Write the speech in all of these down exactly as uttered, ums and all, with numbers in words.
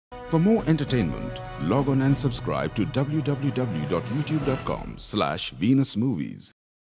For more entertainment, log on and subscribe to w w w dot youtube dot com slash Venus Movies.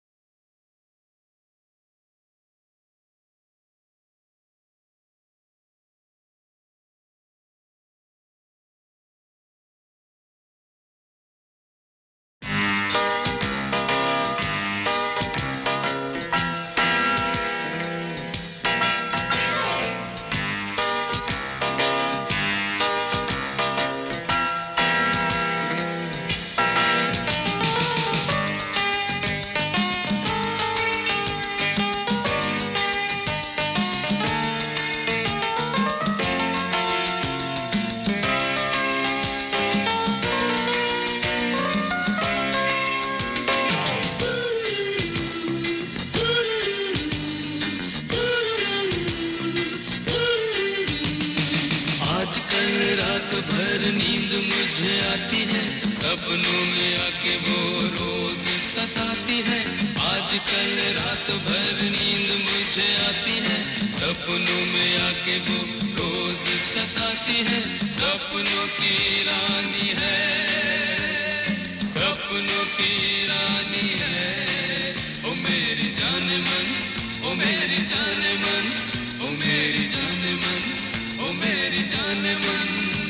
सपनों में आके वो रोज सताती है। आजकल रात भर नींद मुझे आती है। सपनों में आके वो रोज सताती है। सपनों की रानी है, सपनों की रानी है। ओ मेरी जाने मन, ओ मेरी जाने मन, ओ मेरी जाने मन, ओ मेरी जाने मन।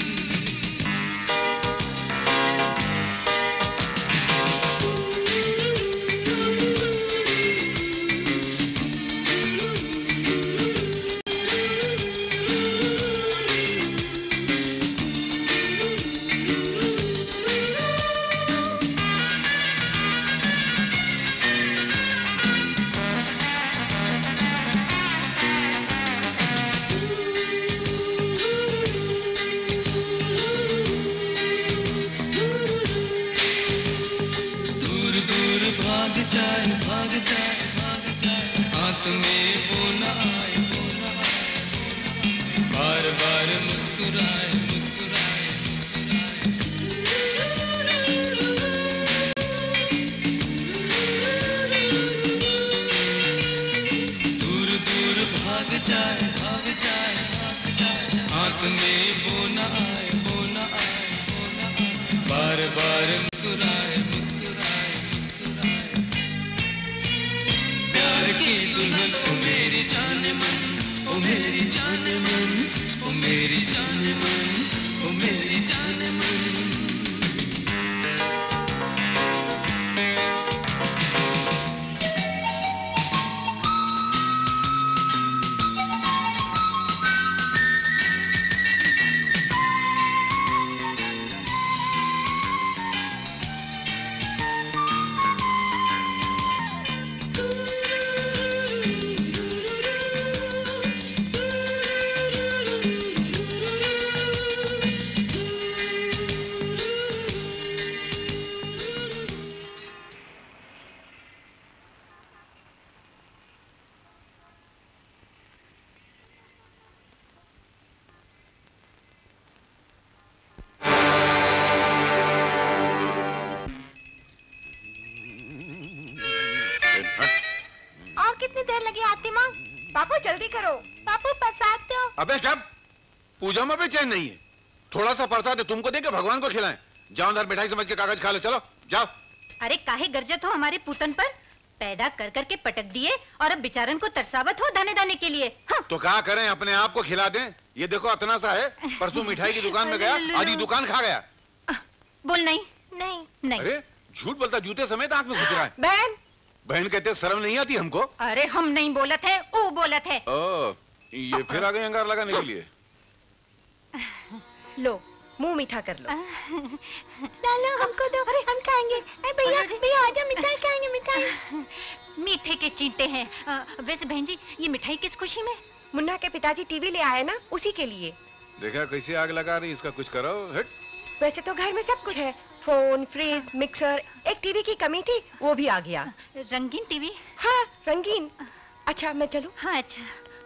भाग जाए भाग जाए भाग जाए, हाथ में वो न आए वो न आए, बार बार मुस्कुराए मुस्कुराए मुस्कुराए। दूर दूर भाग जाए भाग जाए भाग जाए, हाथ में वो न आए वो न आए वो न आए, बार बार मुस्कुराए मुस्कुराए। प्यार की दुल्हन ओ मेरी जाने मन, ओ मेरी जाने मन, ओ मेरी जाने मन, ओ मेरी जाने मन। पापू जल्दी करो, पापू प्रसाद दो। अबे जब पूजा में भी चैन नहीं है, थोड़ा सा प्रसाद तुमको दे के भगवान को खिलाएं। जाओ अंदर मिठाई समझ के कागज खा लो, चलो जाओ। अरे काहे गरजत हो हमारे पूतन पर, पैदा कर कर के पटक दिए और अब बेचारन को तरसावत हो दाने दाने के लिए। हाँ। तो क्या करें, अपने आप को खिला दें। ये देखो इतना सा है, परसों मिठाई की दुकान में गया, आधी दुकान खा गया। बोल नहीं नहीं नहीं। अरे झूठ बोलता, जूते समेत आंख में घुस रहा है। बहन बहन कहते शर्म नहीं आती हमको। अरे हम नहीं बोलत है, वो बोलत है। ओ, ये फिर आ गए अंगार लगाने के लिए। लो मुंह मीठा कर लो। लालो हमको दो, अरे हम खाएंगे। भैया भैया आजा, मिठाई खाएंगे मिठाई। मीठे के चींटे हैं। वैसे बहन जी ये मिठाई किस खुशी में? मुन्ना के पिताजी टीवी ले आए ना, उसी के लिए। देखा कैसे आग लगा रही, इसका कुछ करो। हट। वैसे तो घर में सब कुछ है, फोन, फ्रिज, मिक्सर। एक टीवी की कमी थी, वो भी आ गया। रंगीन टीवी? हाँ रंगीन। अच्छा मैं चलूं? हाँ अच्छा।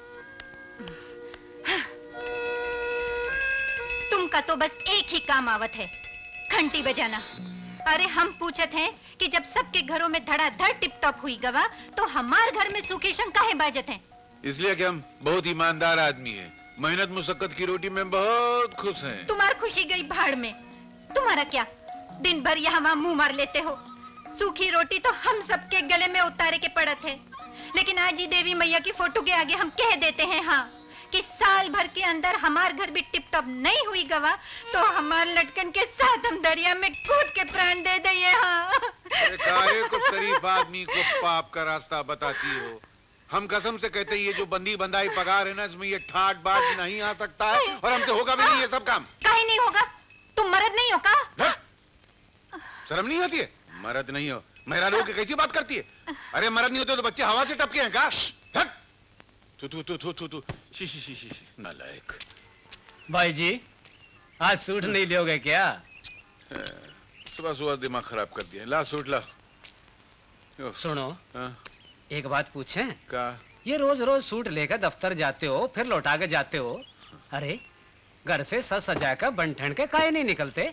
तुमका तो बस एक ही काम आवत है, घंटी बजाना। अरे हम पूछत हैं कि जब सबके घरों में धड़ाधड़ टिप टॉप हुई गवा, तो हमार घर में सुकेशन काहे बाजत हैं? इसलिए कि हम बहुत ईमानदार आदमी हैं। मेहनत मुशक्कत की रोटी में बहुत खुश हैं। तुम्हारी खुशी गई भाड़ में। तुम्हारा क्या, दिन भर यहाँ वहाँ मुंह मार लेते हो। सूखी रोटी तो हम सबके गले में उतारे के पड़त है, लेकिन आज ही देवी मैया की फोटो के आगे हम कह देते हैं हाँ कि साल भर के अंदर हमार घर भी टिप टॉप नहीं हुई गवा तो हमार लटकन के साथ हम दरिया में कूद के प्राण दे देंगे। हाँ काहे को शरीफ आदमी को पाप का रास्ता बताती हो। हम कसम से कहते हैं ये जो बंदी बंदाई पगार है ना, इसमें ये ठाट बाट नहीं आ सकता है और हमसे होगा भी नहीं ये सब काम। काहे नहीं होगा? तुम मर्द नहीं हो का? शर्म नहीं होती है? मर्द नहीं हो, मेरा लोग कैसी बात करती है? अरे मर्द नहीं होते तो बच्चे हवा से टपके हैं का? तू तू तू तू तू तू शी शी शी शी नालायक। भाई जी आज सूट नहीं लोगे क्या? सुबह सुबह दिमाग खराब कर दिया। ला सूट ला। सुनो हाँ? एक बात पूछें? का? ये रोज रोज सूट लेकर दफ्तर जाते हो फिर लौटा के जाते हो, अरे घर से सज सजा कर बन ठन के काहे नहीं निकलते?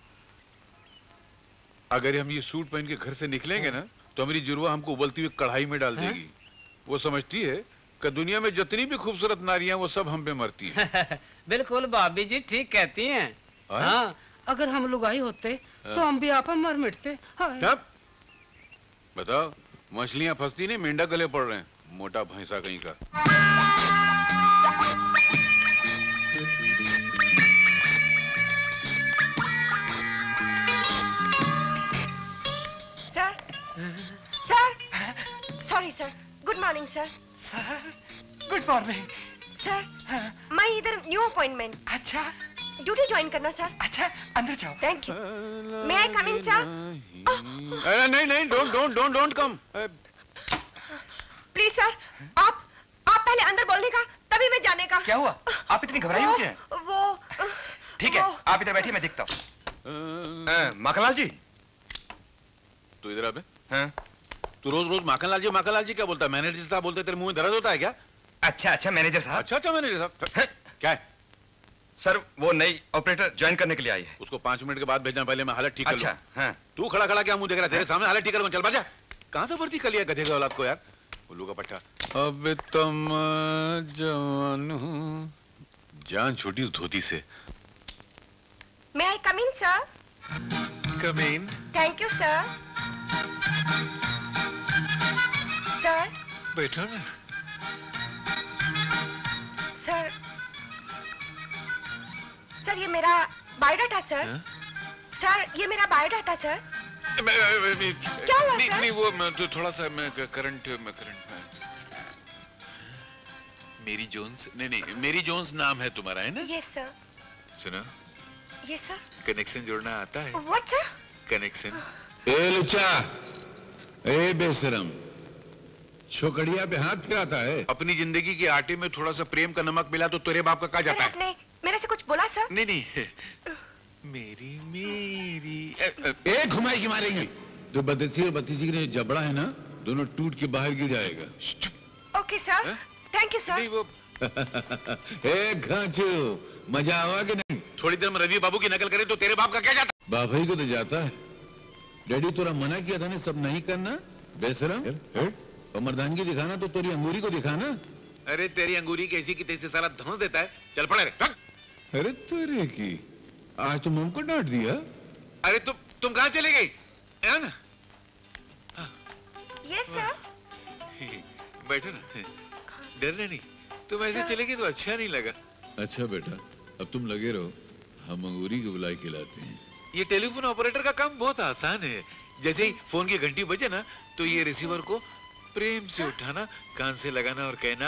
अगर हम ये सूट पहन के घर से निकलेंगे ना तो हमारी जुड़वा हमको उबलती हुई कढ़ाई में डाल देगी। वो समझती है कि दुनिया में जितनी भी खूबसूरत नारियां वो सब हम पे मरती हैं। बिल्कुल भाभी जी ठीक कहती हैं। हाँ, अगर हम लुगाई होते तो हम भी आपा मर मिटते। तब बताओ, मछलियां फंसती नहीं, मेंढक गले पड़ रहे हैं, मोटा भैंसा कहीं का। Sir, sir, sorry sir, good morning sir. Sir, good morning sir. मैं इधर न्यू अपॉइंटमेंट। अच्छा, ड्यूटी ज्वाइन करना सर। अच्छा, अंदर जाओ। थैंक यू। May I come in sir? अरे नहीं नहीं, don't don't don't don't come. Please sir, आप आप पहले अंदर बोलने का, तभी मैं जाने का। क्या हुआ? आप इतनी घबराई हो क्या? वो ठीक है, आप इधर बैठिए, मैं देखता हूँ। माखनलाल जी, तू इधर आ बे। हाँ? तू रोज रोज माखनलाल जी माखनलाल जी क्या बोलता है? मैनेजर साहब बोलते, तेरे मुंह में दर्द होता है क्या? अच्छा अच्छा मैनेजर साहब। अच्छा अच्छा मैनेजर साहब क्या है? सर वो नई ऑपरेटर ज्वाइन करने के लिए आई है। उसको पांच मिनट के बाद भेजना, पहले मैं हालत ठीक कर लूं। अच्छा, हाँ। तू खड़ा खड़ा क्या मुंह देख रहा है? तेरे सामने हालत ठीक कर, चल बाजा। कहां से भर्ती कर लिया गधे का औलाद को यार, उल्लू का पट्टा। अब तुम जवान हो, जान छोटी उस धोती से। May I come in sir? Come in. Thank you sir. Sir बैठो ना। सर, सर ये मेरा बायोडाटा सर। हा? सर ये मेरा बायोडाटा सर। क्या हुआ नहीं, सर? नहीं वो मैं तो थोड़ा सा मैं करंट मैं करंट मेरी जोन्स, नहीं नहीं मेरी जोन्स नाम है तुम्हारा, है ना? Yes sir. सुनो, यस सर। कनेक्शन जोड़ना आता है? What sir? कनेक्शन। ए लुच्चा, ए बेशरम, छोकड़िया पे हाथ फिराता है। अपनी जिंदगी के आटे में थोड़ा सा प्रेम का नमक मिला तो तेरे बाप का कहा जाता है। आपने मेरे से कुछ बोला सर? नहीं नहीं, मेरी मेरी एक घुमाई की मारेंगे तो बदसी और बत्तीसी के जबड़ा है ना, दोनों टूट के बाहर गिर जाएगा। Okay sir, thank you sir. नहीं वो ए घांचू, मजा आवा कि नहीं? थोड़ी देर में रवि बाबू की नकल करे तो तेरे बाप का क्या जाता? बाप ही को तो जाता है। डैडी तोरा मना किया था ना सब नहीं करना, बेशरम। और मर्दानगी दिखाना तो तेरी अंगूरी को दिखाना। अरे तेरी अंगूरी कैसी की तैसे साला धौंस देता है, चल पड़े रे। अरे तेरे की, आज तुम हमको डांट दिया। अरे तुम तुम कहाँ चली गई? है ना? Yes sir. बैठो ना, डरना नहीं। तुम ऐसे चलेगी तो अच्छा नहीं लगा। अच्छा बेटा, अब तुम लगे रहो, हम अंगूरी की बुलाई खिलाते हैं। ये टेलीफोन ऑपरेटर का काम बहुत आसान है। जैसे ही फोन की घंटी बजे ना तो ये रिसीवर को प्रेम से उठाना, कान से लगाना और कहना,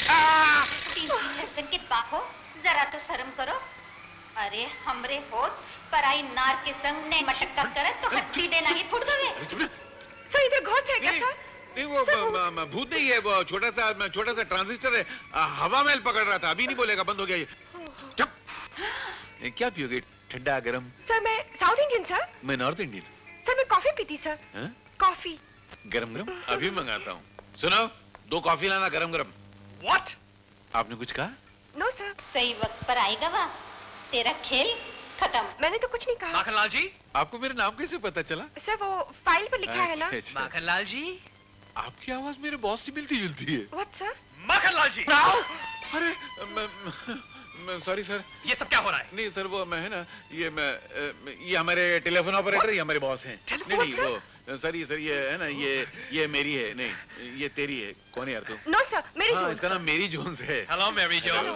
के बाहो जरा तो शर्म करो। अरे हमरे होत पराई नार के संग ने मटक्का करे तो हड्डी देना ही फुट गए। सर इधर घोस्ट है क्या सर? नहीं वो म, म, भूत नहीं है, वो छोटा सा छोटा सा ट्रांजिस्टर है, हवा महल पकड़ रहा था। अभी नहीं बोलेगा, बंद हो गया ये। चुप। क्या पियोगे, ठंडा गरम? सर मैं साउथ इंडियन सर। मैं नॉर्थ इंडियन। सर मैं कॉफी पीती सर। हा? कॉफी गरम गरम अभी मंगाता हूँ। सुनो, दो कॉफी लाना गरम गरम। व्हाट? आपने कुछ कहा? No sir. सही वक्त पर आएगा वह, तेरा खेल खत्म। मैंने तो कुछ नहीं कहा। माखनलाल जी, आपको मेरा नाम कैसे पता चला? सर वो फाइल पर लिखा है ना। अच्छा। माखनलाल जी, आपकी आवाज मेरे बॉस से मिलती जुलती है। What sir? माखनलाल जी, अरे मैं, मैं सॉरी सर। ये सब क्या हो रहा है? नहीं सर, वो मैं है ना, ये मैं ये हमारे टेलीफोन ऑपरेटर, ये हमारे बॉस हैं। नहीं नहीं वो सर, ये सर ये है ना, ये ये मेरी है। नहीं ये तेरी है। कौन है यार तू? No sir, Mary Jones. इसका नाम मेरी जोन्स है। हेलो मेरी जोन्स।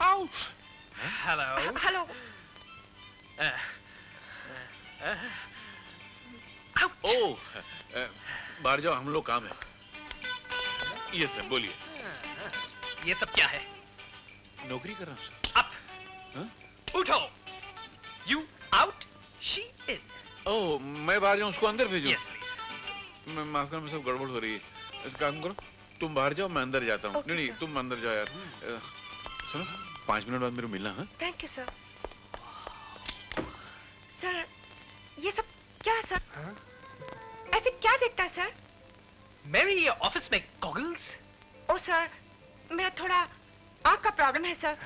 Hello hello. ओह, बाहर जाओ, हम लोग काम है। ये सर बोलिए। ये सब क्या है? नौकरी कर रहा हूँ। अप उठो। You out, she in. Oh, मैं बाहर जाऊँ, उसको अंदर भेजूँ? Yes please. मैं माफ करना, सब गड़बड़ हो रही है। इस काम करो, तुम बाहर जाओ, मैं अंदर जाता हूँ। नहीं नहीं, तुम अंदर जाओ यार। सुनो, पाँच मिनट बाद मेरे मिलना। हाँ, थैंक यू सर। सर ये सब क्या है सर? हाँ? ऐसे क्या देखता है सर? मेरी ये ऑफिस में गॉगल्स। ओ सर, मेरा थोड़ा आँख का प्रॉब्लम है सर।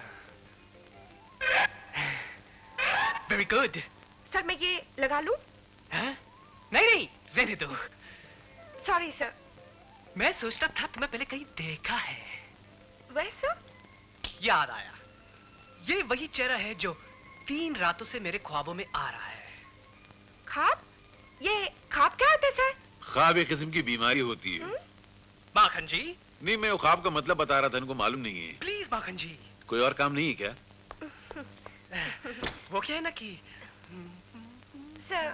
Very good. सर मैं ये लगा लूं? हाँ? नहीं नहीं, रहने दो। Sorry sir. मैं सोचता था तुम्हें पहले कहीं देखा है। वैसा? याद आया, ये वही चेहरा है जो तीन रातों से मेरे ख्वाबों में आ रहा है। ख्वाब? ये ख्वाब क्या होता है सर? ख्वाब एक किस्म की बीमारी होती है। माखन जी। नहीं, मैं वो ख्वाब का मतलब बता रहा था, इनको मालूम नहीं है। प्लीज माखन जी। कोई और काम नहीं है क्या? वो क्या है ना कि सर।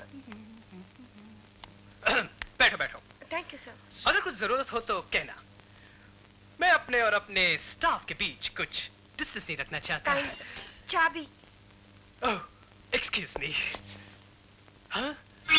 बैठो बैठो। Thank you sir. अगर कुछ जरूरत हो तो कहना। मैं अपने और अपने स्टाफ के बीच कुछ डिस्टेंस नहीं रखना चाहता। चाबी। Oh, excuse me. हाँ?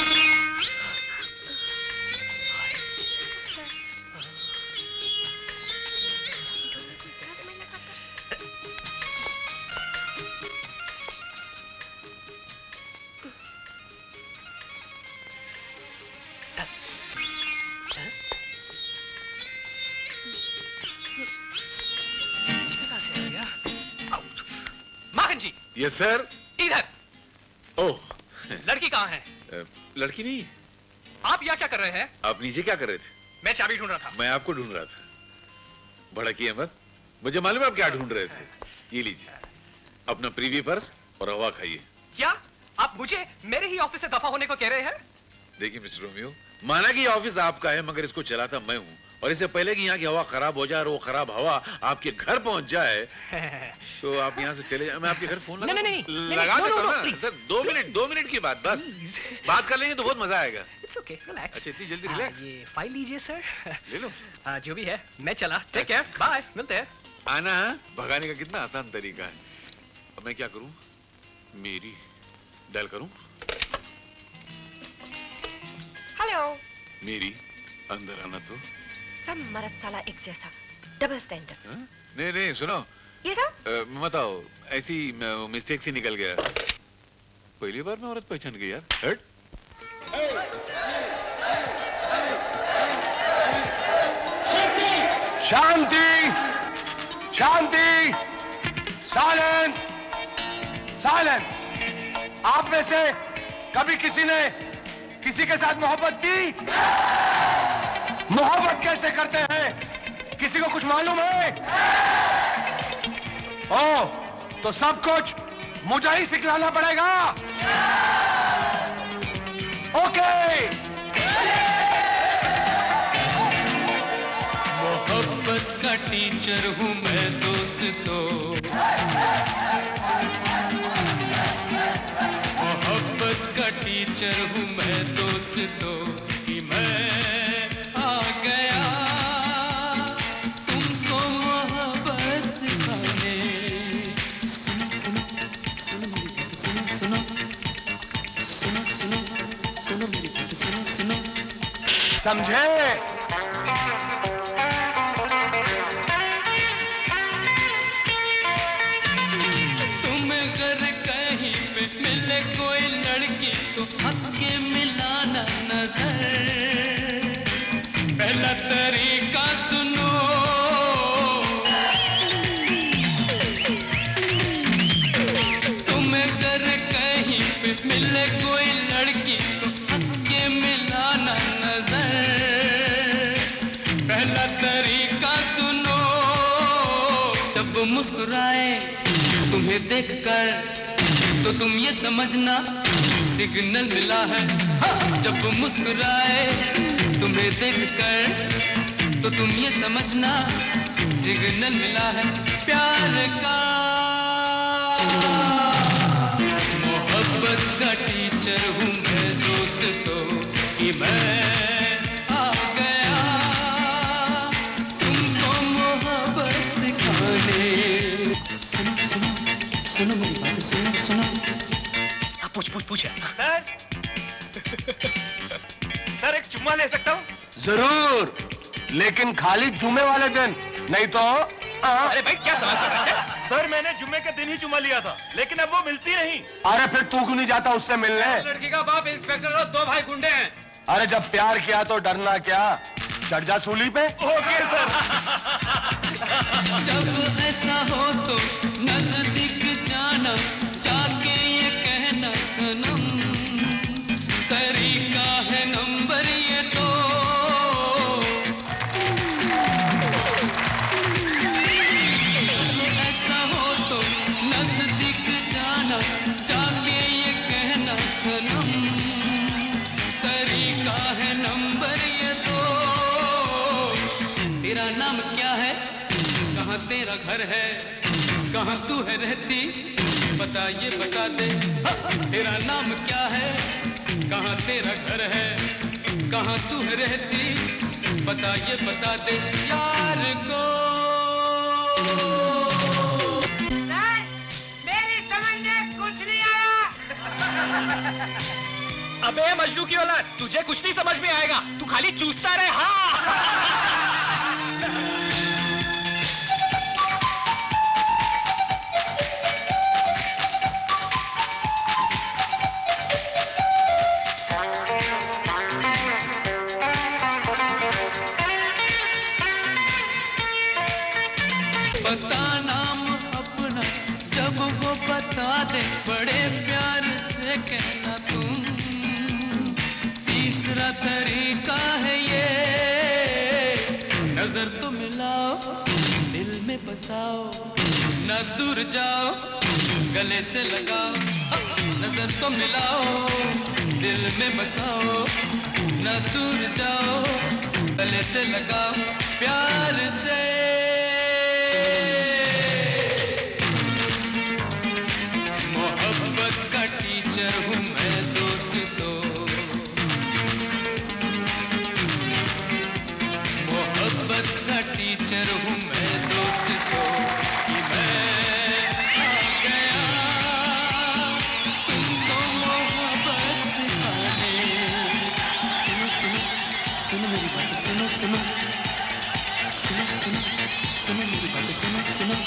माखन जी। Yes sir. इधर। ओह, लड़की कहाँ है? लड़की नहीं। आप यहाँ क्या कर रहे हैं? आप नीचे क्या कर रहे थे? मैं चाबी ढूंढ रहा था। मैं आपको ढूंढ रहा था। भड़किए मत, मुझे मालूम है आप क्या ढूंढ रहे थे। ये लीजिए अपना प्रीवी पर्स और हवा खाइए। क्या आप मुझे मेरे ही ऑफिस से दफा होने को कह रहे हैं? देखिए मिस्टर रोमियो, माना कि ऑफिस आपका है, मगर इसको चलाता मैं हूँ, और इससे पहले कि यहाँ की हवा खराब हो जाए और वो खराब हवा आपके घर पहुंच जाए तो आप यहाँ से चले जाए। मैं आपके घर फोन लगा, नहीं, नहीं, नहीं, लगा नहीं, देता नो, हूँ नो, ना सर। दो मिनट दो मिनट की बात, बस बात कर लेंगे तो बहुत मजा आएगा। Okay, relax. अच्छा, इतनी जल्दी रिलैक्स? ये फाइल लीजिए सर। ले लो। आ, जो भी है मैं चला। टेक केयर, बाय, मिलते हैं। आना भगाने का कितना आसान तरीका है। अब मैं क्या करूं? मेरी डायल करूं? हेलो। मेरी अंदर आना तो। सब मर्द साला एक जैसा, डबल स्टैंडर्ड। नहीं नहीं सुनो, ये था? मत आओ, ऐसी मिस्टेक से निकल गया। पहली बार मैं औरत पहचान गई यार। हट। शांति, शांति, साइलेंस, साइलेंस। आप में से कभी किसी ने किसी के साथ मोहब्बत की? मोहब्बत कैसे करते हैं किसी को कुछ मालूम है? ओ, तो सब कुछ मुझे ही सिखलाना पड़ेगा। ओके। मोहब्बत का टीचर हूँ मैं दोस्तों, मोहब्बत का टीचर हूँ मैं दोस्तों, कि मैं आ गया तुमको मोहब्बत सिखाने। सुनो सुनो सुनो मेरी बात, सुनो सुनो सुनो सुनो सुनो मेरी बात, सुनो सुनो। समझे? तुम अगर कहीं पे मिले कोई लड़की तो हंस के मिलाना नजर। पहला तरीका सुनो, तुम अगर कहीं पे मिले कोई लड़की तो हंस के मिलाना नजर। जब मुस्कुराए तुम्हें देखकर तो तुम ये समझना सिग्नल मिला है। हाँ! जब मुस्कुराए तुम्हें देखकर तो तुम ये समझना सिग्नल मिला है प्यार का। मोहब्बत का टीचर हूँ मैं दोस्तों कि मैं आ गया तुमको मोहब्बत सिखाने। सुनो सुनो सुनो मेरी बात सुनो सुनो। हाँ, पूछ पूछ पूछ सर। सर एक चुम्मा ले सकता हूँ? जरूर, लेकिन खाली जुम्मे वाले दिन, नहीं तो। अरे भाई क्या समझ रहे हैं? सर मैंने जुम्मे के दिन ही चुम्मा लिया था, लेकिन अब वो मिलती नहीं। अरे फिर तू क्यों नहीं जाता उससे मिलने? लड़की का बाप इंस्पेक्टर और दो भाई गुंडे हैं। अरे जब प्यार किया तो डरना क्या, चढ़ जा सूली पे। Okay sir. जब ऐसा हो तो नजदीक जाना, जाके ये कहना सनम तरीका है नंबर ये तो। ऐसा हो तो नजदीक जाना, जाके ये कहना सनम तरीका है नंबर ये तो। तेरा नाम क्या है, कहाँ तेरा घर है, कहाँ तू है रहती, बता ये बता दे। तेरा नाम क्या है, कहाँ तेरा घर है, कहाँ तू है रहती, बता ये बता दे यार को। मेरी समझ में कुछ नहीं आया। अबे मजनू की औलाद, तुझे कुछ नहीं समझ में आएगा, तू खाली चूसता रहे। हाँ बता नाम अपना जब वो बता दे, बड़े प्यार से कहना तुम। तीसरा तरीका है ये, नजर तो मिलाओ दिल में बसाओ, न दूर जाओ गले से लगाओ। नजर तो मिलाओ दिल में बसाओ, न दूर जाओ गले से लगाओ प्यार से। मोहब्बत का टीचर हूँ मैं दोस्तों, मोहब्बत का टीचर हूँ मैं दोस्तों कि मैं आ गया तुमको मोहब्बत सिखाने। सुनो सुनो सुनो मेरी बात सुनो सुनो सुनो सुनो सुनो मेरी बात सुनो सुनो।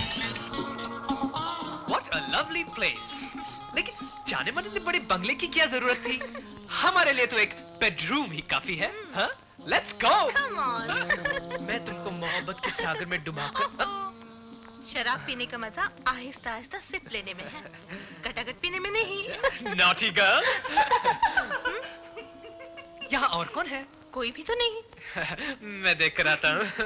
What a lovely place. लेकिन जाने माने इतने बड़े बंगले की क्या जरूरत थी? हमारे लिए तो एक बेडरूम ही काफी है। हाँ? Let's go. Come on. मैं तुमको मोहब्बत के सागर में डुबाकर। शराब पीने का मजा आहिस्ता आहिस्ता सिप लेने में है, गटागट पीने में नहीं। Naughty girl. यहाँ और कौन है? कोई भी तो नहीं। मैं देख कर आता हूँ।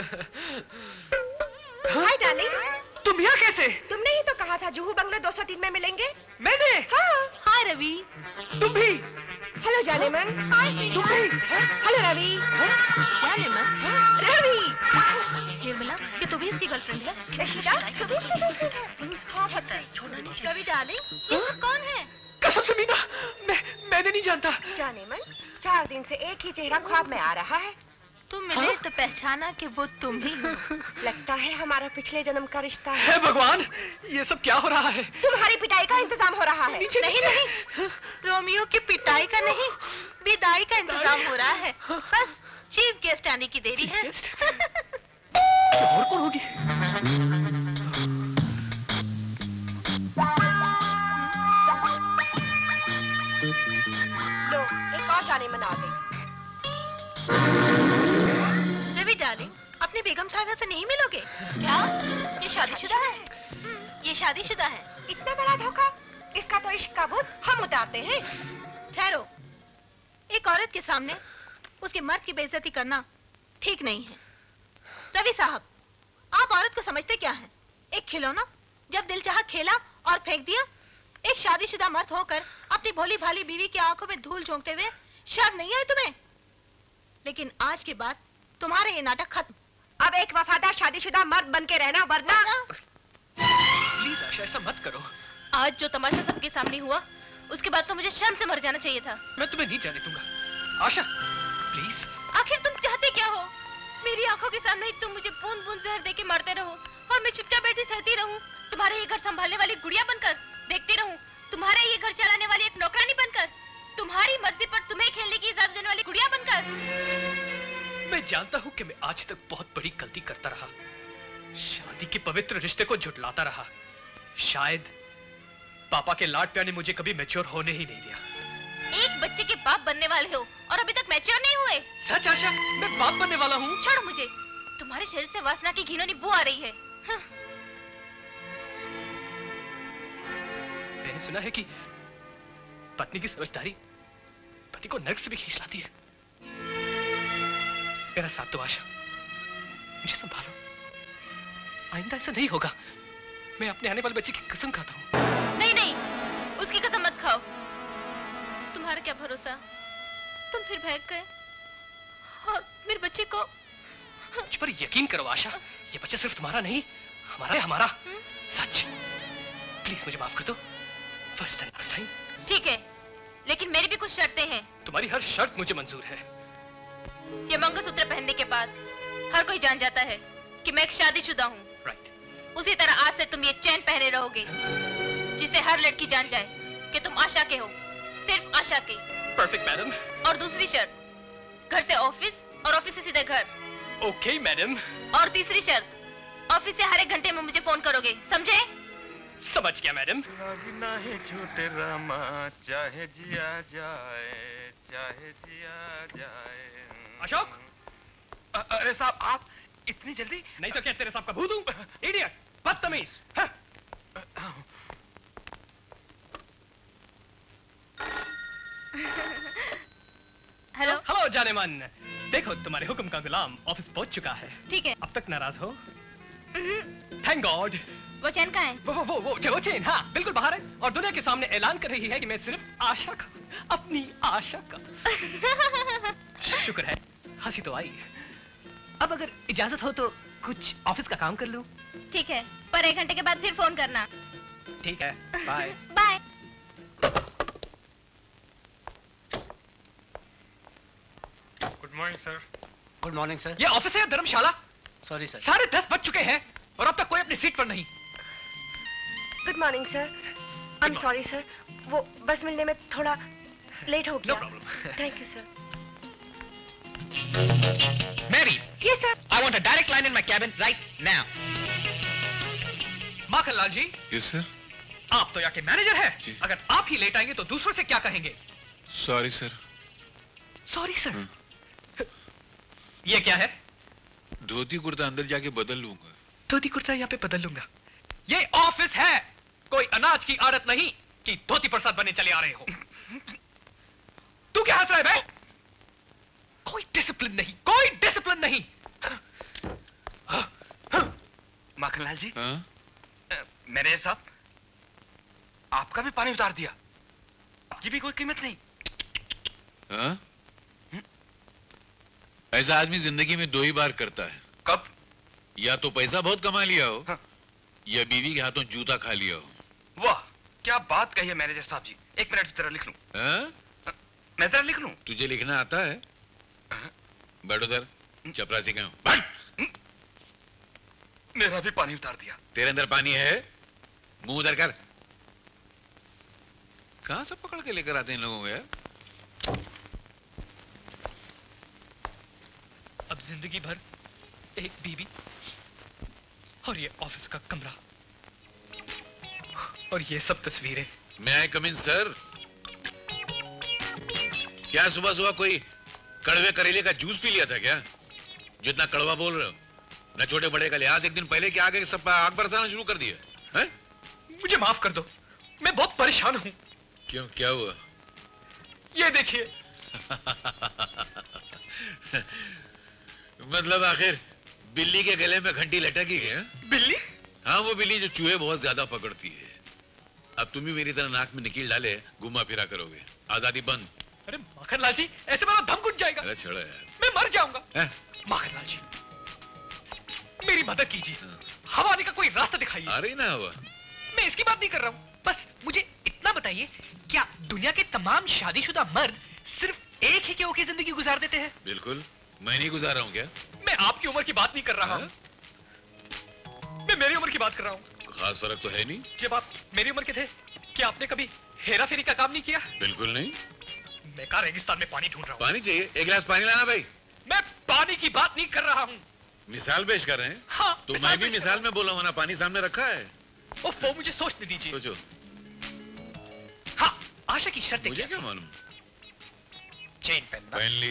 हाय डार्लिंग, तुम यहाँ कैसे? तुमने ही तो कहा था जुहू बंगला दो सौ तीन में मिलेंगे। मैंने? हाँ। हाय रवि। तुम भी? हेलो जाने मन। हाय तुम भी? हेलो रवि। जाने मन। रवि। निर्मला, ये तो भी इसकी गर्लफ्रेंड है। रशीदा, तू भी इसकी गर्लफ्रेंड है? हाँ पता है, छोड़ना नहीं चाहिए। रवि डार्लिंग, ये सब कौन है? कसम से मीना, मैं मैंने नहीं जानता। जाने मन, चार दिन से एक ही चेहरा ख्वाब में आ रहा है। तुम मिले हाँ? तो पहचाना कि वो तुम ही हो। लगता है हमारा पिछले जन्म का रिश्ता है। हे भगवान, ये सब क्या हो रहा है? तुम्हारी पिटाई का इंतजाम हो रहा है। नीचे, नहीं नीचे। नहीं, रोमियो की पिटाई का नहीं, विदाई का इंतजाम हो रहा है। बस चीफ गेस्ट आने की देरी है। और कौन होगी? लो, एक और जाने मन आ गई। रवि डार्लिंग, अपनी बेगम साहिबा से नहीं मिलोगे क्या? ये शादीशुदा है। ये शादीशुदा है। इतना बड़ा धोखा, इसका तो इश्क का भूत हम उतारते हैं। ठहरो, एक औरत के सामने उसके मर्द की बेइज्जती करना ठीक नहीं है। रवि साहब, आप औरत को समझते क्या हैं? एक खिलौना जब दिल चाहा खेला और फेंक दिया। एक शादीशुदा मर्द होकर अपनी भोली भाली बीवी की आंखों में धूल झोंकते हुए शर्म नहीं आई तुम्हें? लेकिन आज के बाद तुम्हारे ये नाटक खत्म। अब एक वफादार शादीशुदा मर्द बन के रहना, वरना प्लीज आशा ऐसा मत करो। आज जो तमाशा सबके सामने हुआ, उसके बाद तो मुझे शर्म से मर जाना चाहिए था। मैं तुम्हें नहीं जाने दूंगा आशा, प्लीज। आखिर तुम चाहते क्या हो? मेरी आंखों के सामने ही तुम मुझे बूंद बूंद जहर देके मारते रहो और मैं चुपचाप बैठी सहती रहूं, तुम्हारे ये घर संभालने वाली गुड़िया बनकर देखती रहूं, तुम्हारे ये घर चलाने वाली एक नौकरानी बनकर, तुम्हारी मर्जी पर तुम्हें खेलने की इजाजत देने वाली गुड़िया बनकर। मैं जानता हूँ कि मैं आज तक बहुत बड़ी गलती करता रहा, शादी के पवित्र रिश्ते को झुठलाता रहा। शायद पापा के लाड प्यार ने मुझे कभी मैच्योर होने ही नहीं दिया। एक बच्चे के बाप बनने वाले हो और अभी तक मैच्योर नहीं हुए। सच आशा, मैं बाप बनने वाला हूँ। छोड़ो मुझे, तुम्हारे शरीर से वासना की घिनौनी बू आ रही है। हाँ। मैंने सुना है कि पत्नी की समझदारी पति को नर्क से भी खींच लाती है। मेरा साथ तो आशा, मुझे संभालो, आइंदा ऐसा नहीं होगा। मैं अपने आने वाले बच्चे की कसम खाता हूँ। नहीं नहीं, उसकी कसम मत खाओ। तुम्हारा क्या भरोसा, तुम फिर भाग गए और मेरे बच्चे को। मुझ पर यकीन करो आशा, ये बच्चा सिर्फ तुम्हारा नहीं, हमारा है, हमारा। हुँ? सच। प्लीज मुझे माफ कर दो। First and last time. ठीक है, लेकिन मेरी भी कुछ शर्तें हैं। तुम्हारी हर शर्त मुझे मंजूर है। ये मंगलसूत्र पहनने के बाद हर कोई जान जाता है कि मैं एक शादीशुदा हूँ। राइट। उसी तरह आज से तुम ये चैन पहने रहोगे, जिसे हर लड़की जान जाए कि तुम आशा के हो, सिर्फ आशा के। Perfect madam. और दूसरी शर्त, घर से ऑफिस और ऑफिस से सीधे घर। Okay madam. और तीसरी शर्त, ऑफिस से हर एक घंटे में मुझे फोन करोगे, समझे? समझ गया मैडम। लगना है झूठ रामा, चाहे जिया जाए, चाहे जिया जाए। अशोक। अरे साहब, आप इतनी जल्दी? नहीं तो क्या तेरे साहब का भूत हूँ? इडियट, बदतमीज। हेलो। हेलो जाने मन, देखो तुम्हारे हुक्म का गुलाम ऑफिस पहुंच चुका है। ठीक है। अब तक नाराज हो? Thank God. वो चैन कहाँ है? वो वो वो वो, वो चैन, हाँ बिल्कुल बाहर है और दुनिया के सामने ऐलान कर रही है कि मैं सिर्फ आशा का, अपनी आशा का। शुक्र है, हंसी तो आई। अब अगर इजाजत हो तो कुछ ऑफिस का काम कर लूं? ठीक है, पर एक घंटे के बाद फिर फोन करना। ठीक है, bye. Bye. Good morning sir. Good morning sir. ये ऑफिस है या धर्मशाला? Sorry sir. साढ़े दस बज चुके हैं और अब तक कोई अपनी सीट पर नहीं। Good morning sir. I am sorry sir, वो बस मिलने में थोड़ा लेट हो गया। No problem. Thank you sir. Mary, Yes sir. I want a direct line in my cabin right now. Makhanlal ji. Yes sir. आप तो यहाँ के मैनेजर हैं। जी। अगर आप ही लेट आएंगे तो दूसरों से क्या कहेंगे? Sorry sir. Sorry sir. ये क्या है? धोती कुर्ता अंदर जाके बदल लूंगा। धोती कुर्ता यहाँ पे बदल लूंगा। ये ऑफिस है, कोई अनाज की आड़त नहीं कि धोती प्रसाद बनने चले आ रहे हो। तू क्या हंस रहा है बे? कोई डिसिप्लिन नहीं, कोई डिसिप्लिन नहीं। माखनलाल जी। हाँ? मेरे साहब, आपका भी पानी उतार दिया, आपकी भी कोई कीमत नहीं। हाँ? ऐसा आदमी जिंदगी में दो ही बार करता है। कब? या तो पैसा बहुत कमा लिया हो, हाँ। या बीवी के हाथों जूता खा लिया हो। वाह, क्या बात कही है मैनेजर साहब जी। एक मिनट जरा लिख लूं। हाँ? मैं जरा लिख लूं। तुझे लिखना आता है? बैठ उधर, चपरासी क्यों? बैठ। मेरा भी पानी उतार दिया। तेरे अंदर पानी है? मुंह उधर कर। कहां से पकड़ के लेकर आते हैं इन लोगों को यार? अब जिंदगी भर एक बीवी और ये ऑफिस का कमरा और ये सब तस्वीरें। मैं आई कम इन सर? क्या सुबह सुबह कोई कड़वे करेले का जूस पी लिया था क्या? जितना कड़वा बोल रहे हो, न छोटे बड़े का लिहाज। एक दिन पहले क्या आगे सब आग बरसाना शुरू कर दिया है? मुझे माफ कर दो, मैं बहुत परेशान हूं। क्यों, क्या हुआ? ये देखिए। मतलब आखिर बिल्ली के गले में घंटी लटकी है? बिल्ली? हाँ, वो बिल्ली जो चूहे बहुत ज्यादा पकड़ती है। अब तुम भी मेरी तरह नाक में निकील डाले घुमा फिरा करोगे। आजादी बंद। अरे माखनलाल जी, ऐसे मेरा दम घुट जाएगा। अरे छोड़ो यार, मैं मर जाऊंगा। है? माखनलाल जी, मेरी मदद कीजिए, हवा आने का कोई रास्ता दिखाइए। आ रही ना हवा? मैं इसकी बात नहीं कर रहा हूँ, बस मुझे इतना बताइए, क्या दुनिया के तमाम शादीशुदा मर्द सिर्फ एक ही क्यों की जिंदगी गुजार देते हैं? बिल्कुल, मैं नहीं गुजार रहा हूँ क्या? मैं आपकी उम्र की बात नहीं कर रहा हूँ, मैं मेरी उम्र की बात कर रहा हूँ। खास फर्क तो है नहीं। जब आप मेरी उम्र के थे, क्या आपने कभी हेरा फेरी का काम नहीं किया? बिल्कुल नहीं। मैं कहा रेगिस्तान में पानी ढूंढ रहा हूँ। पानी चाहिए? एक गिलास पानी लाना भाई। मैं पानी की बात नहीं कर रहा हूँ। मिसाल पेश कर रहे हैं? हाँ, तो मैं भी मिसाल में बोला हूँ ना, पानी सामने रखा है। ओह, वो मुझे सोचने दीजिए। सोचो। हाँ, आशा की शर्तें मुझे क्या मालूम? चेन पहनना। पहन ली।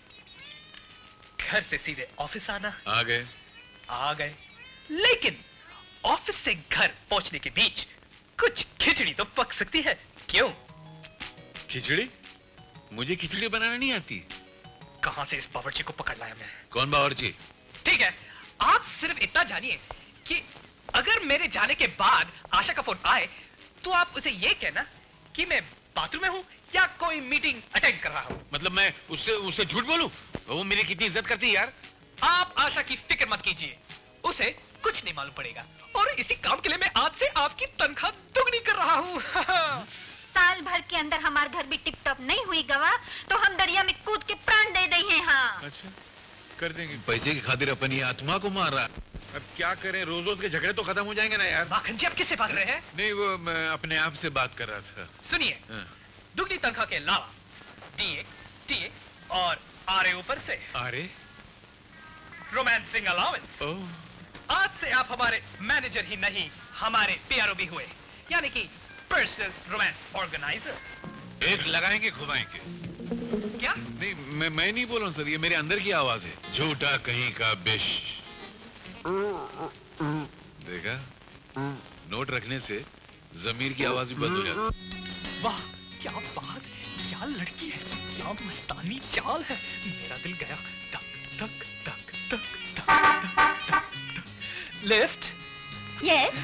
घर से सीधे ऑफिस आना। आ गए। आ गए। लेकिन ऑफिस से घर पहुंचने के बीच कुछ खिचड़ी तो पक सकती है, क्यों? खिचड़ी? मुझे खिचड़ी बनाना नहीं आती। कहां से इस बावर्ची को पकड़ लाया मैं? कौन बावर्ची? ठीक है, आप सिर्फ इतना जानिए कि अगर मेरे जाने के बाद आशा का फोन आए तो आप उसे ये कहना कि मैं बाथरूम में हूं या कोई मीटिंग अटेंड कर रहा हूं। मतलब मैं उससे उससे झूठ बोलूं? वो मेरी कितनी इज्जत करती है यार। आप आशा की फिक्र मत कीजिए, उसे कुछ नहीं मालूम पड़ेगा, और इसी काम के लिए मैं आज से आपकी तनख्वाह दुगनी कर रहा हूँ। साल भर के अंदर हमारे घर भी टिप टॉप नहीं हुई गवा, तो हम दरिया में कूद के प्राण दे दे हैं। हाँ, अच्छा, कर देंगे। पैसे की खातिर अपनी आत्मा को मार रहा। अब क्या करें, रोज रोज के झगड़े तो खत्म हो जाएंगे ना यार। माखन जी, आप किससे बात कर रहे हैं? नहीं, वो मैं अपने आप से बात कर रहा था। सुनिए, दुगनी तनख्वाह के अलावा डीए, टीए और आरए ऊपर से। आरए? Romancing allowance. ओह। आज से आप हमारे मैनेजर ही नहीं, हमारे पीआरओ भी हुए, यानी कि पर्सनल रोमांस ऑर्गेनाइजर। एक लगाएंगे खुदाएंगे। क्या? नहीं, मैं मैं नहीं बोल रहा हूँ सर, ये मेरे अंदर की आवाज है। झूठा कहीं का बिश। देखा, नोट रखने से जमीर की आवाज भी बंद हो जाती। वाह, क्या बात, क्या लड़की है, क्या मस्तानी चाल है। मेरा दिल गया धक धक धक धक धक धक धक। Lift? Yes.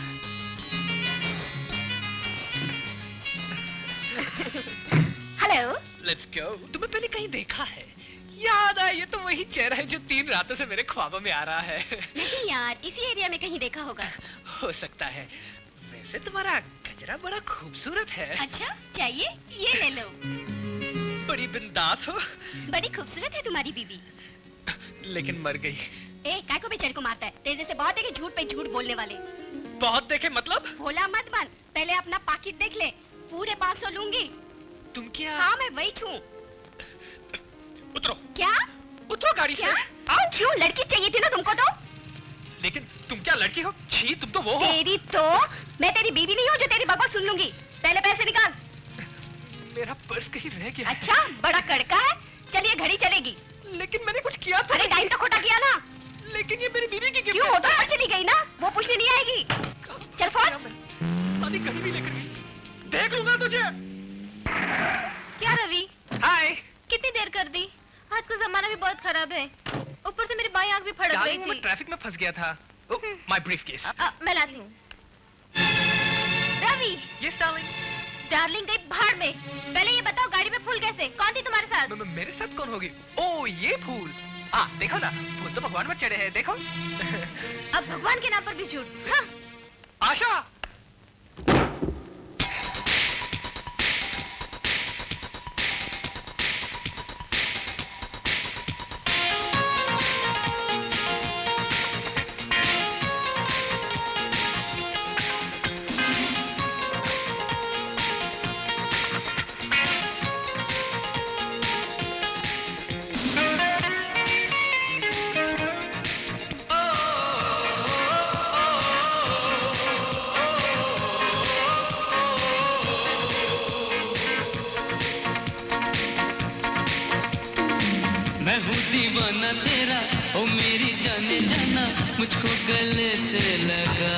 Hello. Let's go. तुम्हें पहले कहीं देखा है? याद आया, ये तो वही चेहरा है जो तीन रातों से मेरे ख्वाबों में आ रहा है। नहीं यार, इसी एरिया में कहीं देखा होगा। हो सकता है। वैसे तुम्हारा गजरा बड़ा खूबसूरत है। अच्छा, चाहिए? ये ले लो। बड़ी बिंदास हो। बड़ी खूबसूरत है तुम्हारी बीवी। लेकिन मर गई। ए, काय को बेचारे को मारता है? तेरे जैसे बहुत देखे झूठ पे झूठ बोलने वाले। बहुत देखे मतलब? भोला मत बन, पहले अपना पाकिट देख ले। पूरे पाँच सौ लूंगी। तुम क्या? हाँ, मैं वही छू। उतरो। क्या? उतरो गाड़ी क्या? से। आओ, क्यों? लड़की चाहिए थी ना तुमको तो? लेकिन तुम क्या लड़की हो? छी, तुम तो वो हो। तेरी तो मैं तेरी बीवी नहीं हूँ जो तेरी बकवास सुन लूंगी। पहले पैसे निकाल। मेरा पर्स कहीं रह गया। अच्छा, बड़ा कड़का है। चलिए, घड़ी चलेगी। लेकिन मैंने कुछ किया था। अरे टाइम तो खोटा किया ना। लेकिन ये मेरी बीवी की गिफ्ट क्यों? होता है, चली गई ना, वो पूछने नहीं आएगी। चल फोन। शादी कहीं भी लेकर गई, देख लूंगा तुझे। क्या रवि? हाय। कितनी देर कर दी? आज का जमाना भी बहुत खराब है, ऊपर से मेरी बाई आंख भी फड़क गई थी। मैं ट्रैफिक में फंस गया था। My briefcase. मैं लाती हूँ। रवि। Yes darling. डार्लिंग गई भाड़ में। पहले ये बताओ, गाड़ी में फूल कैसे? कौन थी तुम्हारे साथ? म, मेरे साथ कौन होगी? ओ, ये फूल। हाँ, देखो ना, फूल तो भगवान पर चढ़े हैं, देखो। अब भगवान के नाम पर भी झूठ। हाँ। आशा। दीवाना तेरा, ओ मेरी जाने जाना, मुझको गले से लगा।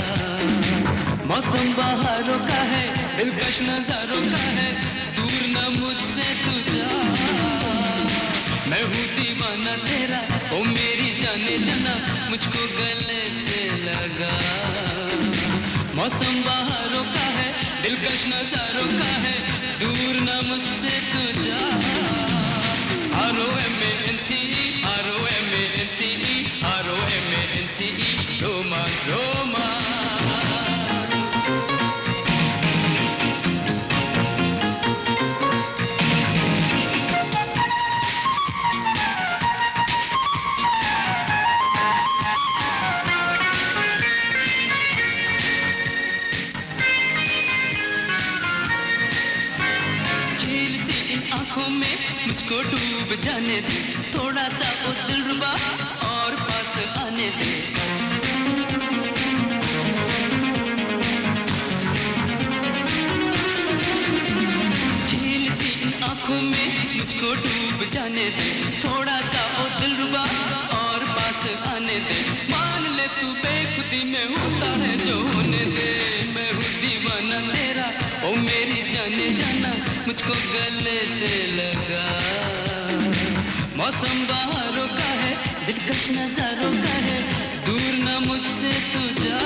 मौसम बहारों का है, दिलकश नजारों का है, दूर न मुझसे तू जा। मैं हूँ दीवाना तेरा, ओ मेरी जाने जाना, मुझको गले से लगा। मौसम बहारों का है, दिलकश नजारों का है, दूर न मुझसे तू जा। R O M A N C E, R O M A N C E, R O M A N C E, romance romance. आंखों में मुझको डूब जाने दे, थोड़ा सा ओ दिलरुबा और पास आने दे। झील सी इन आंखों में मुझको डूब जाने दे, थोड़ा सा ओ दिलरुबा और पास आने दे। मान ले तू बेखुदी में होता है जो होने दे, मैं हूँ दीवाना तेरा ओ मेरी जाने जाना, मुझको गले से लगा। मौसम बहारों का है, दिलकश नजारों का है, दूर न मुझसे तू जा।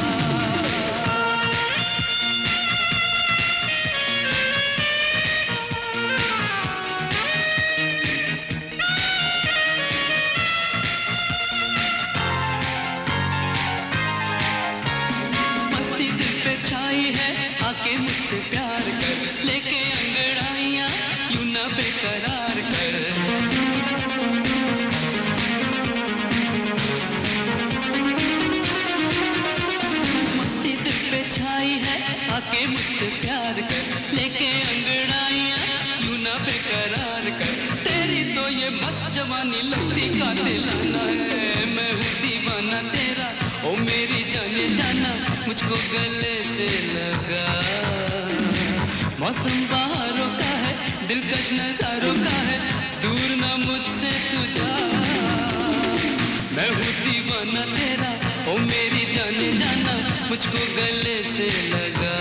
मस्ती दिल पे छाई है, आके मुझसे प्यार कर, लेके अंगड़ाइयां यूं ना बेकरार कर। मस्ती दिल पे छाई है, आके मुझसे प्यार कर, लेके अंगड़ाइयां यूं ना बेकरार कर। तेरी तो ये मस्त जवानी लगती का दिलाना है, मैं हूँ दीवाना तेरा ओ मेरी जाने जाना, मुझको गले से लगा। मौसम बहारों का है, दिलकश नजारों का है, दूर न मुझसे तू जा। मैं हूँ दीवाना तेरा ओ मेरी जाने जाना, मुझको गले से लगा।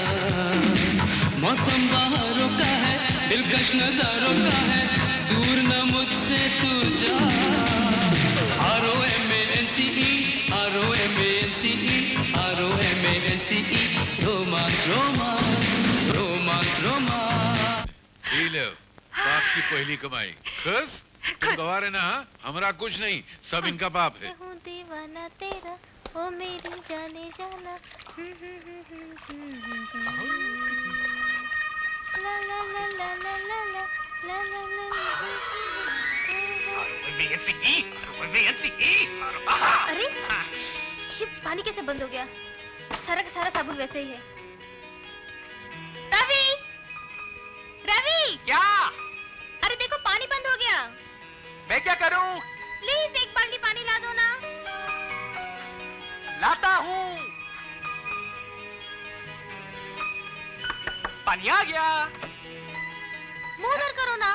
मौसम बहारों का है, दिलकश नजारों का है, दूर न मुझसे तू जा। R O M A N C E, R O M A N C E, R O M A N C E, romance romance romance romance. ये लो, बाप की पहली कमाई। खस तुम गवार है ना? हमरा कुछ नहीं, सब इनका बाप है। हूँ दीवाना तेरा ओ मेरी जाने जाना, ला ला ला ला ला ला ला ला ला ला। अरे ये पानी कैसे बंद हो गया? सारा का सारा साबुन वैसे ही है। रवि, रवि, क्या? अरे देखो पानी बंद हो गया। मैं क्या करूं? प्लीज एक बाल्टी पानी ला दो ना। लाता हूं। पानी आ गया। मुंह उधर करो ना।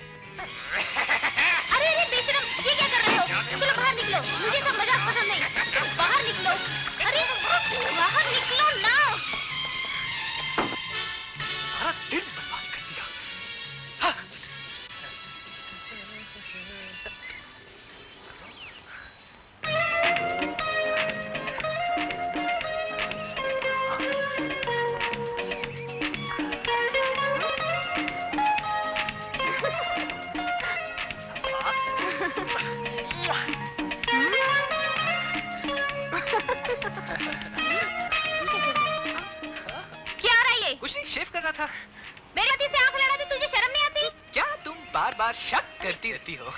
अरे अरे बेशरम, ये क्या कर रहे हो? चलो बाहर निकलो, मुझे सब मजाक पसंद नहीं। बाहर निकलो। अरे बाहर निकलो ना। सारा दिन बर्बाद कर दिया। हाँ। क्या आ रहा है ये? कुछ नहीं, शेव कर रहा था। मेरे अति से आंख लड़ाती, तुझे शर्म नहीं आती? क्या तुम बार बार शक करती रहती हो?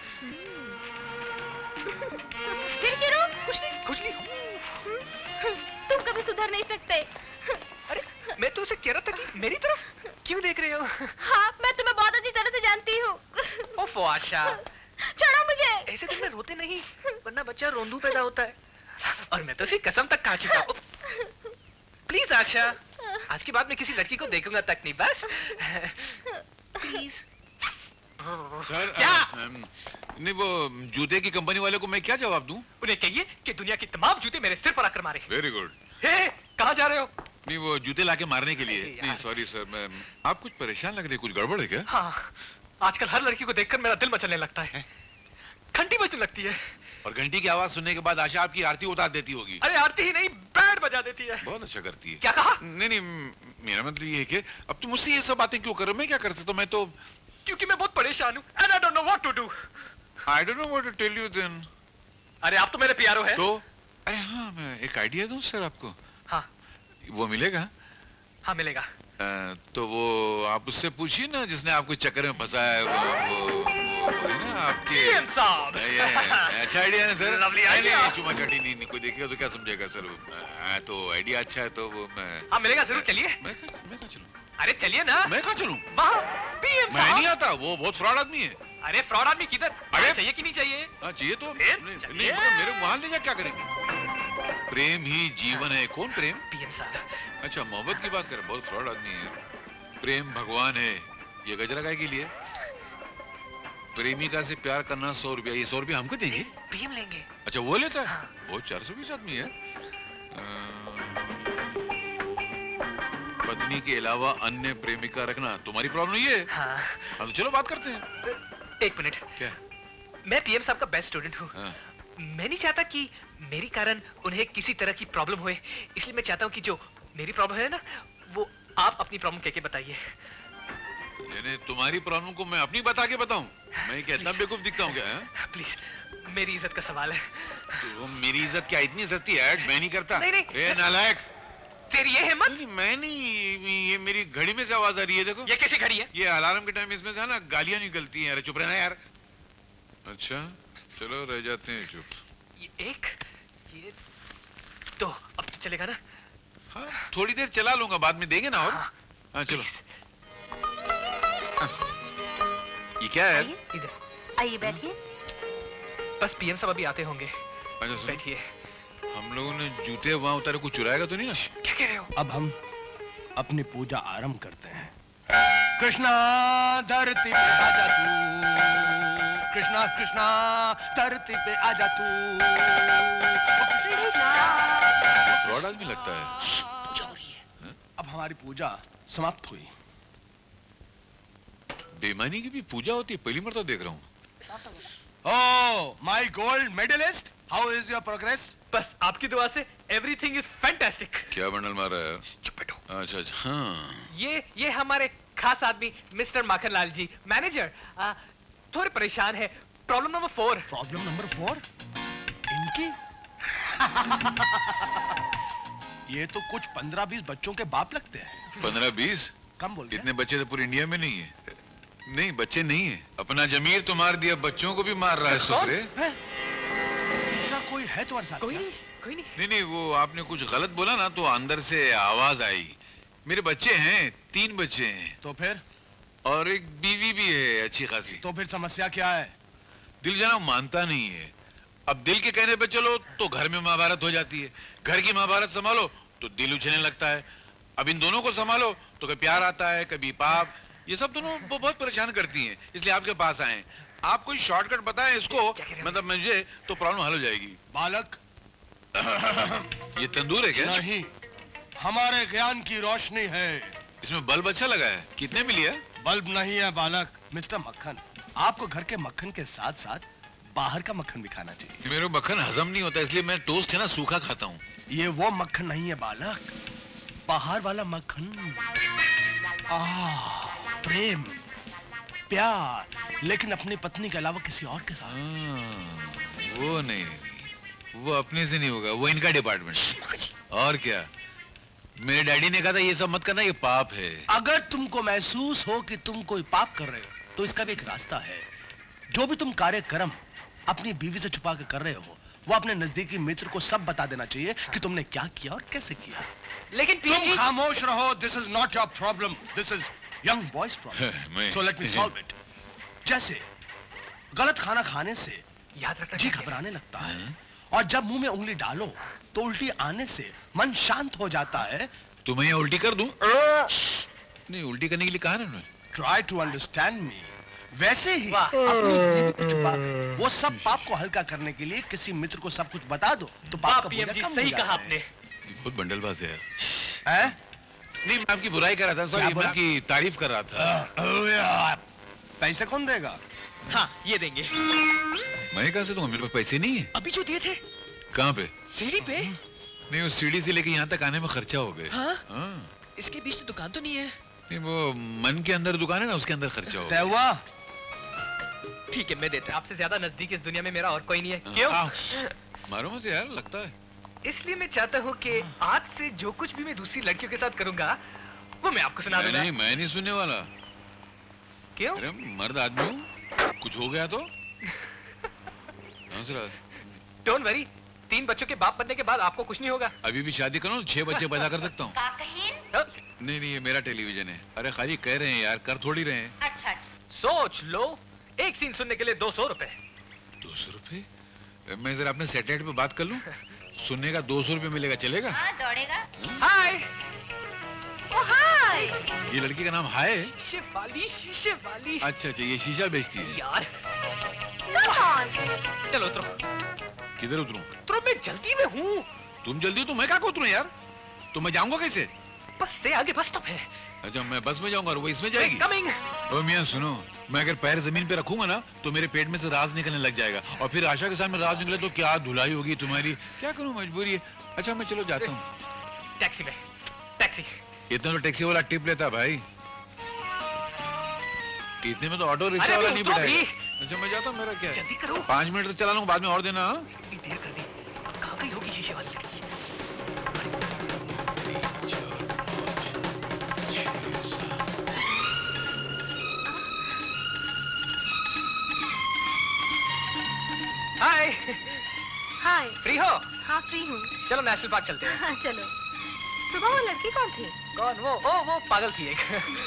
फिर शुरू? कुछ नहीं, कुछ नहीं। तुम कभी सुधर नहीं सकते। अरे मैं तो उसे कह रहा था कि मेरी तरफ क्यों देख रहे हो? हाँ, मैं तुम्हें बहुत अच्छी तरह से जानती हूँ। ओफो आशा, छोड़ो मुझे। ऐसे दिन में रोते नहीं, वरना बच्चा रोंदू पैदा होता है। और मैं तो उसे कसम तक खा चुका हूँ। प्लीज आशा, आज के बाद मैं किसी लड़की को देखूंगा तक नहीं, बस। प्लीज। सर क्या? नहीं, वो जूते की कंपनी वाले को मैं क्या जवाब दूं? उन्हें कहिए कि दुनिया की तमाम जूते मेरे सिर पर आकर मारे। Very good. हे, कहाँ जा रहे हो? नहीं, वो जूते लाके मारने के लिए। नहीं सॉरी सर, मैं आप कुछ परेशान लग रहे, कुछ गड़बड़ है क्या? हाँ, आजकल हर लड़की को देखकर मेरा दिल मचलने लगता है, घंटी बजने लगती है। और घंटी की आवाज सुनने के बाद आशा आपकी आरती उतार देती होगी। अरे आरती ही नहीं, बैंड बजा देती है। बहुत अच्छा करती है। क्या कहा? नहीं नहीं, मेरा मतलब ये है कि अब तुम मुझसे ये सब बातें क्यों कर रहे हो? मैं क्या कर सकता हूँ? मैं तो क्योंकि मैं बहुत परेशान हूँ and I don't know what to do. I don't know what to tell you then. अरे आप तो मेरे प्यारो हैं। तो अरे हाँ, मैं एक आइडिया दूं सर आपको। हाँ। वो मिलेगा? हाँ मिलेगा। आ, तो वो आप उससे पूछिए ना जिसने आपको चक्कर में फंसाया है, वो वो वो है ना आपके पीएम साहब। अच्छा आइडिया है सर। Lovely idea. चुमा चाटी नहीं, नहीं कोई देखेगा तो क्या समझेगा सर। आ, तो आइडिया अच्छा है तो वो मैं हाँ मिलेगा जरूर, चलिए। मैं मैं कहाँ चलूँ? अरे चलिए ना। मैं कहाँ चलूँ? वहाँ पीएम साहब। मैं नहीं आता, वो बहुत फ्रॉड आदमी है। अरे फ्रॉड आदमी किधर? अरे चाहिए कि नहीं चाहिए? हाँ चाहिए तो नहीं, नहीं मेरे वहां ले जा, क्या करेंगे? प्रेम ही जीवन है। कौन प्रेम? पीएम साहब। अच्छा मोहब्बत की बात कर, बहुत फ्रॉड आदमी है। प्रेम भगवान है। ये गजरा काय के लिए? प्रेमिका से प्यार करना सौ रुपया, ये सौ रुपया हमको देंगे? पीएम लेंगे। अच्छा वो लेता है? हाँ। बहुत चार सौ बीस आदमी है। पत्नी के अलावा अन्य प्रेमिका रखना तुम्हारी प्रॉब्लम नहीं है? हाँ। हाँ तो चलो बात करते हैं। एक मिनट। क्या? मैं पीएम साहब का बेस्ट स्टूडेंट हूँ। हाँ। मैं नहीं चाहता कि मेरी कारण उन्हें किसी तरह की प्रॉब्लम होए, इसलिए मैं चाहता हूँ कि जो मेरी प्रॉब्लम है ना, वो आप अपनी प्रॉब्लम कह के बताइए। यानी तुम्हारी प्रॉब्लम को मैं अपनी बता के बताऊं? मैं क्या इतना बेवकूफ दिखता हूँ क्या? प्लीज, मेरी इज्जत का सवाल है। तो मेरी इज्जत क्या इतनी सस्ती है? मैं नहीं करता। नहीं नहीं। ए नालायक, तेरी ये हिम्मत? नहीं, मैं नहीं, ये मेरी घड़ी में से आवाज आ रही है। देखो ये कैसी घड़ी है? ये अलार्म के टाइम इसमें से ना गालियां निकलती हैं। अरे चुप रहना यार। अच्छा चलो रह जाते हैं चुप। ये एक, ये दो, अब तो चलेगा ना? हाँ थोड़ी देर चला लूंगा, बाद में देंगे ना। और हाँ, हाँ चलो। ये क्या है? इधर आइए बैठिए। बस पीएम साहब अभी आते होंगे। अच्छा बैठिए। हम लोगों ने जूते वहां उतारे, कुछ चुराएगा तो नहीं ना? क्या कह रहे हो? अब हम अपनी पूजा आरंभ करते हैं। कृष्णा धरती पे आजा तू, कृष्णा कृष्णा धरती पे आजा तू। फ्रॉड आदमी लगता है। पूजा हो रही है। अब हमारी पूजा समाप्त हुई। बेईमानी की भी पूजा होती है? पहली मर्तबा देख रहा हूँ। Oh, my gold medalist, how is your progress? बस आपकी दुआ से everything is fantastic. क्या बंडल मारा है? चुप बैठो। अच्छा अच्छा हाँ। ये ये हमारे खास आदमी मिस्टर माखनलाल जी, मैनेजर, थोड़े परेशान है। Problem number four. Problem number four? इनकी? ये तो कुछ पंद्रह बीस बच्चों के बाप लगते हैं। पंद्रह बीस? कम बोल गया। इतने बच्चे तो पूरे इंडिया में नहीं है। नहीं बच्चे नहीं है, अपना जमीर तो मार दिया, बच्चों को भी मार रहा है ससुरे। तीसरा कोई है तुम्हारे साथ? कोई नहीं, कोई नहीं। नहीं नहीं, वो आपने कुछ गलत बोला ना तो अंदर से आवाज आई। मेरे बच्चे हैं, तीन बच्चे हैं। तो फिर? और एक बीवी भी है अच्छी खासी। तो फिर समस्या क्या है? दिल जनाब मानता नहीं है। अब दिल के कहने पे चलो तो घर में महाभारत हो जाती है, घर की महाभारत संभालो तो दिल उछलने लगता है। अब इन दोनों को संभालो तो कभी प्यार आता है, कभी पाप। ये सब दोनों बहुत परेशान करती हैं, इसलिए आपके पास आए। आप कोई शॉर्टकट बताएं इसको, मतलब मुझे तो प्रॉब्लम हल हो जाएगी। बालक ये तंदूर है क्या? नहीं, हमारे ज्ञान की रोशनी है। इसमें बल्ब अच्छा लगा है। कितने में लिया? बल्ब नहीं है बालक, मिस्टर मक्खन। आपको घर के मक्खन के साथ साथ बाहर का मक्खन भी खाना चाहिए। मेरे मक्खन हजम नहीं होता, इसलिए मैं टोस्ट है ना सूखा खाता हूँ। ये वो मक्खन नहीं है बालक, बाहर वाला मक्खन। आह, प्रेम, प्यार, लेकिन अपनी पत्नी के अलावा किसी और के साथ। वो नहीं, नहीं, वो अपने से नहीं होगा, वो इनका डिपार्टमेंट। और क्या, मेरे डैडी ने कहा था ये सब मत करना, ये पाप है। अगर तुमको महसूस हो कि तुम कोई पाप कर रहे हो तो इसका भी एक रास्ता है। जो भी तुम कार्यक्रम अपनी बीवी से छुपा के कर रहे हो, वो अपने नजदीकी मित्र को सब बता देना चाहिए कि तुमने क्या किया और कैसे किया। लेकिन तुम खामोश रहो। This is not your problem, this is young boys problem. So let me solve it. जैसे गलत खाना खाने से याद रखना जी घबराने लगता है, और जब मुंह में उंगली डालो तो उल्टी आने से मन शांत हो जाता है। तो मैं उल्टी कर दूं? नहीं, उल्टी करने के लिए कहा ना। Try to understand me. वैसे ही अपनी बीवी को छुपा वो सब पाप को हल्का करने के लिए किसी मित्र को सब कुछ बता दो तो पाप का बोझ कम हो सही जाता कहा है। आपने। बहुत बंडलबाज है यार। हैं? नहीं, मैं आपकी बुराई कर रहा था, सॉरी, मैं आपकी तारीफ कर रहा था। पैसे कौन देगा? हाँ ये देंगे। मैं कहाँ से दूंगा, मेरे पास पैसे नहीं है। अभी जो दिए थे। कहाँ पे? सीढ़ी पे। नहीं, उस सीढ़ी से लेके यहाँ तक आने में खर्चा हो गए। हाँ? हाँ। इसके बीच तो दुकान तो नहीं है। नहीं, वो मन के अंदर दुकान है ना, उसके अंदर खर्चा हो गया। हुआ। ठीक है मैं देता हूँ। आपसे ज्यादा नजदीक इस दुनिया में मेरा और कोई नहीं है। क्यों? मारो मत यार, लगता है। इसलिए मैं चाहता हूँ कि आज से जो कुछ भी मैं दूसरी लड़कियों के साथ करूंगा वो मैं आपको सुना दूंगा। नहीं, मैं नहीं सुनने वाला। क्यों? अरे मर्द आदमी हूँ, कुछ हो गया तो? डोंट वरी, तीन बच्चों के बाप बनने के बाद आपको कुछ नहीं होगा। अभी भी शादी करो, छह बच्चे पैदा कर सकता हूँ। नहीं नहीं, ये मेरा टेलीविजन है। अरे खाली कह रहे हैं यार, कर थोड़ी रहे हैं। अच्छा अच्छा। सोच लो, एक सीन सुनने के लिए दो सौ रुपए। दो सौ रुपए? मैं जरा अपने सैटेलाइट पे बात कर लूं। सुनने का दो सौ रुपए मिलेगा, चलेगा? हाँ दौड़ेगा। हाय। ओ हाय। ये लड़की का नाम हाय है? शीशे वाली, शीशे वाली। अच्छा अच्छा, ये शीशा बेचती है यार। चलो उतरो। किधर उतरूं? उतरो, मैं जल्दी में हूँ। तुम जल्दी हो तो मैं क्या को उतरूं यार? तो मैं जाऊंगा कैसे? बस से आगे बस स्टॉप है। अच्छा, मैं बस में जाऊंगा और वो इसमें जाएगी? कमिंग। ओ मियां सुनो, मैं अगर पैर जमीन पे रखूंगा ना तो मेरे पेट में से राज निकलने लग जाएगा, और फिर आशा के सामने राज निकले तो क्या धुलाई होगी तुम्हारी। क्या करूं, मजबूरी है। अच्छा मैं चलो जाता हूँ। टैक्सी में। टैक्सी। इतना तो टैक्सी वाला टिप लेता भाई, इतने में तो ऑटो रिक्शा वाला नहीं बैठेगा। अच्छा मैं जाता हूँ, मेरा क्या है? जल्दी करो। पाँच मिनट से चला लूंगा, बाद में और देना। देर कर दी। कहाँ गई होगी शीशे वाली लड़की? हाय। हाय। फ्री हो? हाँ फ्री हूँ। चलो नेशनल पार्क चलते हैं। हाँ चलो। सुबह वो लड़की कौन थी? कौन? वो ओ वो पागल थी एक।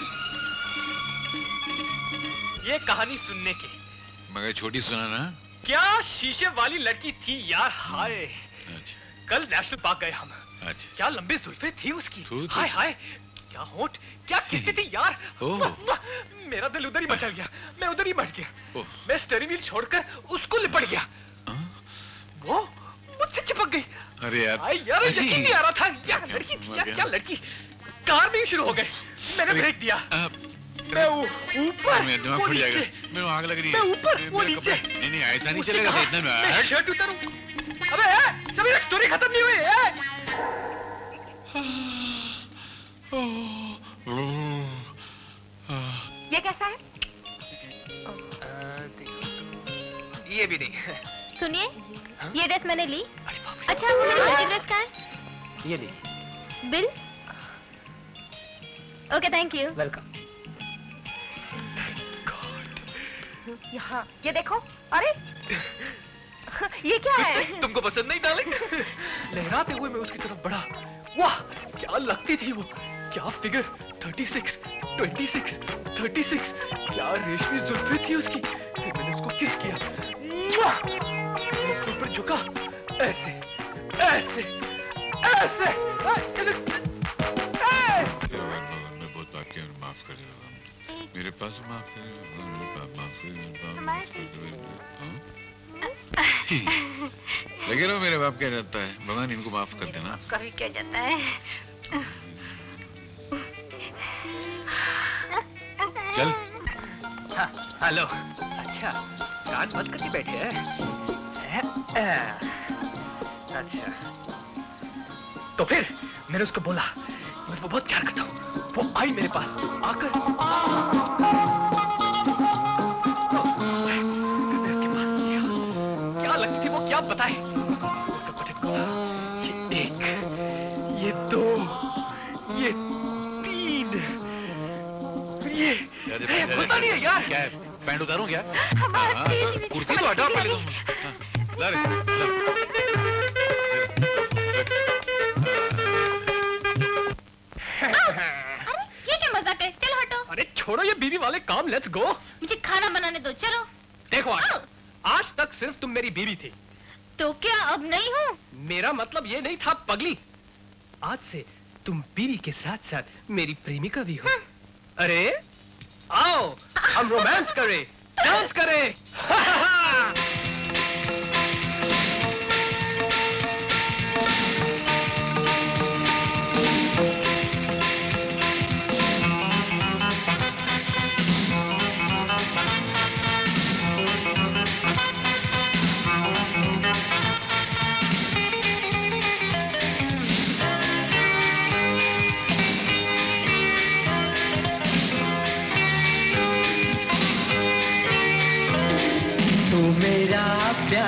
ये कहानी सुनने की। मगर छोटी सुना ना। क्या शीशे वाली लड़की थी यार। हाय। अच्छा। कल नेशनल पार्क गए हम। अच्छा। क्या लंबी जुल्फे थी उसकी। थू, थू, हाय हाय। क्या होठ, क्या किस्ती थी यार। ओह। मेरा दिल उधर ही मचल गया, मैं उधर ही बैठ गया। मैं स्टीयरिंग व्हील छोड़कर उसको लिपट गया। वो मुझसे चिपक गई। अरे यार। आई यार, यकीन नहीं आ रहा था। यार लड़की थी यार, क्या लड़की। कार में ही शुरू हो गए। मैंने ब्रेक दिया। मैं ऊपर, दिमाग वो फट जाएगा। नीचे। मेरे आग लग रही मैं है। ऊपर, वो नीचे। नहीं नहीं, ऐसा नहीं चलेगा तो इतना में। मैं शर्ट उतारूं। अबे ए, सभी स्टोरी खत्म नहीं हुई है। ये कैसा है? ये भी नहीं। सुनिए, ये ड्रेस मैंने ली। अच्छा वो मेरी ड्रेस कहाँ है? ये ली। Bill? Okay thank you. Welcome. यहाँ ये देखो। अरे ये क्या है? तुमको पसंद नहीं डाले? लहराते हुए मैं उसकी तरफ बढ़ा। वाह क्या लगती थी वो। क्या figure. Thirty six, twenty six, thirty six. क्या रेशमी जुल्फे थी उसकी। फिर मैंने उसको किस किया। उसके ऊपर झुका। ऐसे ऐसे ऐसे। मैं बहुत बात किया, माफ कर दो। मेरे पास माफ कर, माफ कर। लगे रहो, मेरे बाप क्या जाता है, भगवान इनको माफ कर देना। कभी क्या जाता है। चल। हाँ, हेलो। अच्छा कान बंद करके बैठे हैं। अच्छा तो फिर मैंने उसको बोला मैं वो बहुत प्यार करता हूँ। वो आई मेरे पास आकर उसके पास गया। क्या लगती थी वो, क्या बताए। उसका बटन खोला। ये एक, ये दो, ये तीन, ये पता नहीं है यार। क्या है, पैंट उतारूं क्या? हमारा हाँ, तो कुर्सी तो हटा पहले तुम। हाँ, ला रे, ला। ये क्या मजाक है, चलो हटो। अरे छोड़ो ये बीवी वाले काम, लेट्स गो। मुझे खाना बनाने दो, चलो। देखो आशा, आज तक सिर्फ तुम मेरी बीवी थी। तो क्या अब नहीं हूँ? मेरा मतलब ये नहीं था पगली। आज से तुम बीवी के साथ साथ मेरी प्रेमिका भी हो। अरे आओ हम रोमांस करें, डांस करें।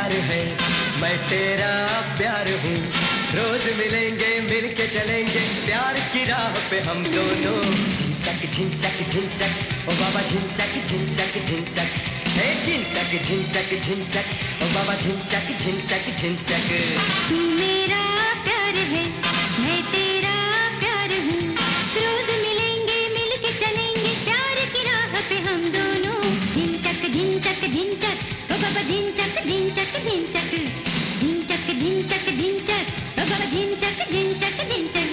प्यार है, मैं तेरा प्यार हूँ। रोज मिलेंगे, मिल के चलेंगे प्यार की राह पे हम दोनों। झिंचक झिंचक झिंचक ओ बाबा झिंचक झिंचक झिंचक, हे झिंचक झिंचक झिंचक ओ बाबा झिंचक झिंचक झिंचक। तू मेरा प्यार है, मैं तेरा प्यार हूँ। रोज मिलेंगे, मिल के चलेंगे प्यार की राह पे हम दोनों। झिंचक झिंचक झिंचक ओ बाबा झिंचक झिंचक झिंचक, झिंचक झिंचक झिंचक ओ बाबा झिंचक झिंचक झिंचक।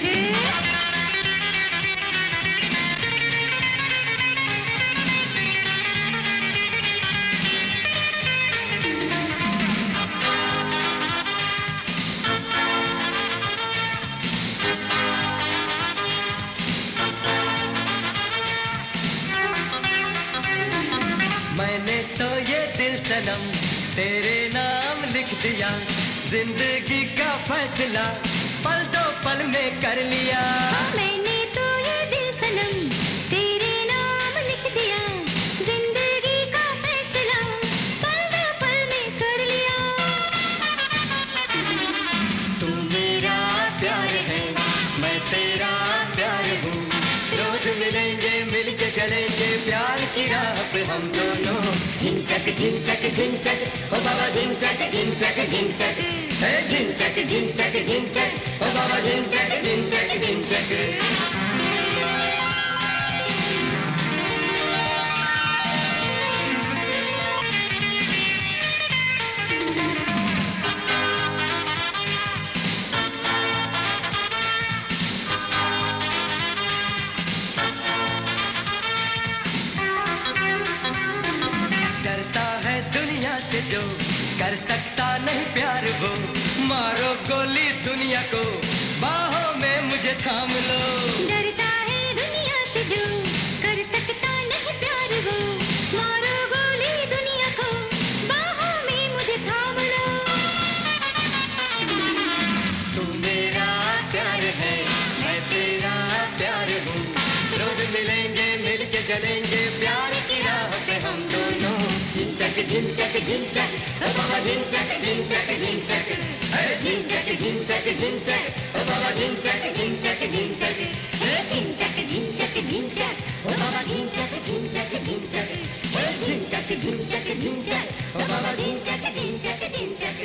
मैंने तो ये दिल सनम तेरे नाम लिख दिया, जिंदगी का फैसला पल दो पल में कर लिया। मैंने तो ये दिल सनम तेरे नाम लिख दिया, जिंदगी का फैसला पल दो पल में कर लिया। तू मेरा प्यार है, मैं तेरा प्यार हूँ। रोज मिलेंगे, मिल के चलेंगे प्यार की राह पे हम दोनों। झिंचक झिंचक झिंचक ओ बाबा झिंचक झिंचक झिंचक, हे झिंचक झिंचक झिंचक ओ बाबा झिंचक झिंचक झिंचक। जो कर सकता नहीं प्यार वो, मारो गोली दुनिया को, बाहों में मुझे थाम लो। डरता है दुनिया से जो कर सकता नहीं प्यार वो, मारो गोली दुनिया को, बाहों में मुझे थाम लो। तू मेरा प्यार है, मैं तेरा प्यार हूँ। रोज मिलेंगे, मिल के चलेंगे प्यार की राह पे हम दोनों। झिंचक झिंचक झिंचक ओ बाबा झिंचक झिंचक झिंचक, हे झिंचक झिंचक झिंचक ओ बाबा झिंचक झिंचक झिंचक, हे झिंचक झिंचक झिंचक ओ बाबा झिंचक झिंचक झिंचक, हे झिंचक झिंचक झिंचक ओ बाबा झिंचक झिंचक झिंचक।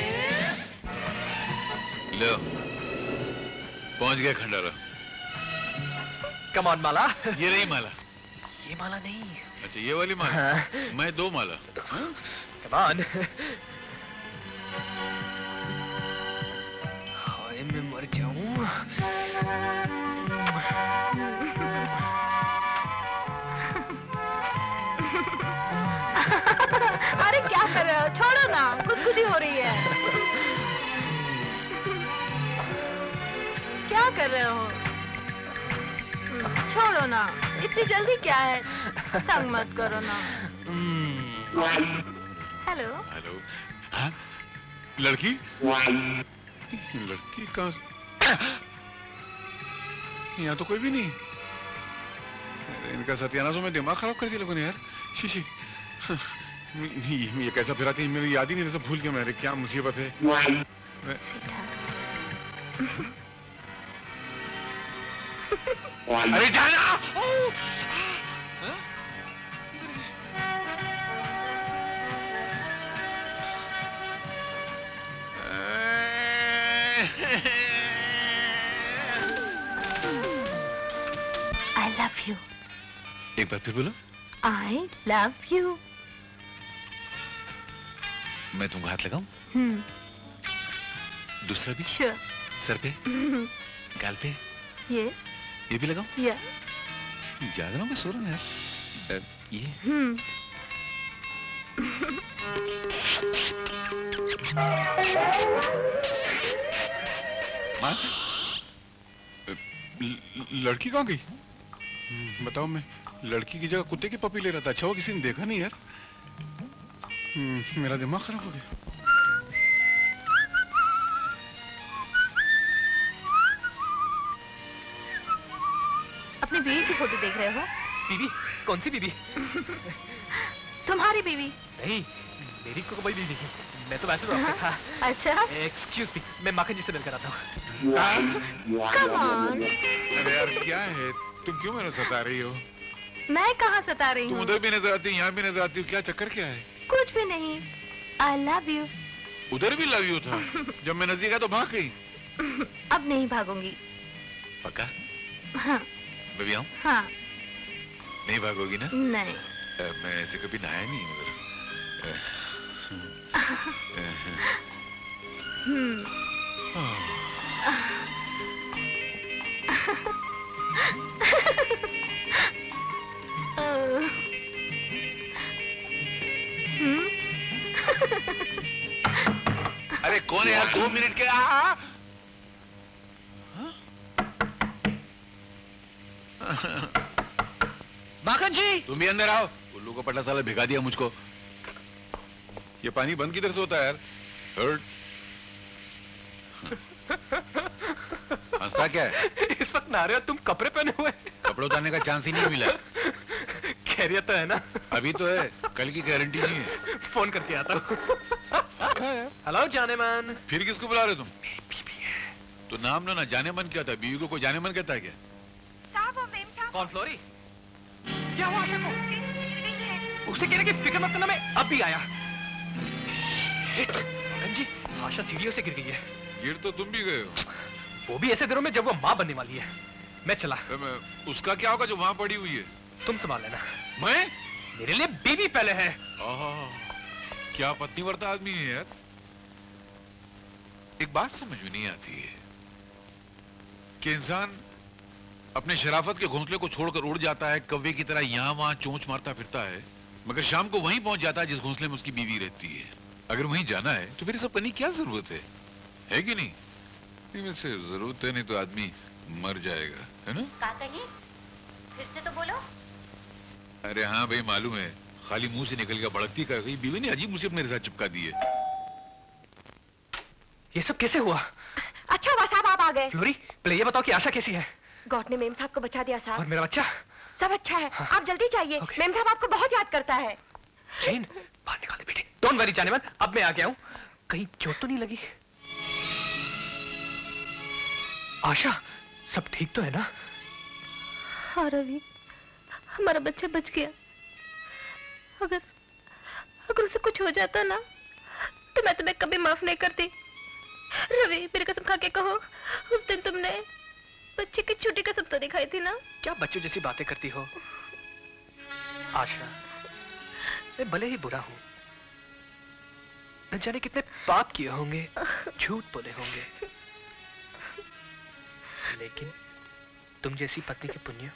लो, पहुंच गए खंडारा। कम ऑन माला। ये नहीं माला, ये माला नहीं। अच्छा ये वाली माला। हाँ। मैं दो माला। Come on. हाय मैं मर जाऊं। अरे क्या कर रहे हो, छोड़ो ना, खुदकुशी हो रही है। क्या कर रहे हो, छोड़ो ना, इतनी जल्दी क्या है, तंग मत करो ना। Hello hello. हाँ? लड़की लड़की कहाँ? यहाँ तो कोई भी नहीं। इनका सत्यानाश में दिमाग खराब कर दिया लोगों ने यार। शीशी ये, ये कैसा फिराती है, मेरी याद ही नहीं, सब भूल गया मेरे। क्या मुसीबत है। अरे जाना। I love you. एक बार फिर बोलो। I love you. मैं तुमको हाथ लगाऊं? हम्म। दूसरा भी? Sure. सर पे? गाल पे? ये? ये भी लगाऊं? Yeah. जाग रहा हूँ मैं, सो रहा हूँ यार। ये? हम्म। माँ? लड़की कहाँ गई? बताओ, मैं लड़की की जगह कुत्ते की पपी ले रहा था। अच्छा वो किसी ने देखा नहीं यार। मेरा दिमाग खराब हो गया। अपनी बीवी की फोटो देख रहे हो? बीवी? कौन सी बीवी? तुम्हारी बीवी। नहीं, मेरी कोई बीवी नहीं, मैं तो वैसे डॉक्टर था। अच्छा? एक्सक्यूज मी, मैं माखन जी से मिलकर आता हूँ। Come on. अरे यार क्या है, तुम क्यों मैंने सता रही हो? मैं कहाँ सता रही तुम हूँ? उधर भी नजर आती, यहाँ भी नजर आती हो, क्या चक्कर क्या है? कुछ भी नहीं। I love you. उधर भी लव यू था, जब मैं नजदीक आया तो भाग गई। अब नहीं भागूंगी। पक्का? हाँ। मैं भी आऊँ? हाँ। नहीं भागोगी ना? नहीं। अ, मैं ऐसे कभी नहाया नहीं मगर। हम्म। अरे कौन है यार, दो मिनट के आ माखन जी, तुम भी अंदर आओ। उल्लू को पटला साला भिगा दिया मुझको। ये पानी बंद किधर से होता है यार? हर्ट। हंसता क्या है? इस वक्त नहा रहे हो तुम, कपड़े पहने हुए। कपड़े उतारने का चांस ही नहीं मिला। खैरियत तो है ना? अभी तो है, कल की गारंटी नहीं है। फोन करके आता हूँ। हेलो जाने मन। फिर किसको बुला रहे तुम? तो नाम लो ना, जाने मन क्या था? बीवी को कोई जाने मन कहता है क्या? कौन फ्लोरी? क्या हुआ आशा को? उससे कहने की फिक्र मत करना, मैं अब भी आया। मगन जी, आशा सीढ़ियों से गिर गई है। गिर तो तुम भी गए हो। वो भी ऐसे दिनों में जब वो माँ बनने वाली है। मैं चला। मैं, उसका क्या होगा जो वहां पड़ी हुई है? तुम संभाल लेना। मैं? मेरे लिए बीवी पहले है। आहा, क्या पत्नीव्रता आदमी है यार। एक बात समझ में नहीं आती है कि इंसान अपने शराफत के घोंसले को छोड़कर उड़ जाता है, कव्वे की तरह यहां वहां चोंच मारता फिरता है, मगर शाम को वहीं पहुंच जाता है जिस घोंसले में उसकी बीवी रहती है। अगर वहीं जाना है तो फिर सब करने की क्या जरूरत है, है कि नहीं? नहीं वैसे जरूरत है, नहीं तो आदमी मर जाएगा, है ना? का कहीं फिर से तो बोलो। अरे हाँ भाई, मालूम है, खाली मुंह से निकल गया, भड़कती का गई। बीवी ने अजीब मुझे मेरे साथ चिपका दी है। ये सब कैसे हुआ? अच्छा हुआ साहब आप आ गए। फ्लोरी, पहले ये बताओ कि आशा कैसी है? गॉड ने मेम साहब को बचा दिया साहब। और मेरा बच्चा? सब अच्छा है। हाँ। आप जल्दी जाइए, मेम साहब आपको बहुत याद करता है। चैन, बाहर निकाले बेटे। डोंट वरी जाने मन, अब मैं आ गया हूँ। कहीं चोट तो नहीं लगी? आशा, सब ठीक तो है ना? हाँ रवि, हमारा बच्चा बच गया। अगर अगर उसे कुछ हो जाता ना, तो मैं तुम्हें कभी माफ नहीं करती। रवि, मेरी कसम खा के कहो, उस दिन तुमने बच्चे की छोटी कसम तो दिखाई थी ना? क्या बच्चों जैसी बातें करती हो आशा? मैं भले ही बुरा हूं, न जाने कितने पाप किए होंगे, झूठ बोले होंगे, लेकिन तुम जैसी पत्नी के पुण्य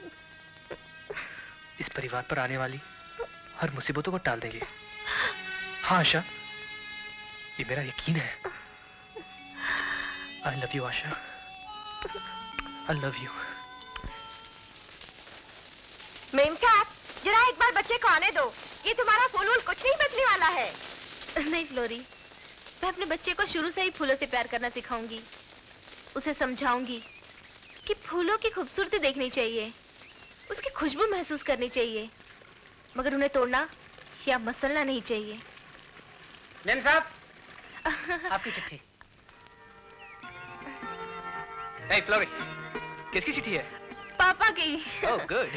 इस परिवार पर आने वाली हर मुसीबतों को टाल देंगे। हाँ आशा, ये मेरा यकीन है। I love you Asha, I love you. Memsahib, जरा एक बार बच्चे को आने दो। ये तुम्हारा फूल वूल कुछ नहीं बदलने वाला है। नहीं फ्लोरी, मैं अपने बच्चे को शुरू से ही फूलों से प्यार करना सिखाऊंगी। उसे समझाऊंगी कि फूलों की खूबसूरती देखनी चाहिए, उसकी खुशबू महसूस करनी चाहिए, मगर उन्हें तोड़ना या मसलना नहीं चाहिए। मेम साहब, आपकी चिट्ठी। Hey, फ्लोरी, किसकी चिट्ठी है? पापा की। Oh, good.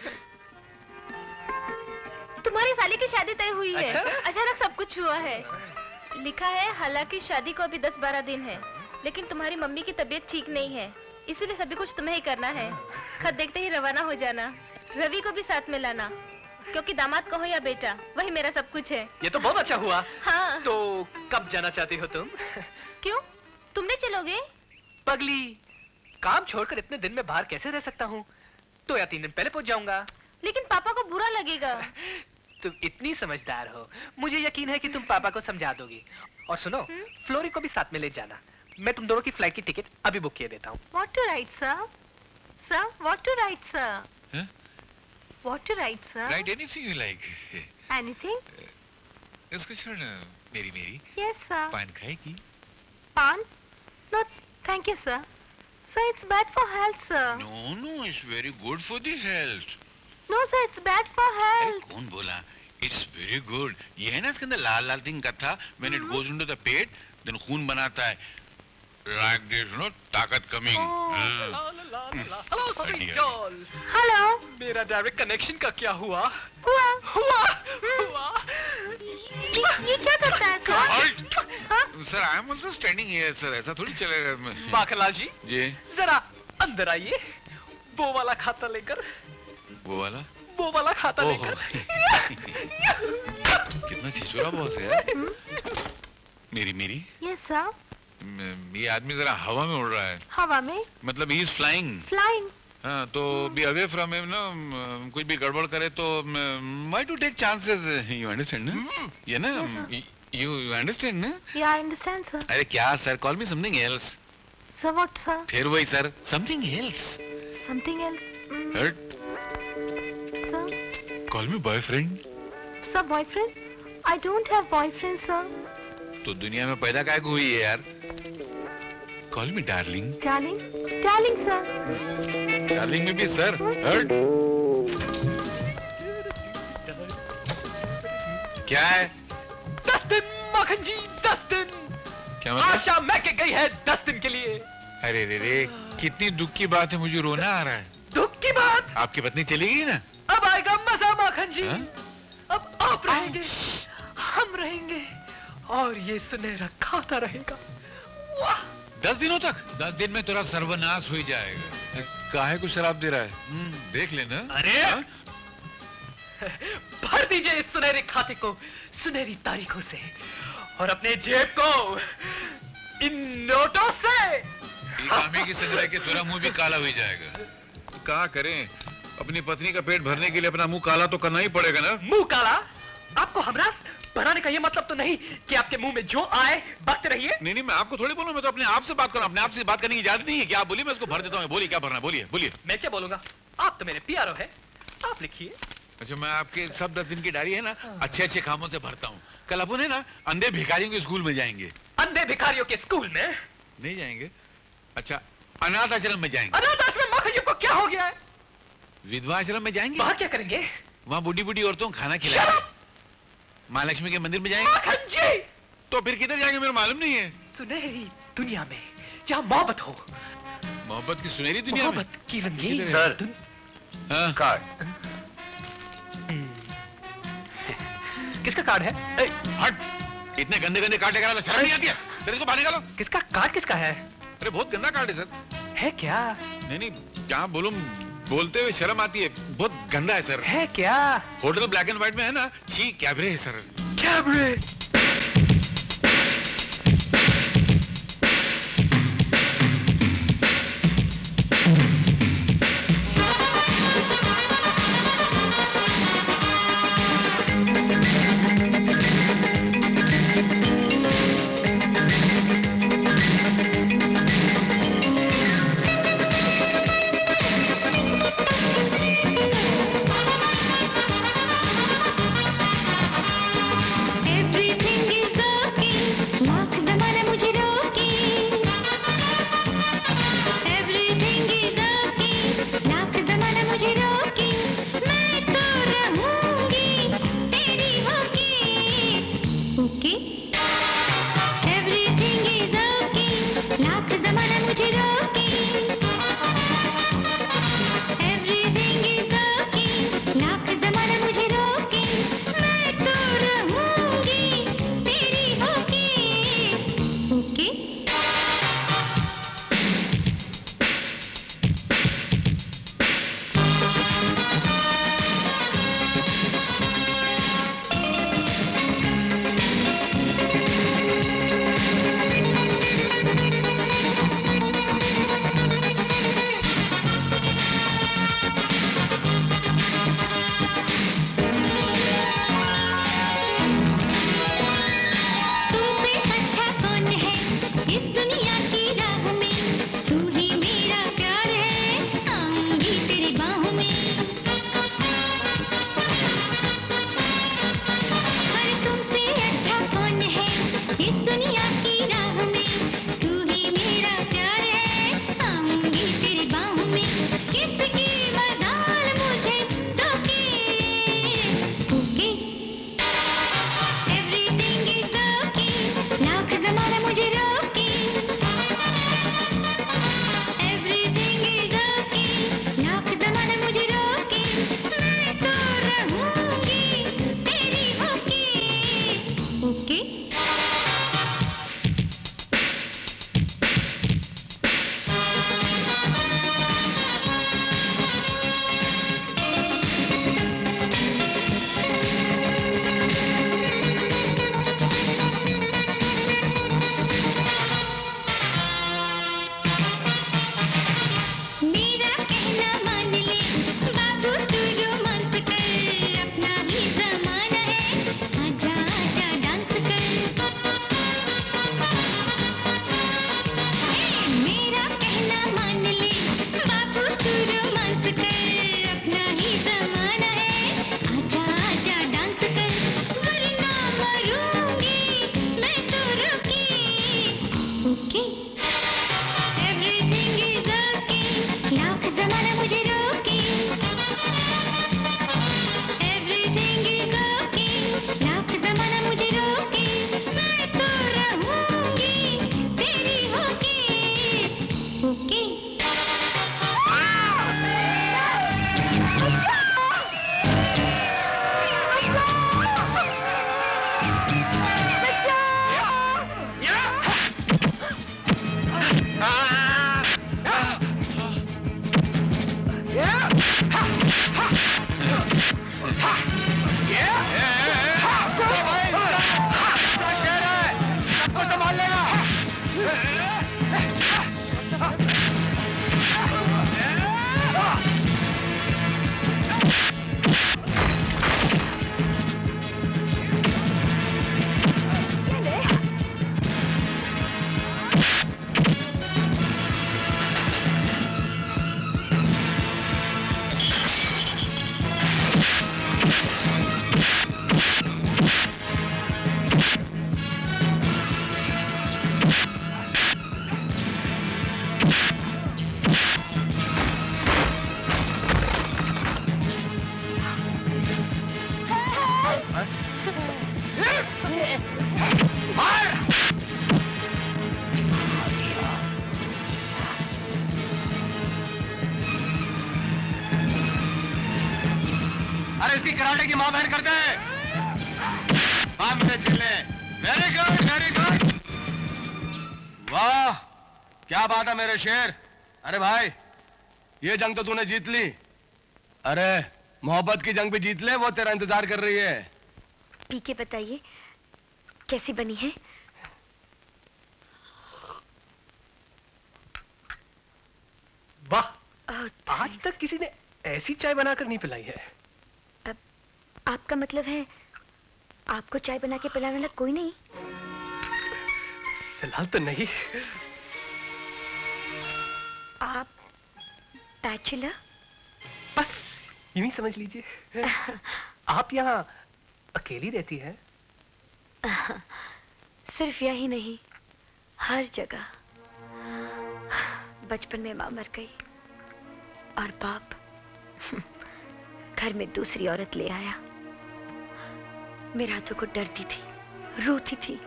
तुम्हारी साली की शादी तय हुई है। अच्छा? अचानक सब कुछ हुआ है। लिखा है, हालांकि शादी को अभी दस बारह दिन है, लेकिन तुम्हारी मम्मी की तबीयत ठीक नहीं है, इसीलिए सभी कुछ तुम्हें ही करना है। खत देखते ही रवाना हो जाना। रवि को भी साथ में लाना, क्योंकि दामाद कहो या बेटा, वही मेरा सब कुछ है। ये तो बहुत अच्छा हुआ। हाँ। तो कब जाना चाहती हो तुम? क्यों, तुमने चलोगे? पगली, काम छोड़कर इतने दिन में बाहर कैसे रह सकता हूँ? दो या तीन दिन पहले पहुंच जाऊंगा। लेकिन पापा को बुरा लगेगा। तुम इतनी समझदार हो, मुझे यकीन है कि तुम पापा को समझा दोगी। और सुनो, हुँ? फ्लोरी को भी साथ में ले जाना। मैं तुम दोनों की फ्लाइट की टिकट अभी बुक किए देता हूँ। What to write, sir? Sir, what to write, sir? Huh? What to write, sir? Write anything you like. Anything? इसको छोड़ना, मेरी मेरी। Yes, sir. पान खाएगी? पान? No, thank you, sir. Sir, it's bad for health, sir. No, no, it's very good for the health. No, sir, it's bad for health. कौन बोला? It's very good. ये है ना इसके अंदर लाल लाल थिंग कथा. When it goes into the pet, then खून बनाता है. Like this, you know, ताकत coming. हेलो सभी डॉल. हेलो. मेरा डायरेक्ट कनेक्शन का क्या हुआ? हुआ. हुआ. हुआ. ये क्या करता है sir? Sir, I am also standing here, sir. ऐसा थोड़ी चलेगा. माखनलाल जी. जी. जरा अंदर आइए. वो वाला खाता लेकर. वो वाला? वो वाला खाता लेकर. कितना छिछोरा बॉस है. मेरी मेरी. Yes sir. ये आदमी जरा हवा में उड़ रहा है. हवा में? मतलब ही इज फ्लाइंग. फ्लाइंग. हाँ, तो बी अवे फ्रॉम हिम ना. कुछ भी गड़बड़ करे तो why to take chances. You understand ना? ये ना यू यू अंडरस्टैंड ना? या आई अंडरस्टैंड सर. अरे क्या sir, call me something else. Sir what sir? फिर वही sir, something else. Something else. Hurt. Sir call me boyfriend. Sir boyfriend? I don't have boyfriend sir. तो दुनिया में पैदा काय को हुई है यार? Call me darling. Darling? Darling sir. Darling में भी सर. हर्ट. क्या है? दस दिन माखन जी, दस दिन. क्या मतलब? आशा मैके गई है दस दिन के लिए. अरे रे रे, कितनी दुख की बात है, मुझे रोना आ रहा है. दुख की बात? आपकी पत्नी चली गई ना? अब आएगा मजा माखन जी. हा? अब आप रहेंगे, हम रहेंगे और ये सुनहरा खाता रहेगा. वाह! दस दिनों तक? दस दिन में तेरा सर्वनाश हो जाएगा. काहे को शराब दे रहा है? हम्म, देख लेना. अरे भर दीजिए इस सुनहरे खाते को सुनहरी तारीखों से और अपने जेब को इन नोटों से. कामे की संग्रह के तेरा मुंह भी काला हो जाएगा. क्या करें, अपनी पत्नी का पेट भरने के लिए अपना मुंह काला तो करना ही पड़ेगा ना. मुंह काला? आपको हमरास बनाने का ये मतलब तो नहीं कि आपके मुंह में जो आए बकते रहिए. नहीं नहीं, मैं आपको थोड़ी बोलूं, मैं तो अपने आप से बात कर रहा हूं. अपने आप से बात करने की इजाजत नहीं है. क्या आप बोलिए, मैं उसको भर देता हूं. बोलिए क्या भरना, बोलिए बोलिए. मैं क्या बोलूंगा, आप तो मेरे प्यारो है, आप लिखिए. अच्छा, मैं आपके सब दस दिन की डायरी है ना अच्छे अच्छे कामों से भरता हूँ. कल अपन है ना अंधे भिखारियों के स्कूल में जाएंगे. अंधे भिखारियों के स्कूल में नहीं जाएंगे. अच्छा, अनाथ आश्रम में जाएंगे. अनाथ आश्रम माखन को क्या हो गया है? विधवा आश्रम में जाएंगे. वहाँ क्या करेंगे? वहाँ बूढ़ी बूढ़ी औरतों को खाना खिलाएंगे. माँ लक्ष्मी के मंदिर में जाएंगे. माखन जी! तो फिर किधर जाएंगे मेरे मालूम नहीं है. सुनहरी दुनिया में जहाँ मोहब्बत हो. मोहब्बत की सुनहरी दुनिया में? मोहब्बत की रंगीन. सर, हाँ? कार्ड. किसका कार्ड है? ए, हट! इतने गंदे गंदे कार्ड लेकर शर्म नहीं आती है? तेरे को बाहर निकालो. किसका कार्ड किसका है? अरे बहुत गंदा कार्ड है सर. है क्या? नहीं नहीं, जहाँ बोलूं बोलते हुए शर्म आती है. बहुत गंदा है सर. है क्या? होटल ब्लैक एंड व्हाइट में है ना. छी, कैबरे है सर. कैबरे? Every अरे इसकी कराटे की माँ बहन कर दे। हाँ मेरे चिल्ले, वेरी गुड वेरी गुड, वाह क्या बात है मेरे शेर। अरे भाई ये जंग तो तूने जीत ली। अरे मोहब्बत की जंग भी जीत ले, वो तेरा इंतजार कर रही है। पी के बताइए कैसी बनी है? वाह, आज तक किसी ने ऐसी चाय बनाकर नहीं पिलाई है। अब आपका मतलब है आपको चाय बना के पिलाने वाला कोई नहीं? फिलहाल तो नहीं। आप बैचलर? बस यूं ही समझ लीजिए। आप यहाँ अकेली रहती है? सिर्फ यही नहीं, हर जगह। बचपन में मां मर गई और बाप घर में दूसरी औरत ले आया। मैं रातों को डरती थी, रोती थी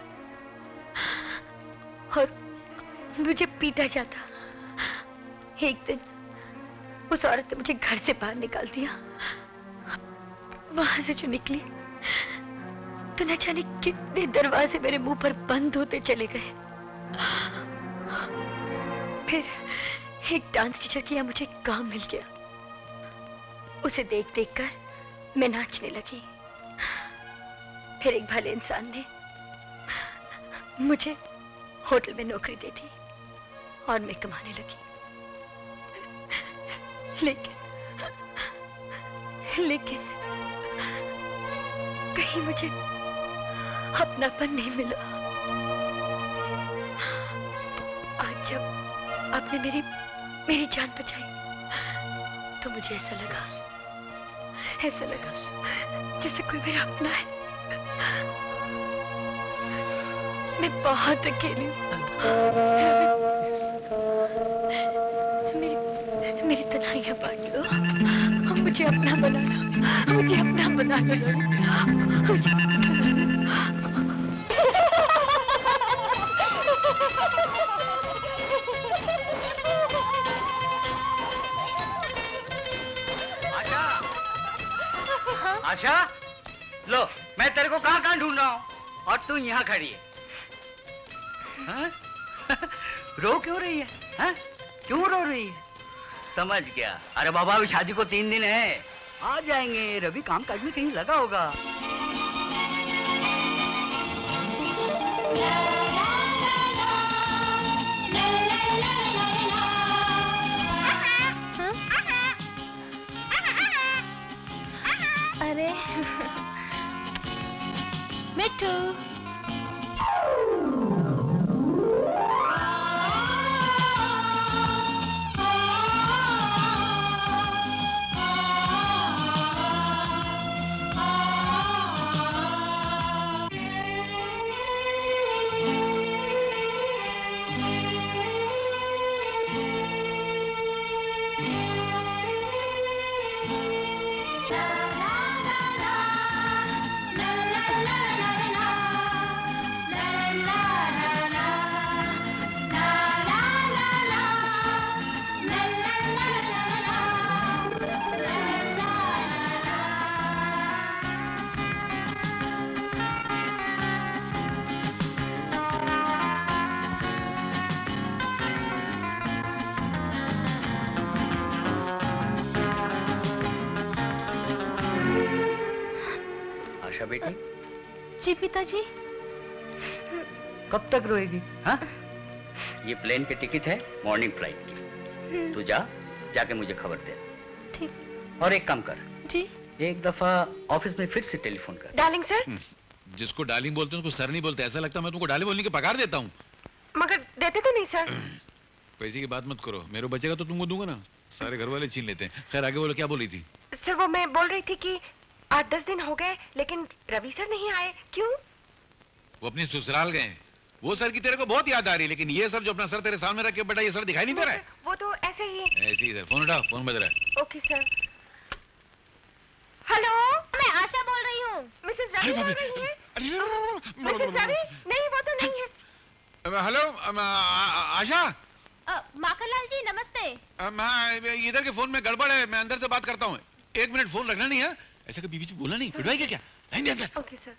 और मुझे पीटा जाता। एक दिन उस औरत ने मुझे घर से बाहर निकाल दिया। वहां से जो निकली तो न जाने कितने दरवाजे मेरे मुंह पर बंद होते चले गए। फिर एक डांस टीचर के यहाँ मुझे काम मिल गया। उसे देख देख कर मैं नाचने लगी। फिर एक भले इंसान ने मुझे होटल में नौकरी दे दी और मैं कमाने लगी। लेकिन लेकिन कहीं मुझे अपनापन नहीं मिला। आज जब आपने मेरी मेरी जान बचाई तो मुझे ऐसा लगा ऐसा लगा जैसे कोई मेरा अपना है। मैं बहुत अकेली हूँ। मेरी मेरी तन्हाइयाँ बांट लो, मुझे अपना बना लो, मुझे अपना बना लो, मुझे आशा, आशा, लो मैं तेरे को कहाँ कहाँ ढूंढ रहा हूँ और तू यहाँ खड़ी है। हाँ? रो क्यों रही है? हाँ? क्यों रो रही है? समझ गया। अरे बाबा अभी शादी को तीन दिन है, आ जाएंगे। रवि काम काज में कहीं लगा होगा। अरे मिट्टू, बेटी। जी पिताजी। कब तक रोएगी? हाँ? ये प्लेन की टिकट है मॉर्निंग फ्लाइट की। तू जा, जाके मुझे खबर दे। ठीक। और एक काम कर। जी। एक दफा ऑफिस में फिर से टेलीफोन कर। Darling sir. जिसको डार्लिंग बोलते हैं उसको सर नहीं बोलते। ऐसा लगता है मैं तुमको डार्लिंग बोलने की पगार देता हूँ। मगर देते तो नहीं सर। पैसे की बात मत करो, मेरे बचेगा तो तुमको दूंगा ना। सारे घर वाले छीन लेते हैं। खैर आगे बोलो, क्या बोली थी? सर वो मैं बोल रही थी कि आठ दस दिन हो गए लेकिन रवि सर नहीं आए, क्यों? वो अपनी ससुराल गए। वो सर की तेरे को बहुत याद आ रही है, लेकिन ये सर जो अपना सर तेरे सामने रख के बेटा ये सर दिखाई नहीं दे रहा है? वो तो ऐसे ही। ऐसे ही सर। फोन उठाओ, फोन बज रहा है। Okay sir. हेलो, मैं आशा बोल रही हूँ। मिसेस रवि बोल रही है? मिसेस रवि? नहीं वो तो नहीं है। हेलो आशा। माखनलाल जी नमस्ते। मैं इधर के फोन में गड़बड़ है, मैं अंदर से बात करता हूँ। एक मिनट फोन रखना नहीं है। ऐसा कभी बीच में बोला नहीं, पिटवाएगा क्या? नहीं अंदर। Okay sir.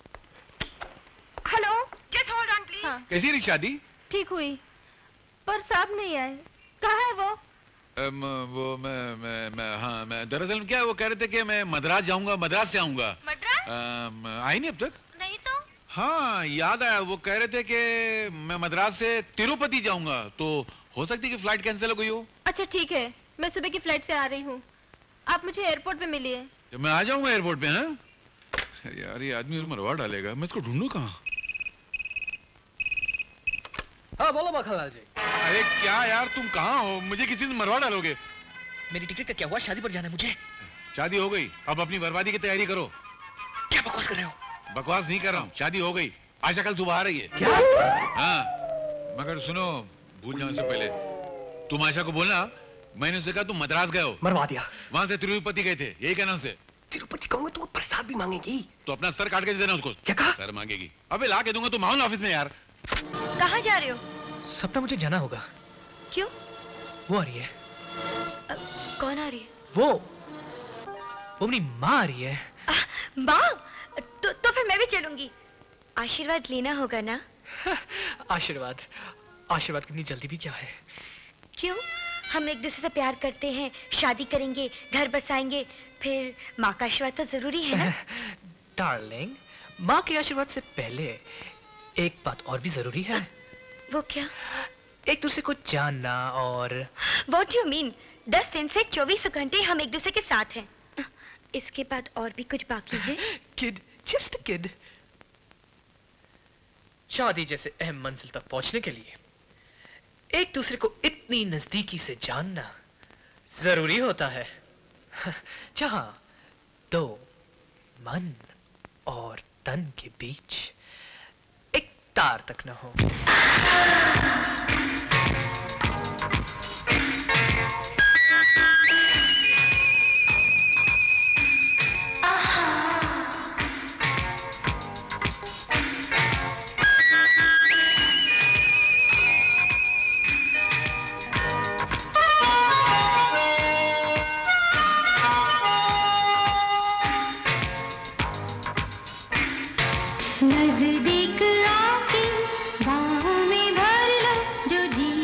Hello, just hold on please. कैसी रही शादी? ठीक हुई, पर साहब नहीं आए। कहाँ है वो? um, वो मैं मैं मैं हाँ मैं दरअसल क्या वो कह रहे थे कि मैं मद्रास जाऊंगा, मद्रास से आऊंगा। मद्रास? um, आई नहीं अब तक? नहीं तो। हाँ याद आया, वो कह रहे थे कि मैं मद्रास से तिरुपति जाऊंगा, तो हो सकती है कि फ्लाइट कैंसिल हो गई हो। अच्छा ठीक है, मैं सुबह की फ्लाइट से आ रही हूँ, आप मुझे एयरपोर्ट पे मिलिए। तो मैं आ जाऊंगा एयरपोर्ट पे। हाँ यार ये आदमी मरवा डालेगा, मैं इसको ढूंढूं कहाँ? हाँ बोलो मक्खनलाल जी। अरे क्या यार तुम कहाँ हो? मुझे किसी दिन मरवा डालोगे। मेरी टिकट का क्या हुआ? शादी पर जाना है मुझे। शादी हो गई, अब अपनी बर्बादी की तैयारी करो। क्या बकवास कर रहे हो? बकवास नहीं कर रहा हूँ, शादी हो गई। आशा कल सुबह आ रही है। क्या? हाँ मगर सुनो, भूल जाने से पहले तुम आशा को बोलना मैंने उसे कहा तुम मद्रास गए हो। मरवा दिया। वहां से तिरुपति गए थे, यही कहना उसे। तिरुपति कहूंगा तो वो प्रसाद भी मांगेगी। तो अपना सर काट के दे देना उसको। क्या कहा? सर मांगेगी। अबे ला के दूंगा, तुम आओ ना ऑफिस में यार। कहाँ जा रहे हो? सपना मुझे जाना होगा। क्यों? वो आ रही है। आ, कौन आ रही है? वो वो अपनी माँ आ रही है। माँ? तो तो फिर मैं भी चलूंगी। आशीर्वाद लेना होगा ना? आशीर्वाद? आशीर्वाद कितनी जल्दी भी क्या है? क्यों? हम एक दूसरे से प्यार करते हैं, शादी करेंगे, घर बसाएंगे, फिर माँ का आशीर्वाद तो जरूरी है ना? डार्लिंग, माँ के आशीर्वाद से पहले एक बात और भी जरूरी है। वो क्या? एक दूसरे को जानना और What do you mean? दस दिन से चौबीस घंटे हम एक दूसरे के साथ हैं। इसके बाद और भी कुछ बाकी है? Kid, just kid. शादी जैसे अहम मंजिल तक पहुंचने के लिए एक दूसरे को इतनी नजदीकी से जानना जरूरी होता है, जहां दो मन और तन के बीच एक तार तक न हो। नजदीक आके बाहों में भर लो, जो जी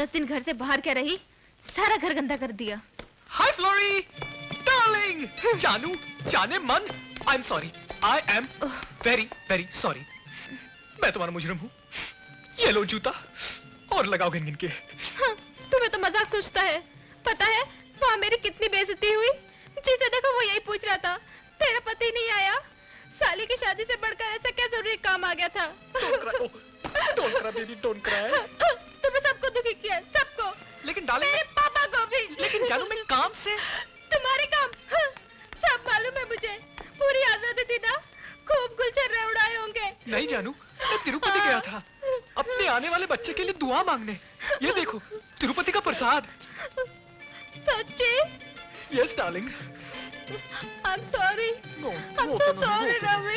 दस दिन घर से बाहर क्या रही, सारा घर गंदा कर दिया। हाय फ्लोरी, डार्लिंग, जानू, जाने मन, I am sorry, I am very very sorry. मैं तुम्हारा मुजरिम हूँ। ये लो जूता और लगाओ गिन गिन के। हाँ, तुम्हें तो मजाक सोचता है। पता है वहाँ मेरी कितनी बेइज्जती हुई। जिसे देखो वो यही पूछ रहा था, तेरा पति नहीं आया। साली की शादी से बढ़कर ऐसा क्या जरूरी काम आ गया था? Don't cry baby, don't cry. तुमने सबको दुखी किया, सबको। लेकिन डार्लिंग, मेरे पापा को भी। लेकिन जानू मैं काम से। तुम्हारे काम हाँ, सब मालूम है मुझे। पूरी आजादी थी ना, खूब गुलछर्रे उड़ाए होंगे। नहीं जानू, मैं तिरुपति गया था अपने आने वाले बच्चे के लिए दुआ मांगने। ये देखो तिरुपति का प्रसाद। सच्ची? Yes darling. I'm sorry. No, I'm no, so no, no, sorry, no, no. Ravi.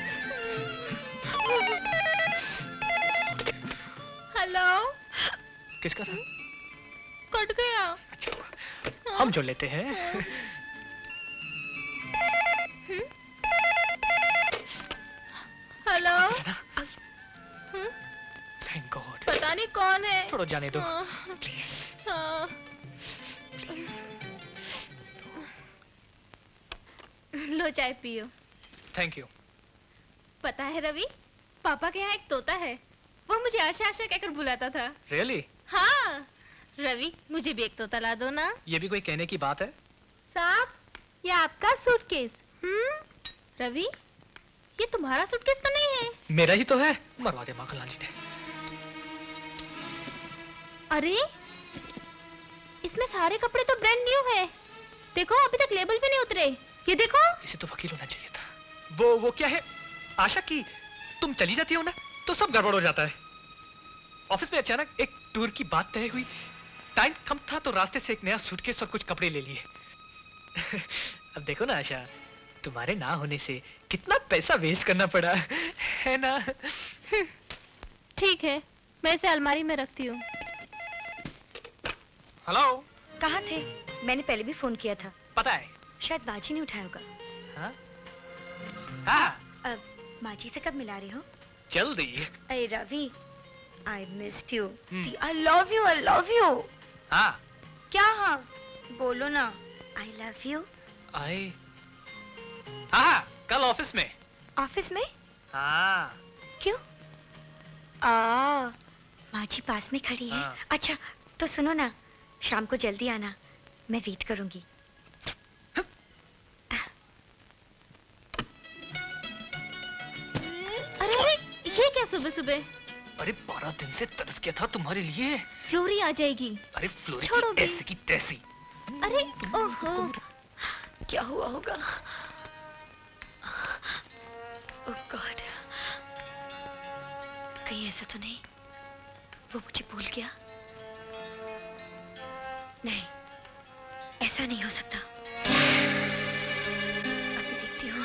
Hello. किसका था? कट गया। अच्छा, हम जो लेते हैं। हेलो। Thank God. पता नहीं कौन है। छोड़ो, जाने दो। हाँ। लो चाय पियो। Thank you. पता है रवि, पापा के यहाँ एक तोता है। वो मुझे आशा आशा कहकर बुलाता था। रियली? हाँ। रवि, मुझे भी एक तोता ला दो ना। ये भी कोई कहने की बात है? साहब, ये आपका सूटकेस। हम्म? रवि, ये तुम्हारा सूटकेस तो नहीं है? मेरा ही तो है। मरवा दे माखन लाल जी ने। अरे, इसमें सारे कपड़े तो ब्रांड न्यू है। देखो, अभी तक लेबल भी नहीं उतरे। ये देखो। इसे तो वकील होना चाहिए था। वो वो क्या है आशा की, तुम चली जाती हो ना तो सब गड़बड़ हो जाता है। ऑफिस में अचानक एक टूर की बात तय हुई। टाइम कम था तो रास्ते से एक नया सूटकेस और कुछ कपड़े ले लिए। अब देखो ना आशा, तुम्हारे ना होने से कितना पैसा वेस्ट करना पड़ा है ना। ठीक है, मैं इसे अलमारी में रखती हूँ। हेलो। कहाँ थे? मैंने पहले भी फोन किया था। पता है, शायद बाजी नहीं उठाया होगा। हाँ? हाँ। अब माजी से कब मिला रहे हो? जल्दी। अरे Ravi, I missed you. I love you, I love you. हाँ। क्या हाँ? बोलो ना। I love you. आई। हाँ, कल ऑफिस में। ऑफिस में? हाँ। क्यों? आ, माजी पास में खड़ी है। हाँ। अच्छा, तो सुनो ना, शाम को जल्दी आना, मैं वेट करूंगी। अरे अरे, ये क्या सुबह सुबह? अरे बारह दिन से तरस गया था तुम्हारे लिए। फ्लोरी आ जाएगी। अरे फ्लोरी छोड़ो की ऐसी की तैसी। अरे ओहो, क्या हुआ होगा? ओह गॉड, कहीं ऐसा तो नहीं वो मुझे भूल गया? नहीं, ऐसा नहीं हो सकता। अभी देखती हूँ।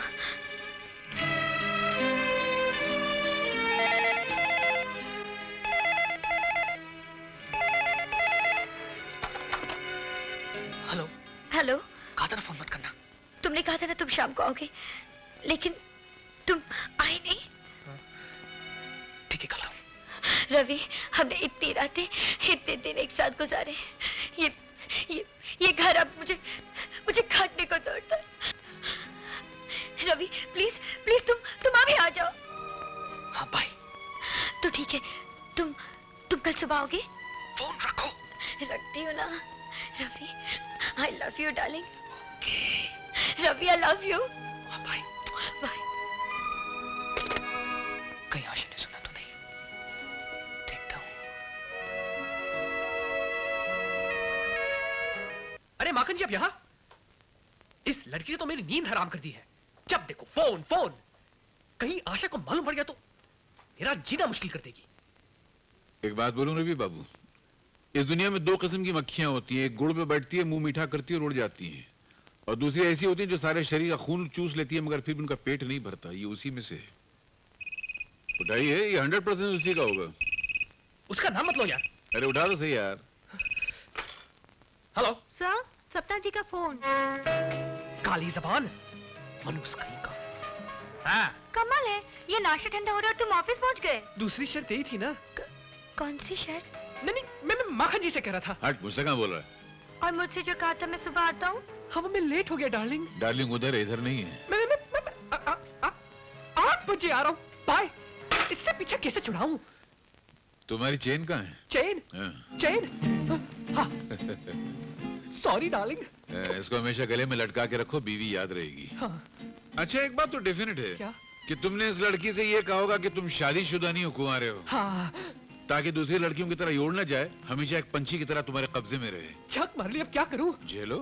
हेलो। हेलो। कहा था ना फोन मत करना। तुमने कहा था ना तुम शाम को आओगे, लेकिन तुम आए नहीं। ठीक है, कल आऊं। रवि, हमने इतनी रातें, इतने दिन एक साथ गुजारे। ये ये ये घर अब मुझे मुझे काटने को दौड़ता है। रवि, प्लीज प्लीज तुम तुम अभी आ जाओ। हाँ बाय। तो ठीक है, तुम तुम कल सुबह आओगे? फोन रखो। रखती हूँ ना। Ravi, I love you darling. Ravi, I love you. Bye bye. कहीं आशा ने सुना तो नहीं? देखता हूँ। अरे माखन जी, अब यहाँ? इस लड़की ने तो मेरी नींद हराम कर दी है। जब देखो फोन फोन। कहीं आशा को मालूम पड़ गया तो मेरा जीना मुश्किल कर देगी। एक बात बोलूं रवि बाबू, इस दुनिया में दो किस्म की मक्खियां होती हैं। एक गुड़ पे बैठती है, मुंह मीठा करती है और उड़ जाती है, और दूसरी ऐसी होती है जो सारे शरीर का खून चूस लेती है मगर फिर भी उनका पेट नहीं भरता। ये उसी में से है। उठाइए, ये हंड्रेड परसेंट उसी का होगा। उसका नाम मत लो यार। अरे उठा दो सही यार। हेलो सर, सप्ताह जी का फोन। काली जबान, मनुष्य कहीं का। हाँ। कमाल है, ये नाश्ता ठंडा हो रहा है और तुम ऑफिस पहुंच गए। दूसरी शर्त यही थी ना। कौन सी शर्त? नहीं नहीं मैं, मैं माखन जी से कह रहा था। हट, मुझसे कहाँ बोल रहा है? और मुझसे जो कहा था मैं सुबह आता हूँ। हाँ मैं लेट हो गया डार्लिंग। डार्लिंग उधर है, इधर नहीं है। मैं मैं मैं, मैं आ, आ, आ, आठ बजे आ रहा हूँ। बाय। इससे पीछे कैसे छुड़ाऊं? तुम्हारी चेन कहाँ है? चेन? हाँ। चेन? हाँ। Sorry darling. इसको हमेशा गले में लटका के रखो, बीवी याद रहेगी। हाँ। अच्छा एक बात तो डेफिनेट है। क्या? कि तुमने इस लड़की से ये कहा होगा कि तुम शादीशुदा नहीं हो, कुंवारे हो। हाँ। ताकि दूसरी लड़कियों की तरह योड़ न जाए, हमेशा एक पंछी की तरह तुम्हारे कब्जे में रहे। झक मार ली, अब क्या करूं? झेलो।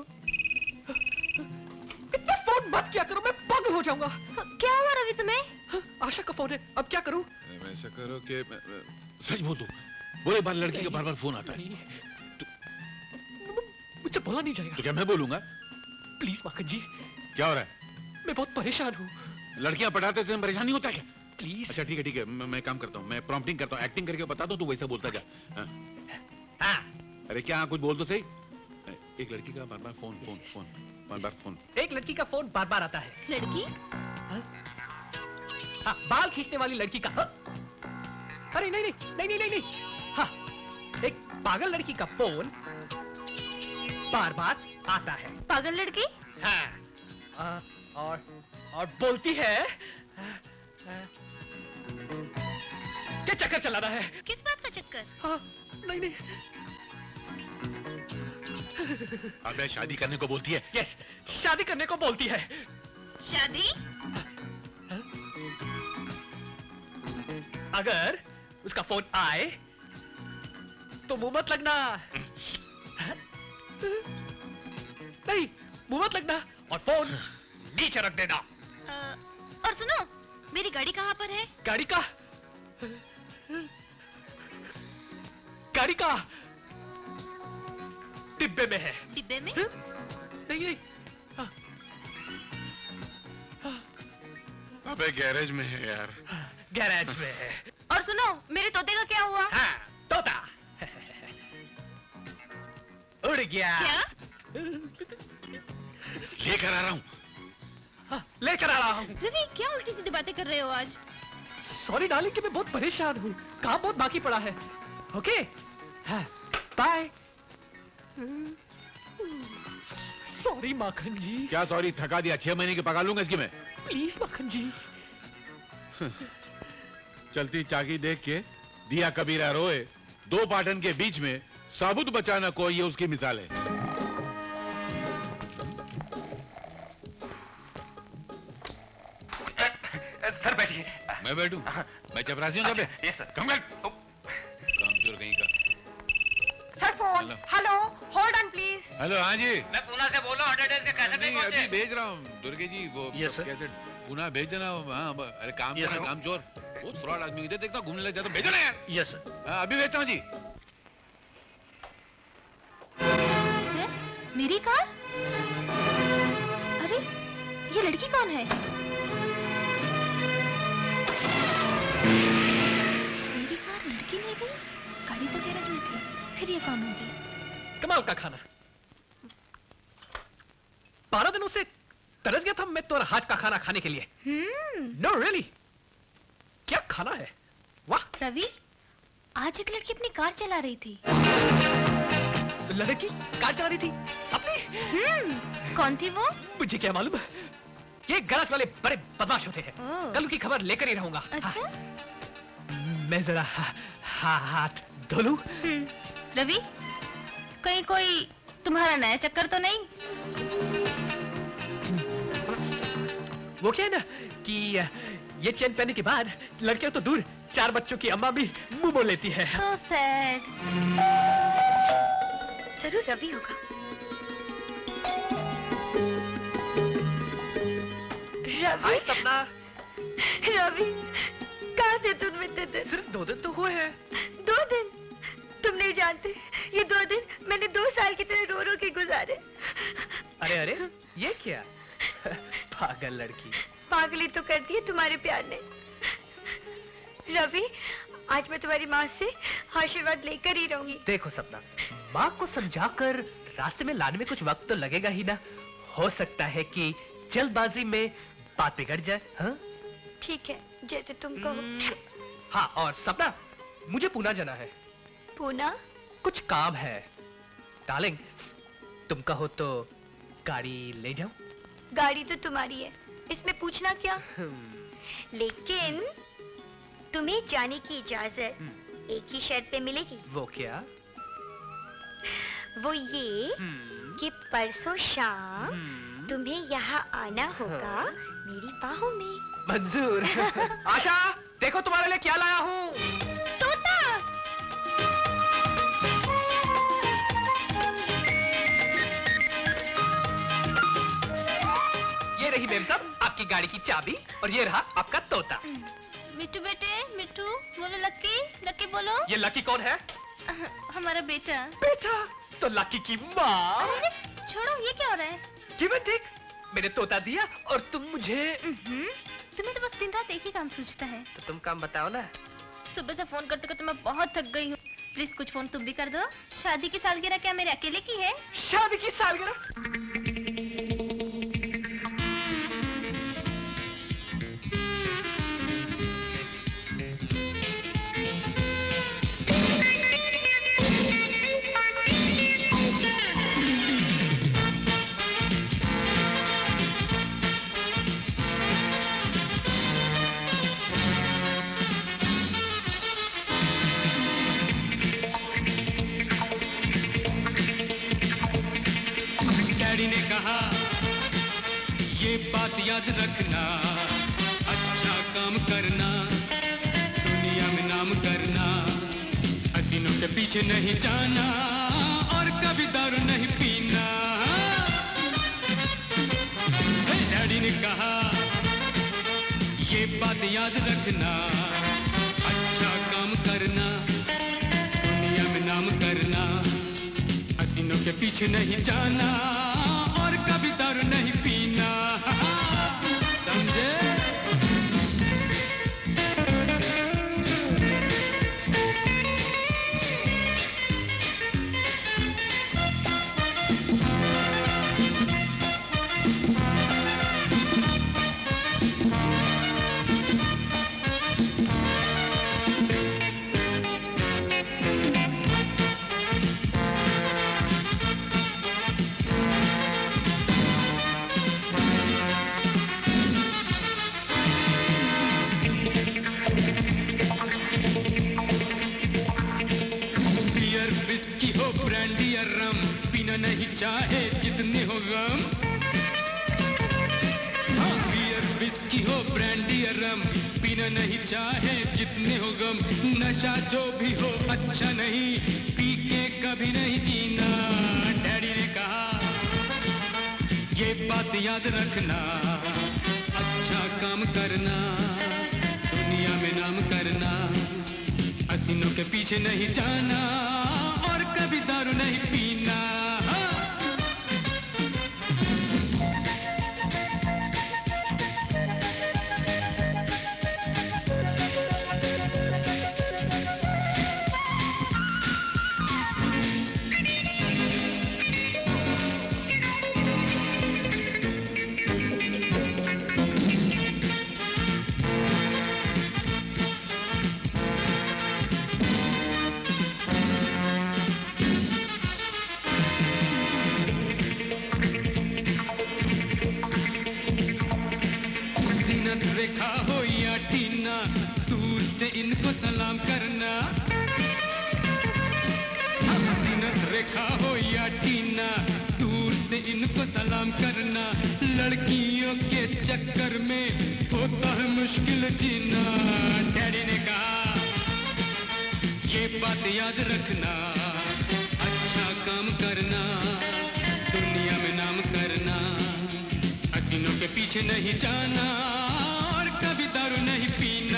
इतना फोन मत क्या करो, मैं पागल हो जाऊंगा। क्या हुआ रवि तुम्हें? आशा का फोन है, अब क्या करूं? ऐसा करो कि सच बोल दो। बोले बार लड़की का बार बार फोन आता है। मुझसे बोला नहीं जाएगा। तो क्या मैं बोलूंगा? प्लीज माखन जी। क्या हो रहा है? मैं बहुत परेशान हूँ। लड़कियां पढ़ाते थे परेशानी होता है क्या? प्लीज। अच्छा ठीक है ठीक है, मैं, मैं काम करता हूँ, मैं प्रॉम्प्टिंग करता हूँ, एक्टिंग करके बता दो तो वैसा बोलता जा। हाँ। हाँ। अरे क्या कुछ बोल दो सही। एक लड़की का बार बार फोन फोन फोन बार बार फोन। एक लड़की का फोन बार बार आता है। लड़की? हाँ, हाँ बाल खींचने वाली लड़की का। हाँ? अरे नहीं नहीं नहीं नहीं नहीं नहीं। हाँ एक पागल लड़की का फोन बार बार आता है। पागल लड़की? हाँ। आ, और और बोलती है क्या चक्कर चला रहा है? किस बात का चक्कर? हाँ नहीं नहीं। अबे शादी करने को बोलती है। यस, शादी करने को बोलती है। शादी? अगर उसका फोन आए तो मुंह मत लगना। नहीं मुंह मत लगना और फोन नीचे रख देना। और सुनो, मेरी गाड़ी कहाँ पर है? गाड़ी का गाड़ी का डिब्बे में है। डिब्बे में? नहीं नहीं। हाँ। हाँ। अबे गैरेज में है यार। गैरेज में है। और सुनो, मेरे तोते का क्या हुआ? हाँ, तोता उड़ गया। क्या? लेकर आ रहा हूँ। हाँ, लेकर आ रहा हूँ। रवि क्या उल्टी सीधी बातें कर रहे हो आज? सॉरी डार्लिंग कि मैं बहुत परेशान हूँ, काम बहुत बाकी पड़ा है। Okay bye. Sorry Makhan ji. क्या सॉरी, थका दिया, छह महीने की पका लूंगा इसकी मैं। प्लीज माखन जी। चलती चाकी देख के दिया कबीरा रोए, दो पाटन के बीच में साबुत बचाना कोई, ये उसकी मिसाल है। सर बैठिए। मैं बैठूं? मैं चपरासी हूं? अच्छा, यस सर। कम कर। कामचोर कहीं का। Sir phone. Hello, hold on please. Hello, हाँ जी। मैं पूना से बोल रहा हूँ, हंड्रेड के कैसेट नहीं पहुंचे। अभी भेज रहा हूँ दुर्गे जी, वो कैसेट पुनः भेज देना। हाँ अरे काम करना, काम चोर, बहुत फ्रॉड आदमी, इधर देखता घूमने लग जाता, भेजो ना यार। Yes sir. हाँ अभी भेजता हूँ जी। मेरी कार? अरे ये लड़की कौन है? मेरी कार लड़की ले गई, गाड़ी तो गैरेज में थी, फिर ये कौन होगी? कमाल का खाना। बारह दिनों से तरस गया था मैं तुम्हारा हाथ का खाना खाने के लिए। नो रियली, क्या खाना है, वाह। रवि, आज एक लड़की अपनी कार चला रही थी। लड़की कार चला रही थी अपनी? हम्म, कौन थी वो? मुझे क्या मालूम, ये गैराज वाले बड़े बदमाश होते हैं। कल उनकी खबर लेकर ही रहूंगा। अच्छा? हाँ। मैं जरा हा, हा, हाथ धो लूं? रवि, कहीं कोई तुम्हारा नया चक्कर तो नहीं? वो क्या है ना कि ये चेन पहनने के बाद लड़कियां तो दूर, चार बच्चों की अम्मा भी मुंह मोड़ लेती है। So sad. जरूर रवि होगा। हाय सपना। रवि, कहाँ थे तुम इतने दिन? सिर्फ दो दिन तो हुए हैं। दो दिन? तुम नहीं जानते, ये दो दिन मैंने दो साल की तरह रो रो के गुजारे। अरे अरे, ये क्या? पागल लड़की। पागली तो करती है तुम्हारे प्यार ने। रवि, आज मैं तुम्हारी माँ से आशीर्वाद लेकर ही रहूंगी। देखो सपना, माँ को समझाकर रास्ते में लाने में कुछ वक्त तो लगेगा ही ना। हो सकता है कि जल्दबाजी में बात बिगड़ जाए। हाँ ठीक है, जैसे तुम कहो। हाँ, और सपना, मुझे पूना जाना है। पूना? कुछ काम है डार्लिंग, तुम कहो तो गाड़ी ले जाऊं? गाड़ी तो तुम्हारी है, इसमें पूछना क्या? लेकिन तुम्हें जाने की इजाजत एक ही शर्त पे मिलेगी। वो क्या? वो ये कि परसों शाम तुम्हें यहाँ आना होगा मेरी बाहों में। मंजूर। आशा, देखो तुम्हारे लिए क्या लाया हूँ। तोता। ये रही मेम साहब आपकी गाड़ी की चाबी और ये रहा आपका तोता। मिट्टू बेटे, मिट्टू बोलो लक्की, लक्की बोलो। ये लक्की कौन है? हमारा बेटा। बेटा? तो लक्की की माँ। छोड़ो, ये क्या हो रहा है? Give it take. मैंने तोता दिया और तुम मुझे। तुम्हें तो बस दिन रात एक ही काम सूझता है। तो तुम काम बताओ ना। सुबह से फोन करते करते मैं बहुत थक गई हूँ। प्लीज कुछ फोन तुम भी कर दो। शादी की सालगिरह क्या मेरे अकेले की है? शादी की सालगिरह? याद रखना, अच्छा काम करना, दुनिया में नाम करना, हसीनों के पीछे नहीं जाना और कभी दारू नहीं पीना। डैडी ने कहा ये बात याद रखना, अच्छा काम करना, दुनिया में नाम करना, हसीनों के पीछे नहीं जाना और कभी दारू नहीं पीना। समझे? नहीं चाहे जितने हो गम, हाँ, बियर विस्की हो ब्रांडी या रम, पीना नहीं चाहे जितने हो गम, नशा जो भी हो अच्छा नहीं, पी के कभी नहीं जीना। डैडी ने कहा ये बात याद रखना, अच्छा काम करना, दुनिया में नाम करना, हसीनों के पीछे नहीं जाना और कभी दारू नहीं पीना। रेखा हो या टीना, दूर से इनको सलाम करना। हसीनत रेखा हो या टीना, दूर से इनको सलाम करना। लड़कियों के चक्कर में होता है मुश्किल जीना। डैडी ने कहा ये बात याद रखना, अच्छा काम करना, दुनिया में नाम करना, हसीनों के पीछे नहीं जाना और कभी दारू नहीं पीना।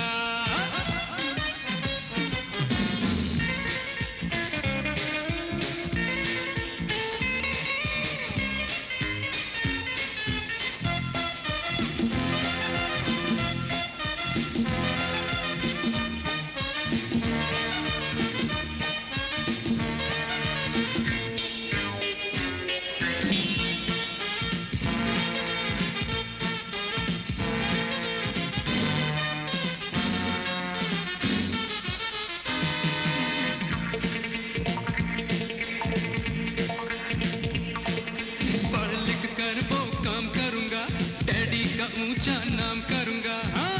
ऊंचा नाम करूंगा, हाँ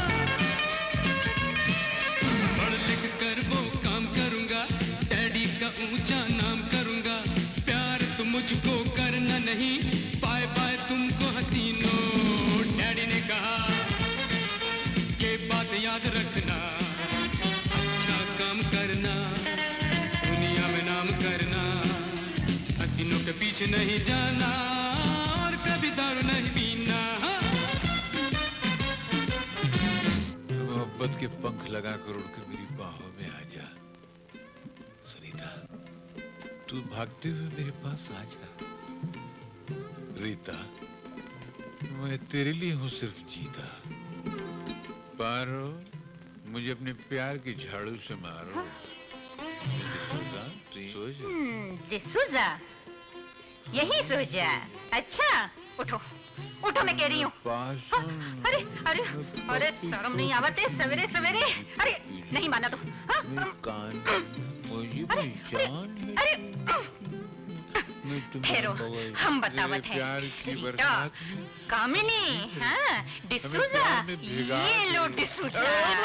पढ़ लिख कर वो काम करूंगा, डैडी का ऊंचा नाम करूंगा, प्यार तो मुझको करना नहीं, बाय बाय तुमको हसीनो। डैडी ने कहा ये बात याद रखना, अच्छा काम करना, दुनिया में नाम करना, हसीनों के पीछे नहीं जाना और कभी दारू नहीं पीना। मोहब्बत के पंख लगाकर उड़ के मेरी बाहों में आ जा सुनीता, तू भागते हुए मेरे पास आ जा। रीता, मैं तेरे लिए हूँ सिर्फ जीता, पारो मुझे अपने प्यार की झाड़ू से मारो। डिसूजा, यही सो जा। अच्छा उठो उठो, मैं कह रही हूँ। अरे अरे अरे शर्म नहीं आवत है सवेरे सवेरे। अरे नहीं माना तो हाँ? मुझे जान अरे ठहरो, हम बतावत हैं। प्यार की बरसात कामिनी, हाँ डिसूजा, ये लो डिसूजा।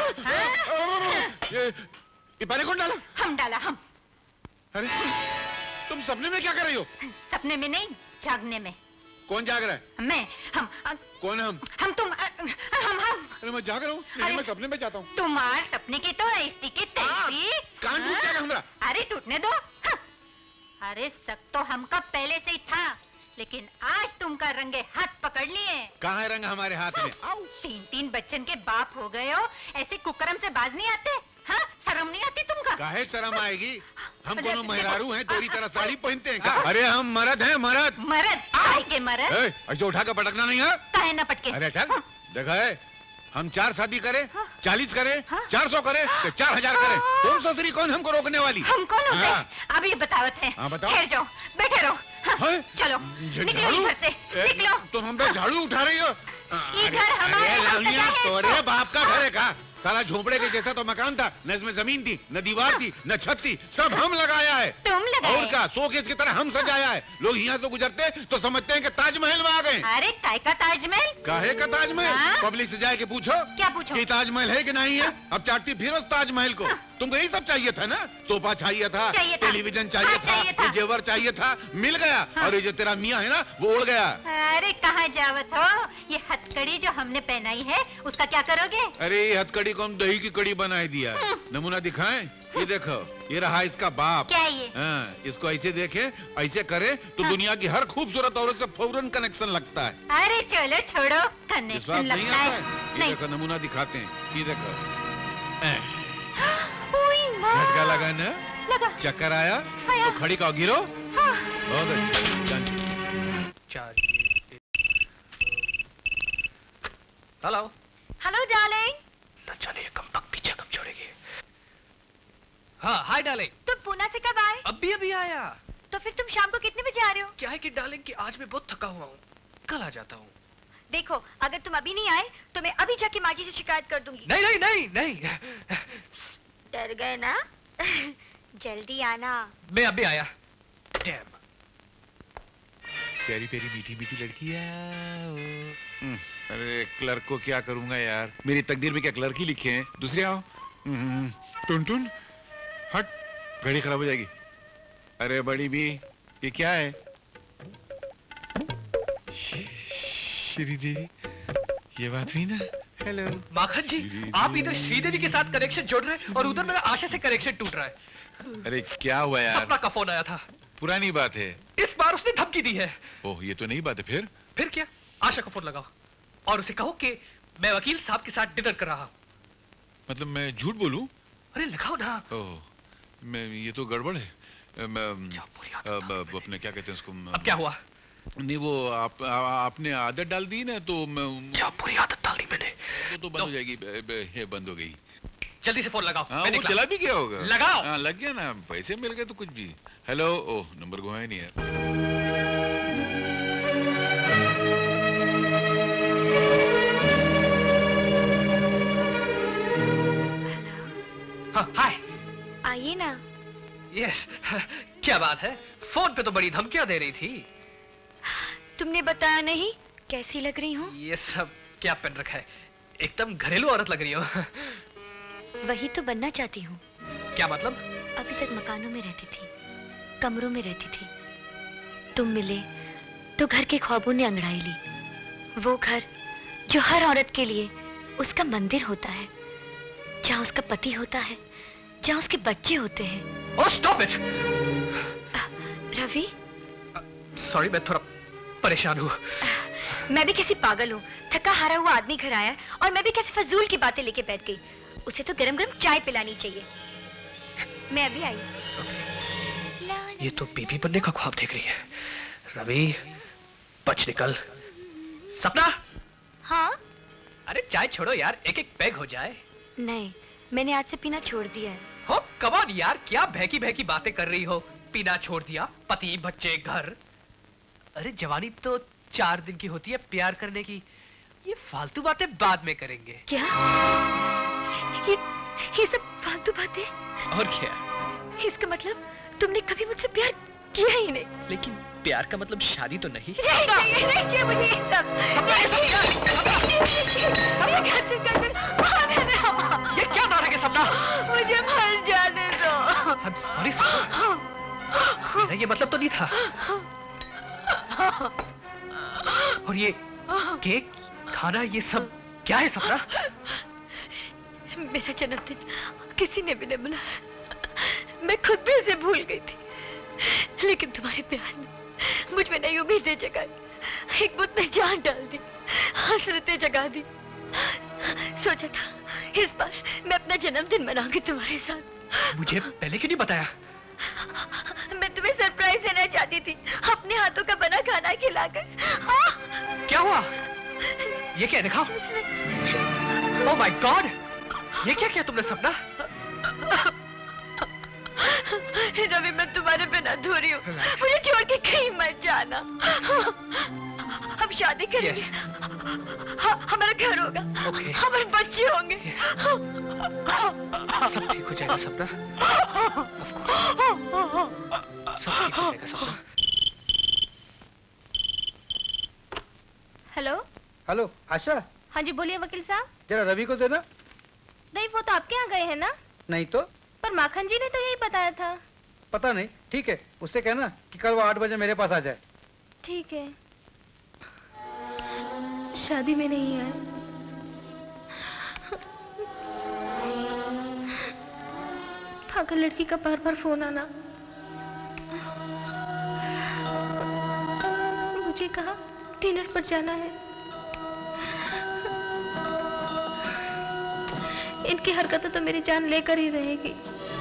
ये ये पानी कौन डाला? हम डाला हम। अरे तुम सपने में क्या कर रही हो? सपने में नहीं, जागने में। कौन जाग रहा है? मैं। हम आ, कौन हम? हम तुम आ, हम हम अरे मैं जाग रहा हूँ, लेकिन मैं सपने में जाता हूँ। तुम्हारे सपने की तो ऐसी की तैसी। कान टूट जाएगा हमारा। अरे टूटने दो। हाँ। अरे शक तो हमका पहले से ही था, लेकिन आज तुमका रंगे हाथ पकड़ लिए। कहाँ है रंग हमारे हाथ में? तीन तीन बच्चन के बाप हो गए हो, ऐसे कुकरम से बाज नहीं आते? हाँ शर्म नहीं आती तुमका? काहे शर्म आएगी? हम दोनों मेहरारू हैं, तेरी तरह साड़ी पहनते हैं क्या? अरे हम मर्द हैं, मर्द। मर्द? काहे के मर्द? ऐसे उठा कर पटकना नहीं है? काहे ना पटके? अरे चल, देखा है, हम चार शादी करें, चालीस करें, चार सौ करें, तो चार हजार करें, तुम ससुरी कौन हमको रोकने वाली? हम कौन होते हैं? अब ये बतावत है। हाँ बताओ। ठहर जाओ, बैठे रहो। हाँ, चलो निकलो इधर से, निकलो। तुम हम पे झाड़ू उठा रही हो? ये घर हमारा तोरे बाप का घर है का? सारा झोपड़े के जैसा तो मकान था, न इसमें जमीन थी, न दीवार थी, न छत थी, सब हम लगाया है। तुम लगाया? और क्या, शोकेस की तरह हम सजाया है। लोग यहाँ से गुजरते तो समझते हैं कि ताजमहल में आ गए। अरे काय का ताजमहल? काहे का ताजमहल? पब्लिक से जाके पूछो। क्या पूछो? कि ताजमहल है कि नहीं है? अब चाटती फिर उस ताजमहल को। तुमको यही सब चाहिए था ना? सोफा चाहिए था, टेलीविजन चाहिए था, ये जेवर चाहिए था, मिल गया। और ये जो तेरा मियाँ है ना, वो उड़ गया। अरे कहाँ जावत हो? ये हथकड़ी जो हमने पहनाई है, उसका क्या करोगे? अरे ये हथकड़ी को हम दही की कड़ी बनाए दिया। नमूना दिखाएं? ये देखो, ये रहा इसका बाप। क्या ये? हाँ, इसको ऐसे देखे, ऐसे करे तो दुनिया की हर खूबसूरत औरत से फौरन कनेक्शन लगता है। अरे चलो छोड़ो, कनेक्शन नहीं लगता आता है। है? ये देखो नमूना दिखाते हैं, ये देखो। ओए माँ। झटका लगा ना? लगा। चक्कर आया? तो खड़ी का गिरो। बहुत अच्छा। चार। हेलो। Hello darling. न जाने ये कम पक पीछे कब छोड़ेगी। हाँ हाय डार्लिंग। तुम पूना से कब आए? अभी अभी आया। तो फिर तुम शाम को कितने बजे आ रहे हो? क्या है कि डार्लिंग कि आज मैं बहुत थका हुआ हूँ, कल आ जाता हूँ। देखो अगर तुम अभी नहीं आए तो मैं अभी जाके माजी से शिकायत कर दूंगी। नहीं नहीं नहीं नहीं। डर गए ना? जल्दी आना। मैं अभी आया। डैम। प्यारी प्यारी मीठी मीठी लड़की है। अरे क्लर्क को क्या करूंगा यार, मेरी तकदीर में क्या क्लर्क ही लिखे हैं। दूसरे आओ। टुन टुन हट, घड़ी खराब हो जाएगी। अरे बड़ी भी, ये क्या है? श्रीदेवी, ये बात हुई ना? हेलो माखन जी, आप इधर श्रीदेवी के साथ कनेक्शन जोड़ रहे हैं और उधर मेरा आशा से कनेक्शन टूट रहा है। अरे क्या हुआ यार? सपना का फोन आया था। पुरानी बात है। इस बार उसने धमकी दी है। ओह ये तो नई बात है। फिर फिर क्या? आशा को फोन लगाओ और उसे कहो कि मैं वकील साहब के साथ डिनर कर रहा हूँ। मतलब मैं झूठ बोलूं? अरे लगाओ ना। ओह मैं, ये तो गड़बड़ है। मैं अब अपने क्या कहते हैं उसको? अब क्या हुआ? नहीं वो आप आ, आपने आदत डाल दी ना, तो मैं क्या पूरी आदत डाल दी मैंने? तो, तो बंद हो जाएगी। ब, ब, ये बंद हो गई। जल्दी से फोन लगाओ। हाँ, वो चला भी क्या होगा? लगाओ। हाँ लग गया ना, पैसे मिल गए तो कुछ भी। हेलो। ओह नंबर घुमाया नहीं है। हाँ हाय। आइए ना। यस। क्या बात है, फोन पे तो बड़ी धमकियां दे रही थी। तुमने बताया नहीं कैसी लग रही हूँ? ये सब क्या पहन रखा है, एकदम घरेलू औरत लग रही हो। वही तो बनना चाहती हूँ। क्या मतलब? अभी तक मकानों में रहती थी, कमरों में रहती थी। तुम मिले तो घर के ख्वाबों ने अंगड़ाई ली। वो घर जो हर औरत के लिए उसका मंदिर होता है, जहाँ उसका पति होता है, जहाँ उसके बच्चे होते हैं। Oh, stop it! Ravi, sorry, मैं थोड़ा परेशान हूँ। मैं भी कैसी पागल हूँ। थका हारा हुआ आदमी घर आया और मैं भी कैसे फजूल की बातें लेके बैठ गई। उसे तो गरम गरम चाय पिलानी चाहिए। मैं अभी आई। ये तो बीबी बनने का ख्वाब देख रही है। रवि, बच निकल। सपना। हाँ? अरे चाय छोड़ो यार, एक एक पैग हो जाए। नहीं, मैंने आज से पीना छोड़ दिया है। हो कम ऑन यार, क्या भैकी भैकी बातें कर रही हो। पीना छोड़ दिया, पति बच्चे घर। अरे जवानी तो चार दिन की होती है प्यार करने की। ये फालतू बातें बाद में करेंगे। क्या? ये ये सब फालतू बातें? और क्या? इसका मतलब तुमने कभी मुझसे प्यार किया ही नहीं। लेकिन प्यार का मतलब शादी तो नहीं। नहीं चाहिए, नहीं चाहिए मुझे ये सब। ये क्या नाटक है सपना? मुझे मर जाने दो। I'm sorry सपना। मेरा ये मतलब तो नहीं था। और ये केक, खाना, ये सब क्या है सपना? मेरा जन्मदिन किसी ने भी नहीं मनाया। मैं खुद भी उसे भूल गई थी, लेकिन तुम्हारे प्यार ने मुझ में नई उम्मीदें जगाई। एक बुत में जान डाल दी, हसरतें जगा दी। सोचा था इस बार मैं अपना जन्मदिन मनाऊंगी तुम्हारे साथ। मुझे पहले क्यों नहीं बताया? मैं तुम्हें सरप्राइज देना चाहती थी, अपने हाथों का बना खाना खिलाकर। क्या हुआ? ये क्या दिखाओ? Oh my God! ये क्या किया तुमने सपना? रवि, मैं तुम्हारे बिना अधूरी हूँ। मुझे छोड़ के कहीं मत जाना। हम शादी करेंगे। हाँ, हमारा घर होगा। okay. हमारे बच्चे होंगे। सब ठीक हो जाएगा सपना। सब ठीक हो जाएगा सपना। Hello hello Asha. हाँ जी बोलिए वकील साहब। जरा रवि को देना। नहीं, वो तो आपके यहाँ गए हैं ना? नहीं तो? पर माखन जी ने तो यही बताया था। पता नहीं, ठीक है, उससे कहना कि कल वो आठ बजे मेरे पास आ जाए। ठीक है। शादी में नहीं आए। पागल लड़की का बार बार फोन आना। मुझे कहा डिनर पर जाना है। इनकी हरकतें तो मेरी जान लेकर ही रहेगी।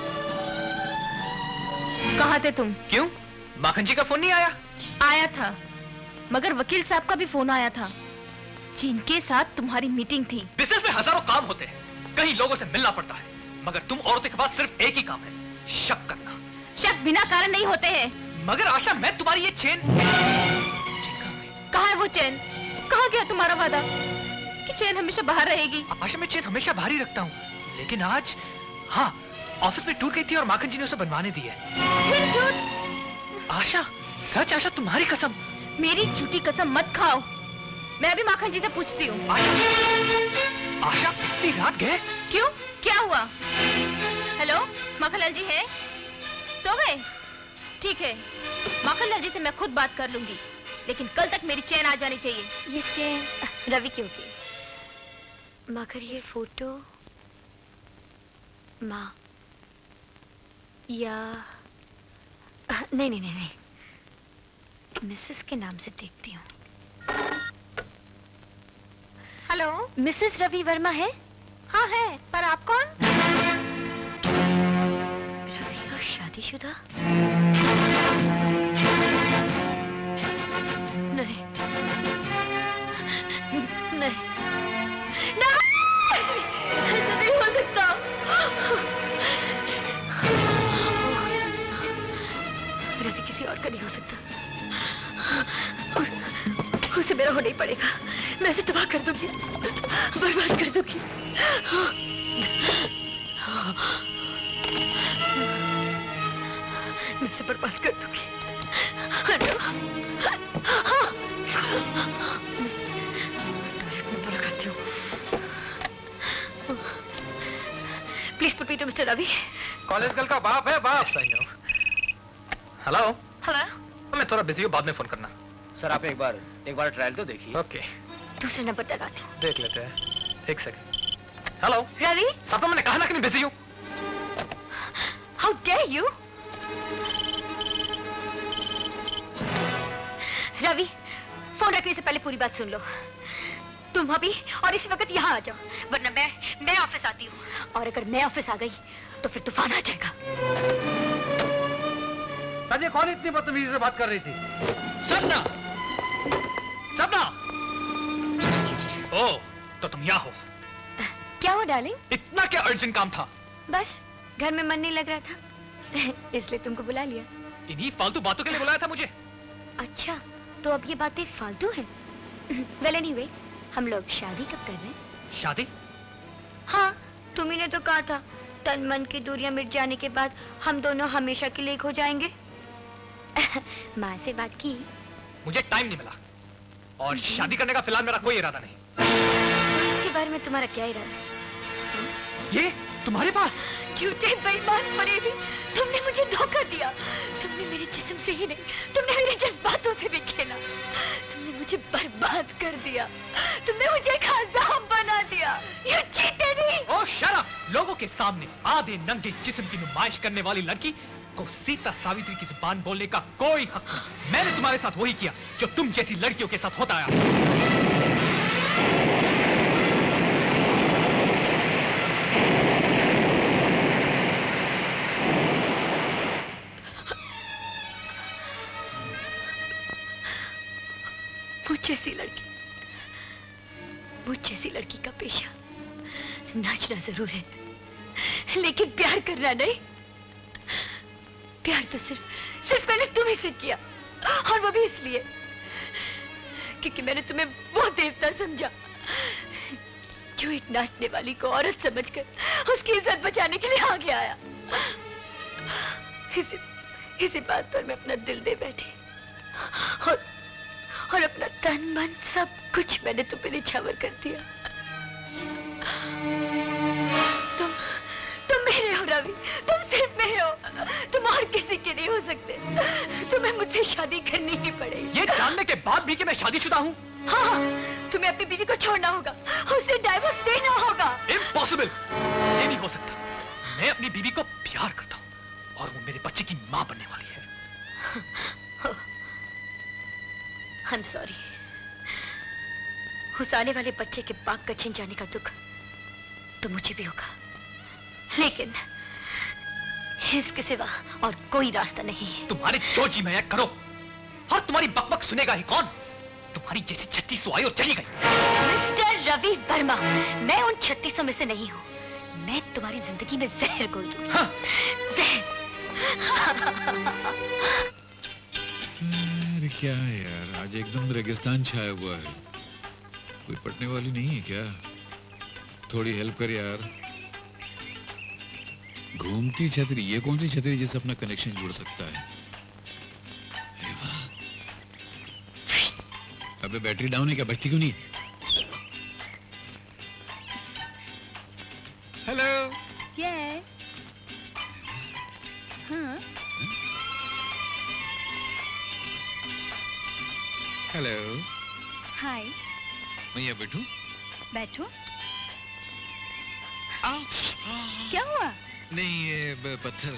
कहाँ थे तुम? क्यों? माखन जी का फोन नहीं आया? आया था, मगर वकील साहब का भी फोन आया था, जिनके साथ तुम्हारी मीटिंग थी। बिजनेस में हजारों काम होते हैं, कई लोगों से मिलना पड़ता है, मगर तुम औरतों के पास सिर्फ एक ही काम है, शक करना। शक बिना कारण नहीं होते हैं। मगर आशा, मैं तुम्हारी ये चेन। कहाँ है वो चेन? कहाँ गया तुम्हारा वादा कि चेन हमेशा बाहर रहेगी? आशा, मैं चेन हमेशा बाहर ही रखता हूँ, लेकिन आज हाँ, ऑफिस में टूट गई थी और माखन जी ने उसे बनवाने दी है। फिर झूठ? आशा, सच आशा, तुम्हारी कसम। मेरी झूठी कसम मत खाओ। मैं अभी माखन जी से पूछती हूँ। आशा, इतनी रात गए? क्यों, क्या हुआ? हेलो, माखनलाल जी है? सो गए? ठीक है, माखनलाल जी से मैं खुद बात कर लूंगी, लेकिन कल तक मेरी चैन आ जानी चाहिए। ये चैन रवि की होगी, मगर ये फोटो माँ या नहीं नहीं नहीं नहीं मिसेस के नाम से देखती हूँ। हेलो, मिसेस रवि वर्मा है? हाँ है, पर आप कौन? रवि का शादीशुदा? नहीं नहीं ऐसा नहीं हो सकता। रवि किसी और का नहीं हो सकता। उसे मेरा होना ही पड़ेगा। मैं उसे तबाह कर दूंगी, बर्बाद कर दूंगी। मैं उसे बर्बाद कर दूंगी। मुलाकात to Mr Ravi. College girl का बाप है बाप। Hello hello. मैं थोड़ा बिजी हूँ, बाद में फोन करना। सर आप एक बार एक बार ट्रायल तो देखिए। ओके दूसरा नंबर लगाती। देख लेते हैं, एक सेकंड। हेलो रवि। सपना, मैंने कहा ना कि मैं बिजी हूँ। How dare you. Ravi, phone रखने से पहले पूरी बात सुन लो। तुम अभी और इसी वक्त यहाँ आ जाओ, वरना मैं मैं ऑफिस आती हूँ, और अगर मैं ऑफिस आ गई तो फिर तूफान आ जाएगा। सर, ये कौन इतनी बदतमीजी से बात कर रही थी? सपना, सपना। ओ, तो तुम यहाँ हो। क्या हो डार्लिंग? इतना क्या अर्जेंट काम था? बस घर में मन नहीं लग रहा था, इसलिए तुमको बुला लिया। इन्हीं फालतू बातों के लिए बुलाया था मुझे? अच्छा, तो अब ये बातें फालतू हैं। वेल एनीवे, हम लोग शादी कब कर रहे हैं? शादी? हाँ, तुम्ही ने तो कहा था तन मन की दूरियां मिट जाने के बाद हम दोनों हमेशा के लिए एक हो जाएंगे। माँ से बात की? मुझे टाइम नहीं मिला, और शादी करने का फिलहाल मेरा कोई इरादा नहीं। इसके बारे में तुम्हारा क्या इरादा है? ये तुम्हारे पास? झूठे बेईमान फरेबी, तुमने मुझे धोखा दिया। तुमने मेरे जिस्म से ही नहीं, तुमने मेरे जज्बातों से भी खेला। तुमने मुझे बर्बाद कर दिया। तुमने मुझे एक अज़ाब बना दिया। You cheated me! Oh shut up! लोगों के सामने आधे नंगे जिस्म की नुमाइश करने वाली लड़की को सीता सावित्री की जुबान बोलने का कोई हक नहीं। मैंने तुम्हारे साथ वही किया जो तुम जैसी लड़कियों के साथ होता आया। मुझ जैसी लड़की मुझ जैसी लड़की का पेशा नाचना जरूर है, लेकिन प्यार करना नहीं। प्यार तो सिर्फ सिर्फ मैंने तुम्हीं से किया, और वो भी इसलिए क्योंकि मैंने तुम्हें वो देवता समझा जो एक नाचने वाली को औरत समझकर उसकी इज्जत बचाने के लिए आगे आया। इसी इसी बात पर मैं अपना दिल दे बैठी, और और अपना तन मन सब कुछ मैंने तुम्हें निछावर कर दिया। तुम तुम मेरे हो रवि, तुम सिर्फ मेरे हो, तुम और किसी के नहीं हो सकते। तुम्हें मुझसे शादी करनी ही पड़ेगी। ये जानने के बाद भी कि मैं शादीशुदा हूँ? हाँ, तुम्हें अपनी बीवी को छोड़ना होगा, उसे डाइवोर्स देना होगा। इम्पॉसिबल, ये नहीं हो सकता। मैं अपनी बीवी को प्यार करता हूँ, और वो मेरे बच्चे की माँ बनने वाली है। I am sorry. उस आने वाले बच्चे के पाक का छिन जाने का दुख तो मुझे भी होगा, लेकिन इसके सिवा और कोई रास्ता नहीं है। तुम्हारे जो जी मैं करो, और तुम्हारी बकबक सुनेगा ही कौन? तुम्हारी जैसी छत्तीसों आई और चली गई। मिस्टर रवि वर्मा, मैं उन छत्तीसों में से नहीं हूँ। मैं तुम्हारी जिंदगी में जहर घोल दूँ। हाँ। जहर। अरे क्या है यार, आज एकदम रेगिस्तान छाया हुआ है। कोई पटने वाली नहीं है क्या? थोड़ी हेल्प कर यार। घूमती छतरी, ये कौन सी छतरी जिससे अपना कनेक्शन जुड़ सकता है? अरे वाह। अबे बैटरी डाउन है क्या? बजती क्यों नहीं? हेलो। यस। हाँ। हेलो। हाय। मैं यहाँ बैठूं? बैठो। क्या हुआ? नहीं, ये पत्थर।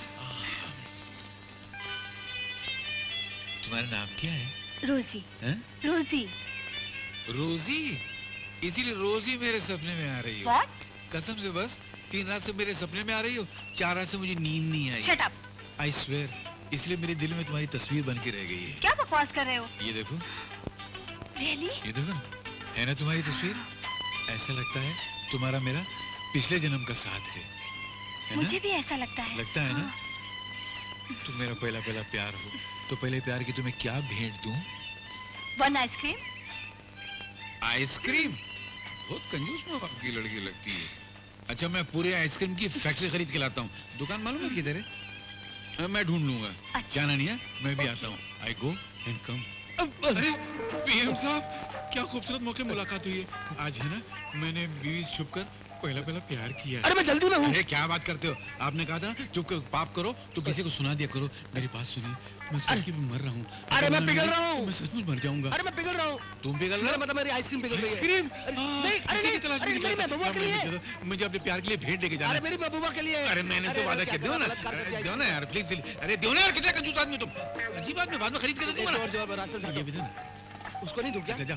तुम्हारा नाम क्या है? रोजी। हैं? रोजी। रोजी? इसीलिए रोजी मेरे सपने में आ रही हो। What? कसम से बस तीन रात से मेरे सपने में आ रही हो, चार रात से मुझे नींद नहीं आई। Shut up. I swear, इसलिए मेरे दिल में तुम्हारी तस्वीर बन के रह गई है। क्या बकवास कर रहे हो? ये देखो। Really? ये देखो ना, है ना तुम्हारी तस्वीर? ऐसा लगता है तुम्हारा मेरा पिछले जन्म का साथ है, है मुझे ना? भी ऐसा लगता है। लगता है ना? तुम मेरा पहला पहला प्यार हो, तो पहले प्यार की तुम्हें क्या भेंट दूं? One ice cream? आइसक्रीम? बहुत कंजूस माँ बाप की लड़की लगती है। अच्छा, मैं पूरे आइसक्रीम की फैक्ट्री खरीद के लाता हूँ। दुकान मालूम है किधर है? मैं ढूंढ लूंगा। अच्छा। क्या नानिया, मैं भी आता हूँ। I go and come. अरे पीएम साहब, क्या खूबसूरत मौके मुलाकात हुई है आज, है ना? मैंने बीवी से छुपकर पहला पहला प्यार किया। अरे मैं जल्दी में हूँ। अरे क्या बात करते हो? आपने कहा था चुप कर पाप करो तो किसी को सुना दिया करो। मेरी बात सुनिए, मैं सच में मर रहा हूँ। अरे मैं पिघल रहा हूँ। मैं सचमुच मर जाऊंगा। अरे मैं पिघल रहा हूँ। तुम पिघल रहे हो? मतलब मेरी आइसक्रीम पिघल रही है। आइसक्रीम? नहीं, अरे नहीं, अरे नहीं, मैं बबुआ के लिए। मुझे अपने प्यार के लिए भेंट लेके जाना। अरे मेरी बबुआ के लिए। अरे मैंने तो वादा किया, दो ना, दो ना यार प्लीज। अरे दो ना यार, कितना कंजूस आदमी तुम। अजीब आदमी, बाद में खरीद के दे दूंगा ना। जवाब रास्ते से ये भी देना। उसको नहीं दूं क्या? जा।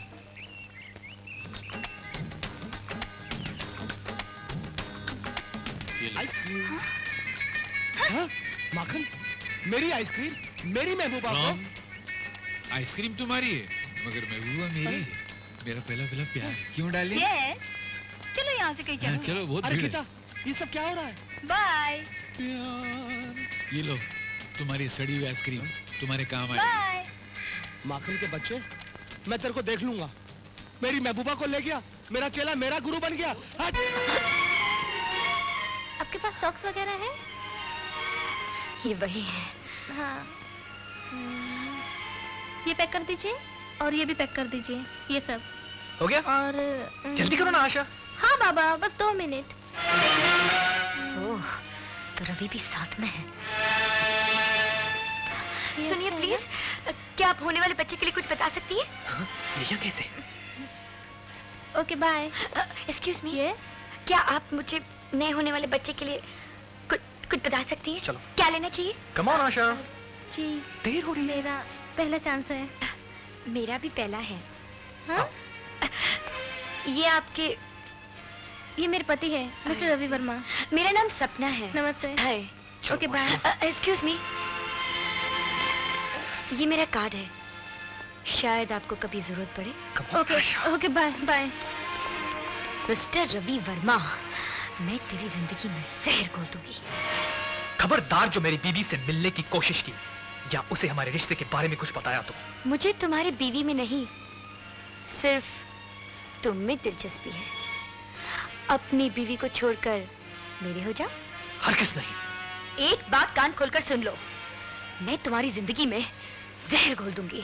आइसक्रीम? हाँ? माखन? मेरी आइसक्रीम? मेरी महबूबा को? आइसक्रीम तुम्हारी है मगर महबूबा मेरी। मेरा पहला पहला प्यार क्यों डाली? चलो यहाँ से कहीं चलो। चलो, बहुत भीड़ है। ये सब क्या हो रहा है? बाय। ये लो तुम्हारी सड़ी हुई आइसक्रीम, तुम्हारे काम आई। बाय। माखन के बच्चे, मैं तेरे को देख लूंगा। मेरी महबूबा को ले गया, मेरा चेला मेरा गुरु बन गया। आपके पास सॉक्स वगैरह है? ये वही है। हाँ। ये पैक कर दीजिए और ये भी पैक कर दीजिए, ये सब हो गया? और जल्दी करो ना आशा। हाँ बाबा, बस दो मिनट। ओह, तो रवि भी साथ में है। सुनिए प्लीज, क्या आप होने वाले बच्चे के लिए कुछ बता सकती है? हाँ? ये कैसे? Okay bye. एक्सक्यूज मी, क्या आप मुझे नए होने वाले बच्चे के लिए कुछ कुछ बता सकती है? चलो। क्या लेना चाहिए? कम ऑन आशा। जी देर हो रही है। मेरा पहला चांस है। मेरा भी पहला है। हाँ? ये आपके ये मेरे पति है, मिस्टर रवि वर्मा। मेरा नाम सपना है। नमस्ते। Hi. Okay bye. Excuse me, ये मेरा कार्ड है, शायद आपको कभी जरूरत पड़े। Okay okay bye bye. Mr Ravi Verma, मैं तेरी जिंदगी में जहर घोल दूंगी। खबरदार जो मेरी बीवी से मिलने की कोशिश की या उसे हमारे रिश्ते के बारे में कुछ बताया तो। मुझे तुम्हारी बीवी में नहीं, सिर्फ तुम में दिलचस्पी है। अपनी बीवी को छोड़कर मेरे हो जाओ। हरगिज़ नहीं। एक बात कान खोलकर सुन लो, मैं तुम्हारी जिंदगी में जहर घोल दूंगी।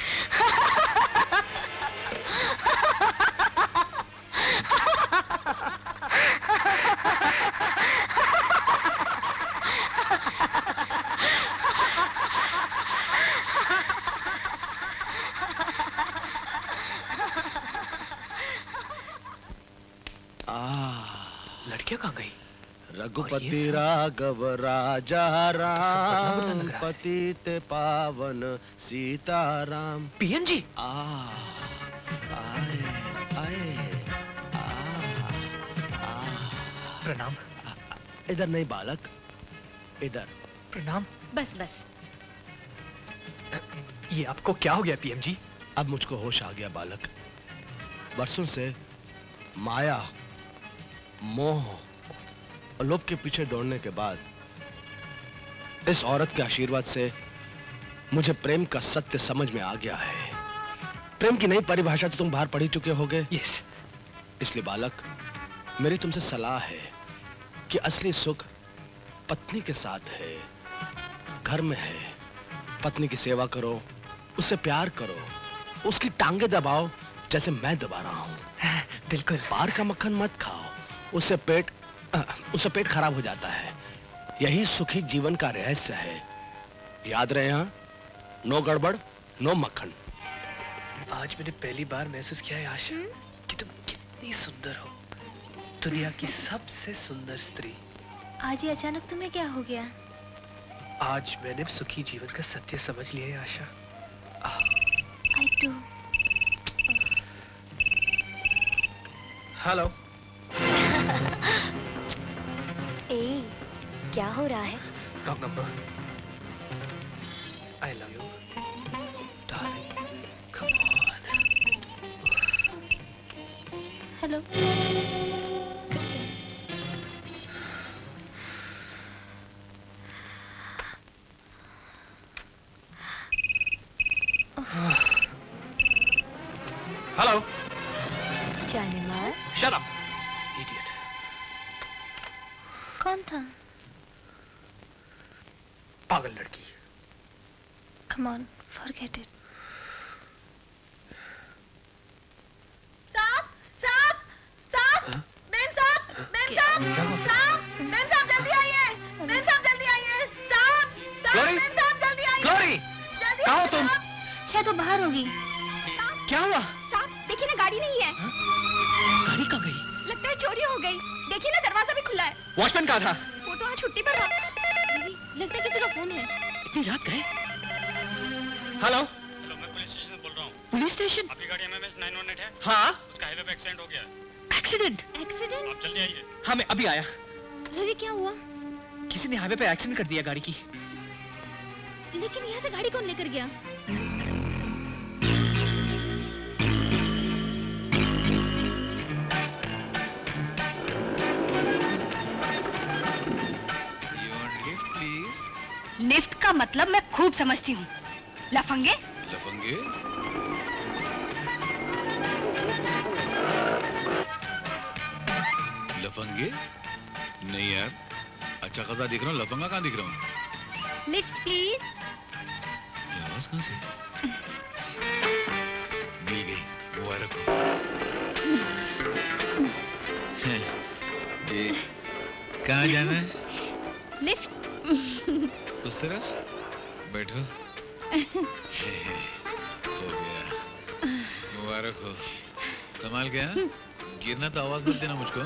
लड़कियां कहाँ गई? रघुपति राघव राजा राम, पतित पावन सीताराम। पीएन जी। आ आए आए आ प्रणाम। इधर नहीं बालक, इधर। प्रणाम। बस बस। ये आपको क्या हो गया पीएम जी? अब मुझको होश आ गया बालक। बरसों से माया, मोह और लोभ के पीछे दौड़ने के बाद इस औरत के आशीर्वाद से मुझे प्रेम का सत्य समझ में आ गया है। प्रेम की नई परिभाषा तो तुम बाहर पढ़ ही चुके होगे। यस। इसलिए बालक, मेरी तुमसे सलाह है कि असली सुख पत्नी के साथ है, घर में है। पत्नी की सेवा करो, उससे प्यार करो, उसकी टांगे दबाओ जैसे मैं दबा रहा हूं। बिल्कुल। बाहर का मक्खन मत खाओ, उससे पेट उससे पेट खराब हो जाता है। यही सुखी जीवन का रहस्य है। याद रहे, हाँ? नो गड़बड़, नो मक्खन। आज मैंने पहली बार महसूस किया है आशा कि तुम कितनी सुंदर हो, दुनिया की सबसे सुंदर स्त्री। आज ही अचानक तुम्हें क्या हो गया? आज मैंने सुखी जीवन का सत्य समझ लिया है आशा। आई टू। हेलो। ए, क्या हो रहा है? Wrong number. I love you darling, come on. Hello. Hello. जाने मार। Shut up, idiot. कौन था? पागल लड़की। Come on, forget it. साहब, साहब, साहब, बेन साहब, साहब मेम साहब जल्दी आइए, मेम साहब जल्दी आइए, साहब साहब मेम साहब जल्दी आइए। ग्लोरी, कहाँ हो तुम? शायद वो बाहर होगी। क्या हुआ? साहब देखिए ना, गाड़ी नहीं है। गाड़ी कहाँ गई? लगता है चोरी हो गई। देखिए ना, दरवाजा भी खुला है। वॉचमैन कहाँ था? वो तो आज छुट्टी पर था। लगता है किसी का फोन है। इतनी रात गए? हेलो हेलो, मैं पुलिस स्टेशन से बोल रहा हूँ। Police station? आपकी गाड़ी M M S nine one eight है? हाँ। उसका हाईवे पे एक्सीडेंट हो गया। एक्सीडेंट? एक्सीडेंट? आप जल्दी आइए। हाँ, मैं अभी आया। रवि क्या हुआ? किसी ने हाईवे पे एक्सीडेंट कर दिया गाड़ी की। लेकिन यहाँ से गाड़ी कौन लेकर गया? लिफ्ट का मतलब मैं खूब समझती हूँ। लफंगे? लफंगे? लफंगे? नहीं यार, अच्छा खासा दिख रहा हूँ, लफंगा कहाँ दिख रहा हूँ? Lift please. आवाज कहाँ से? मिल गई, मुबारक हो। ये कहाँ जाना है? लिफ्ट। उस तरफ बैठो। हो गया, मुबारक हो। संभाल गया, गिरना तो आवाज मत देना मुझको।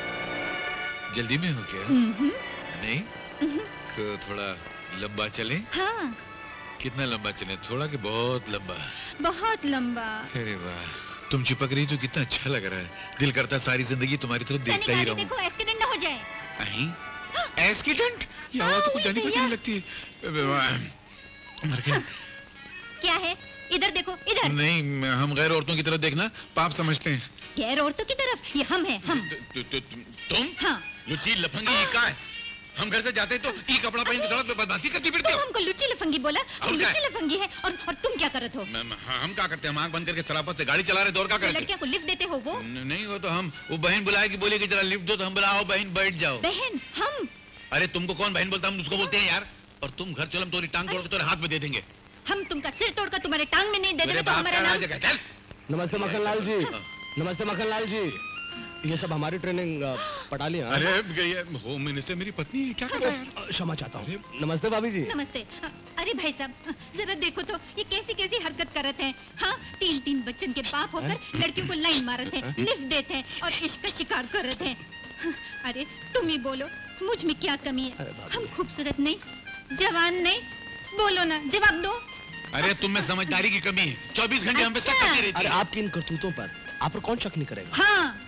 जल्दी में हो क्या? नहीं तो थोड़ा लंबा चले? हाँ। कितना लंबा चले? थोड़ा कि बहुत लंबा? बहुत लंबा। अरे वाह, तुम चिपक रही तो कितना अच्छा लग रहा है। दिल करता सारी जिंदगी तुम्हारी तरफ देखता ही रहूं। देखो एक्सीडेंट ना हो जाए। अहीं? एक्सीडेंट? ये आवाज तो कुछ जानी पहचानी नहीं लगती है। मर गया। क्या है? इधर देखो, इधर। नहीं, हम गैर औरतों की तरफ देखना पाप समझते हैं। गैर औरतों की तरफ? ये हम हैं, हम। तु, तु, तु, तुम? हाँ। लुच्ची लफंगी ये कहाँ है? हम घर से जाते हैं तो ई कपड़ा पहन के सड़क पे बदमाशी करती फिरती हो। हमको लुच्ची लफंगी बोला, तुम लुच्ची लफंगी है और और तुम क्या करत हो? हाँ, हम क्या करते हैं? हम आंख बंद करके सराफत से गाड़ी चला रहे, दौड़ क्या करते? लड़कियों को लिफ्ट देते हो वो? नहीं, वो तो हम वो बहन बुलाए कि बोले कि जरा लिफ्ट दो, तो हम बुलाओ बहन बैठ जाओ। बहन? हम? अरे तुमको कौन बहन बोलता? हम उसको बोलते हैं यार। और तुम घर चलो, हम तुम्हारी टांग तोड़ के तुम्हारे हाथ में दे देंगे। हम तुमका सिर तोड़कर तुम्हारे टांग में नहीं दे देंगे तो हमारा नाम। नमस्ते मक्खनलाल जी। नमस्ते मक्खनलाल जी। ये सब हमारी ट्रेनिंग पटाली। अरे ये होम मिनिस्टर मेरी पत्नी है, क्या कर रहा है? क्षमा चाहता हूँ। नमस्ते भाभी जी। नमस्ते। अरे भाई साहब, जरा देखो तो ये कैसी कैसी हरकत करते हैं। हाँ, तीन तीन बच्चन के बाप होकर लड़कियों को लाइन मारते हैं, लिफ्ट देते हैं और इश्क का शिकार कर रहे हैं। अरे तुम ही बोलो, मुझ में क्या कमी है? हम खूबसूरत नहीं, जवान नहीं? बोलो ना, जवाब दो। अरे तुम में समझदारी की कमी है। चौबीस घंटे हम पे शक करती रहती है। अरे आपकी इन करतूतों पर आप पर कौन शक नहीं करेगा? हाँ।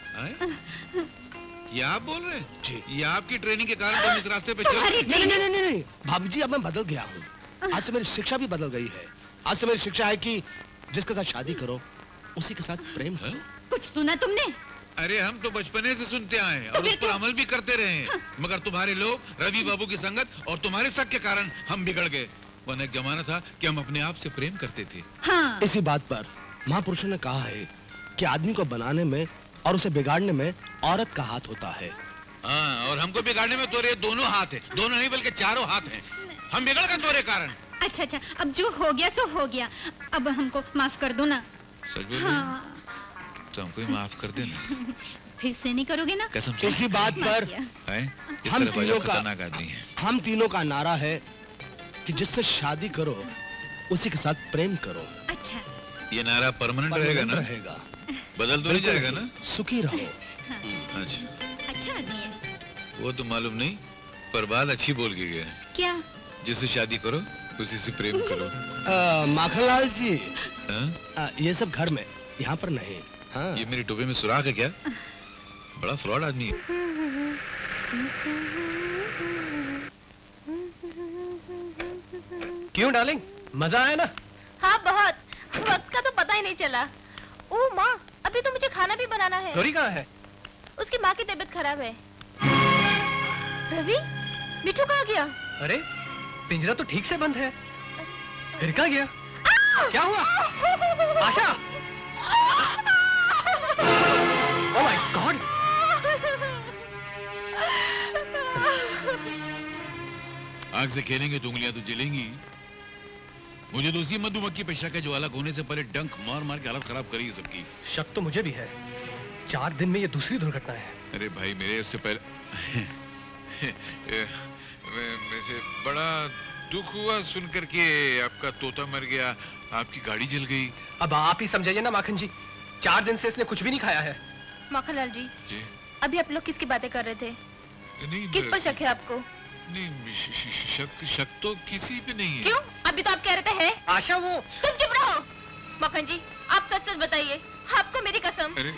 ये आप बोल रहे हैं? जी। ये आपकी ट्रेनिंग के कारण तुम इस रास्ते पे चल रहे हैं। नहीं नहीं नहीं नहीं भाभी जी, अब मैं बदल गया हूँ। आज से मेरी शिक्षा भी बदल गई है। आज से मेरी शिक्षा है कि जिसके साथ शादी करो उसी के साथ प्रेम करो। कुछ सुना तुमने? अरे हम तो बचपने से सुनते आए और उस पर अमल भी करते रहे हैं। मगर तुम्हारे लोग, रवि बाबू की संगत और तुम्हारे शक के कारण हम बिगड़ गए। वरना एक जमाना था कि हम अपने आप से प्रेम करते थे। हाँ। इसी बात पर महापुरुषों ने कहा है कि आदमी को बनाने में और उसे बिगाड़ने में औरत का हाथ होता है। हाँ, और हमको बिगाड़ने में तोरे दोनों हाथ हैं। दोनों नहीं बल्कि चारों हाथ हैं। हम बिगड़ गए तोरे कारण। अच्छा अच्छा, अब जो हो गया सो हो गया। अब हमको माफ कर दो ना। सच बोल रही? हाँ। तो हमको ही माफ कर देना। फिर से नहीं करोगे ना? कसम से। इसी बात पर हम तीनों का आदमी है। हम तीनों का नारा है कि जिससे शादी करो उसी के साथ प्रेम करो। अच्छा। ये नारा परमानेंट रहेगा ना? रहेगा। बदल तो नहीं जाएगा ना? सुखी रहो। हाँ। अच्छा। अच्छा आदमी है। वो तो मालूम नहीं, पर बात अच्छी बोल के गया। क्या? जिससे शादी करो उसी से प्रेम करो। माखनलाल जी, आ? आ, ये सब घर में, यहाँ पर नहीं। हाँ। ये मेरी टोपी में सुराख है क्या? बड़ा फ्रॉड आदमी है। क्यों डार्लिंग, मजा आया ना? हाँ बहुत, वक्त का तो पता ही नहीं चला। ओह माँ, अभी तो मुझे खाना भी बनाना है। गौरी कहाँ है? उसकी माँ की तबीयत खराब है। रवि, मिठू कहाँ गया? अरे पिंजरा तो ठीक से बंद है, फिर कहाँ गया? क्या हुआ? आशा! Oh my God! आग से खेलेंगे तो उंगलियां तो जलेंगी। मुझे तो उसी मधुमक्खी पे शक है जो अलग होने से पहले डंक मार मार के हालत खराब करेगी सबकी। शक तो मुझे भी है। चार दिन में ये दूसरी दुर्घटना है। अरे भाई मेरे उससे पहले मुझे बड़ा दुख हुआ सुनकर के आपका तोता मर गया, आपकी गाड़ी जल गई। अब आप ही समझाइए ना माखन जी, चार दिन से इसने कुछ भी नहीं खाया है। माखनलाल जी, जी? अभी आप लोग किसकी बातें कर रहे थे? नहीं, किस पर शक है आपको? नहीं, शक शक तो किसी पे नहीं है। क्यों? अभी तो आप कह रहे थे है। आशा वो। तुम चुप रहो। माखन जी, आप सच सच बताइए, आपको मेरी कसम। अरे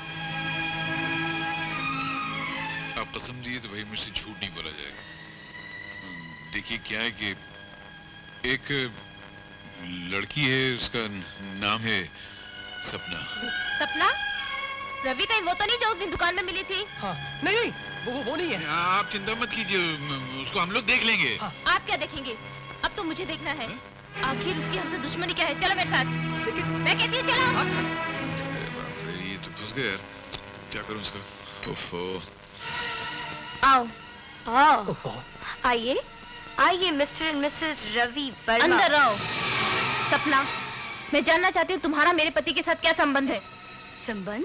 आप कसम दिए तो भाई मुझसे झूठ नहीं बोला जाएगा। देखिए क्या है कि एक लड़की है, उसका नाम है सपना। सपना? रवि कहीं वो तो नहीं जो उस दिन दुकान में मिली थी? हाँ। नहीं नहीं, वो वो, वो नहीं है। आप चिंता मत कीजिए, उसको हम लोग देख लेंगे। हाँ। आप क्या देखेंगे? अब तो मुझे देखना है। आखिर उसकी हमसे दुश्मनी क्या है? चलो मेरे साथ। लेकिन मैं कहती हूँ चलो। अरे ये तो फंस गया यार, क्या करूँ इसका? ओफो। आओ आओ आइए आइए Mr and Mrs Ravi Verma. अंदर आओ। सपना, मैं जानना चाहती हूँ तुम्हारा मेरे पति के साथ क्या संबंध है? संबंध?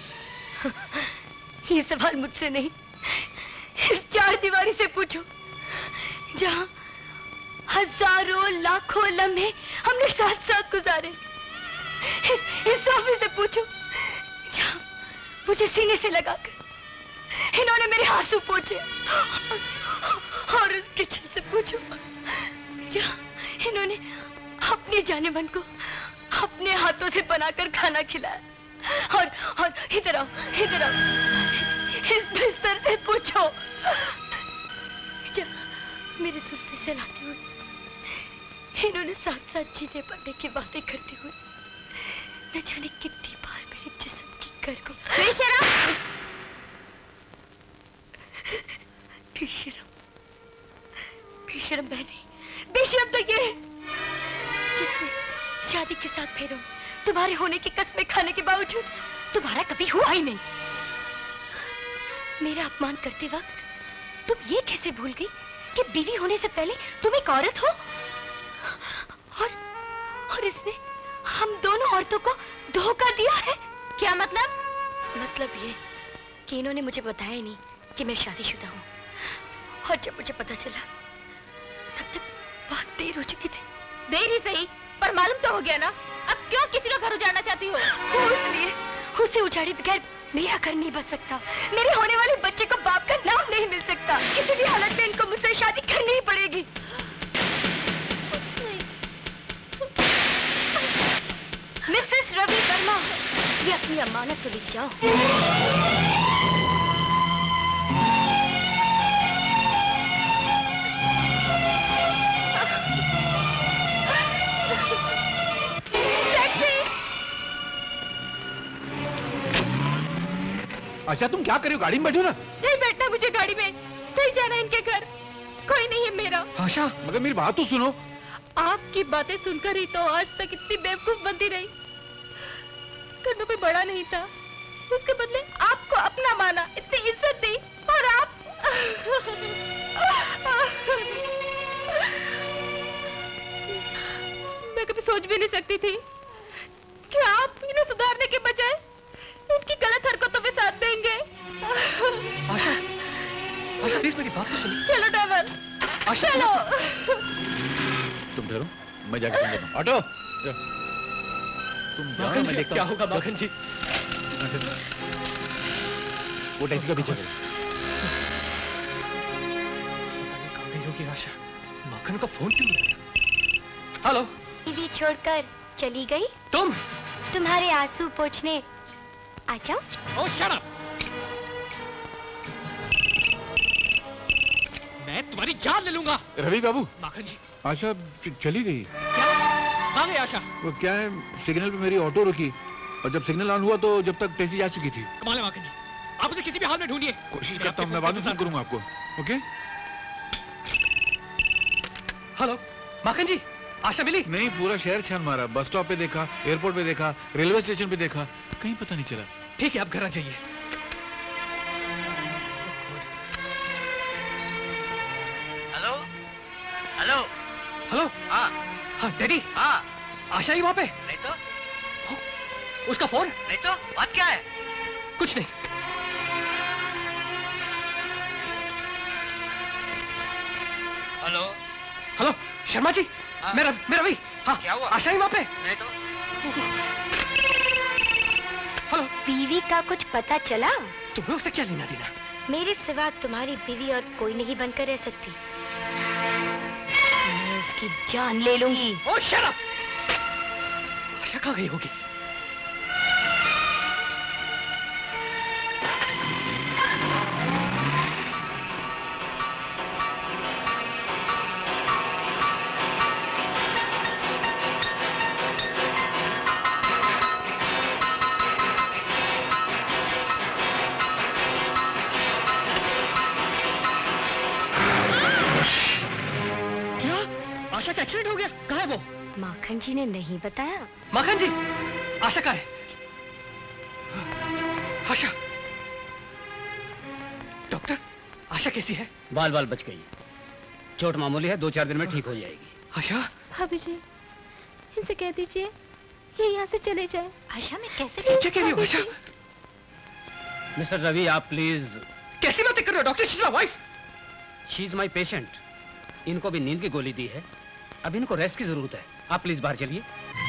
ये सवाल मुझसे नहीं, इस चार दीवारी से पूछो, जहाँ हजारों लाखों लम्हे हमने साथ साथ गुजारे। इस, इस सोफे से पूछो, जहाँ मुझे सीने से लगाकर इन्होंने मेरे आंसू पोंछे। और इस किचन से पूछो, जहाँ इन्होंने अपने जाने मन को अपने हाथों से बनाकर खाना खिलाया। और और इधर आओ, इधर आओ, इस बिस्तर से पूछो, जहाँ मेरे सुनने से लाते हुए इन्होंने साथ साथ जीने पड़ने की बातें करते हुए न जाने कितनी बार मेरे जिस्म की कर को बेशरम बेशरम बेशरम बहने, बेशरम तो ये जिसने शादी के साथ फेरों तुम्हारे होने की कसमें खाने के बावजूद तुम्हारा कभी हुआ ही नहीं। मेरा अपमान करते वक्त तुम ये कैसे भूल गई कि बीवी होने से पहले तुम एक औरत हो? और और इसने हम दोनों औरतों को धोखा दिया है। क्या मतलब? मतलब ये कि इन्होंने मुझे बताया नहीं कि मैं शादीशुदा हूँ, और जब मुझे पता चला तब तक बहुत देर हो चुकी थी। देर ही सही, पर मालूम तो हो गया ना। अब क्यों किसी का घर उजाड़ना चाहती हो? वो इसलिए, उसे उजाड़े बगैर मेरा घर नहीं बच सकता, मेरे होने वाले बच्चे को बाप का नाम नहीं मिल सकता। किसी भी हालत में इनको मुझसे शादी करनी ही पड़ेगी। मिसेस रवि वर्मा, ये अपनी अमानत से लिख जाओ। अच्छा तुम क्या कर रही हो? गाड़ी में बैठो ना। नहीं बैठना मुझे गाड़ी में, सही जाना इनके घर, कोई नहीं है मेरा। आशा, मगर मेरी बात तो सुनो। आपकी बातें सुनकर ही तो आज तक इतनी बेवकूफ बनती रही। घर में कोई बड़ा नहीं था, उसके बदले आपको अपना माना, इतनी इज्जत दी, और आप मैं कभी सोच भी नहीं सकती थी कि आप इन्हें सुधारने के बजाय इनकी गलत हरकतों पे साथ देंगे। आशा, आशा प्लीज मेरी बात तो सुनो। चलो ड्राइवर, चलो। तुम ठहरो, मैं जाके समझाता हूँ। ऑटो, तुम जाओ, मैं देखता हूँ क्या होगा माखन जी। वो टैक्सी का पीछे करो। नहीं होगी आशा, माखन का फोन क्यों नहीं आया? हेलो। टीवी छोड़कर चली गई? तुम? तुम्हारे आंसू पोंछने आ जाओ। Oh shut up. मैं तुम्हारी जान ले लूंगा। रवि बाबू। माखन जी। आशा चली गई। क्या? कहाँ गई आशा? वो क्या है, सिग्नल पे मेरी ऑटो रुकी, और जब सिग्नल ऑन हुआ तो जब तक टैक्सी जा चुकी थी। कमाल है माखन जी, आप उसे किसी भी हाल में ढूंढिए। कोशिश करता हूँ, मैं बाद में फोन करूंगा आपको। ओके? हेलो माखन जी, आशा मिली? नहीं, पूरा शहर छान मारा, बस स्टॉप पे देखा, एयरपोर्ट पे देखा, रेलवे स्टेशन पे देखा, कहीं पता नहीं चला। ठीक है, आप घर आ जाइए। Hello hello hello. हाँ हाँ डैडी। हाँ आशा ही वहाँ पे? नहीं तो। उसका फोन? नहीं तो, बात क्या है? कुछ नहीं। हेलो हेलो शर्मा जी, मेरा मेरा भाई। हाँ क्या हुआ? आशा ही वहाँ पे? नहीं तो। हेलो। बीवी का कुछ पता चला? तुम्हें उससे क्या लेना देना? मेरे सिवा तुम्हारी बीवी और कोई नहीं बनकर रह सकती। मैं उसकी जान ले लूंगी। ओ शट अप! आशा कहाँ गई होगी? आशा का एक्सीडेंट हो गया? कहाँ है वो? माखन जी ने नहीं बताया। माखन जी, आशा कहाँ है? आशा, डॉक्टर, आशा कैसी है? बाल बाल बच गई, चोट मामूली है, दो चार दिन में ठीक हो जाएगी। आशा? भाभी जी, इनसे कह दीजिए ये यहाँ से चले जाए। आशा में कैसे क्या कह रही हो आशा? मिस्टर रवि, आप प्लीज। कैसी बातें कर रहे हो doctor? She is my wife. She is my patient. इनको भी नींद की गोली दी है, अब इनको रेस्ट की जरूरत है। आप प्लीज बाहर चलिए।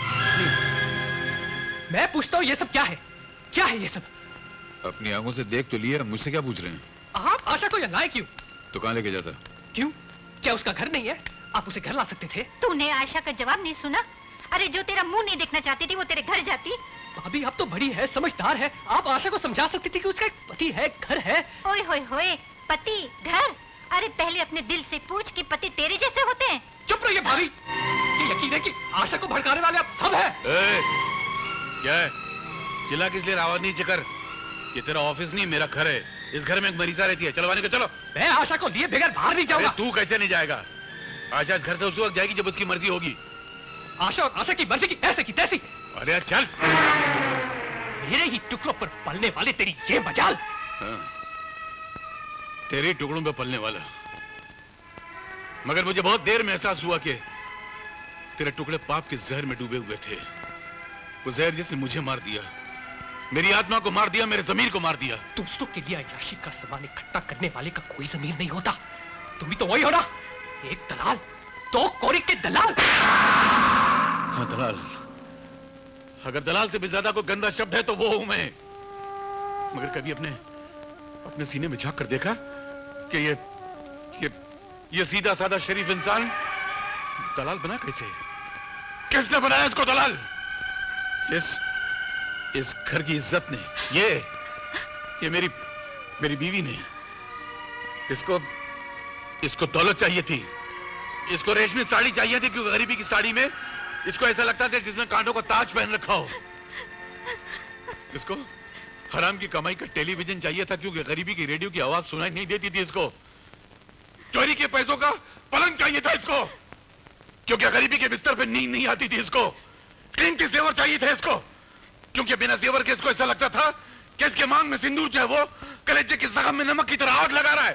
मैं पूछता हूँ ये सब क्या है? क्या है ये सब? अपनी आंखों से देख तो लिया, मुझसे क्या पूछ रहे हैं? आप आशा को यहाँ लाए क्यों? तो कहाँ लेके जाता? क्यों? क्या उसका घर नहीं है? आप उसे घर ला सकते थे। तूने आशा का जवाब नहीं सुना? अरे जो तेरा मुंह नहीं देखना चाहती थी वो तेरे घर जाती। भाभी आप तो बड़ी है, समझदार है, आप आशा को समझा सकती थी कि उसका एक पति है, घर है। ओए होए होए, पति घर? अरे पहले अपने दिल से पूछ कि पति तेरे जैसे होते हैं। चुप रहिए भाभी, ये यकीन है कि आशा को भड़काने वाले आप सब हैं। ए, क्या है? चिल्ला किस लिए? आवाज नहीं चकर। ये तेरा ऑफिस नहीं, मेरा घर है। इस घर में एक मरीजा रहती है। चलो वाने को चलो। मैं आशा को लिए बगैर बाहर नहीं जाऊंगा। तू कैसे नहीं जाएगा? आशा घर से उस वक्त जाएगी जब उसकी मर्जी होगी। आशा और आशा की मर्जी की ऐसे की तैसी। अरे चल। मेरे ही टुकड़ों पर पलने वाले तेरी ये मजाल। हाँ, तेरे टुकड़ों पे पलने वाला। मगर मुझे बहुत देर में एहसास हुआ कि तेरे टुकड़े पाप के जहर में डूबे हुए थे। वो जहर जिसने मुझे मार दिया, मेरी आत्मा को मार दिया, मेरे जमीर को मार दिया। दोस्तों के लिए अय्याशी का सामान इकट्ठा करने वाले का कोई जमीर नहीं होता। तुम भी तो वही हो ना, एक दलाल, दो कोरी के दलाल। हाँ दलाल। अगर दलाल से भी ज्यादा कोई गंदा शब्द है तो वो हूं मैं। मगर कभी अपने अपने सीने में झांक कर देखा कि ये ये ये सीधा साधा शरीफ इंसान दलाल बना कैसे? किसने बनाया इसको दलाल? इस इस घर की इज्जत ने, ये ये मेरी मेरी बीवी ने। इसको इसको दौलत चाहिए थी, इसको रेशमी साड़ी चाहिए थी, क्योंकि गरीबी की साड़ी में इसको ऐसा लगता था जिसने कांटों का ताज पहन रखा हो। इसको हराम की कमाई का टेलीविजन चाहिए था, क्योंकि गरीबी की रेडियो की आवाज सुनाई नहीं देती थी इसको। चोरी के पैसों का पलंग चाहिए था इसको, क्योंकि गरीबी के बिस्तर पे नींद नहीं आती थी इसको। कीमती जेवर चाहिए था इसको, क्योंकि बिना जेवर के इसको ऐसा लगता था कि इसके मांग में सिंदूर जो है वो कलेजे के जख्म में नमक की तरह आग लगा रहा है।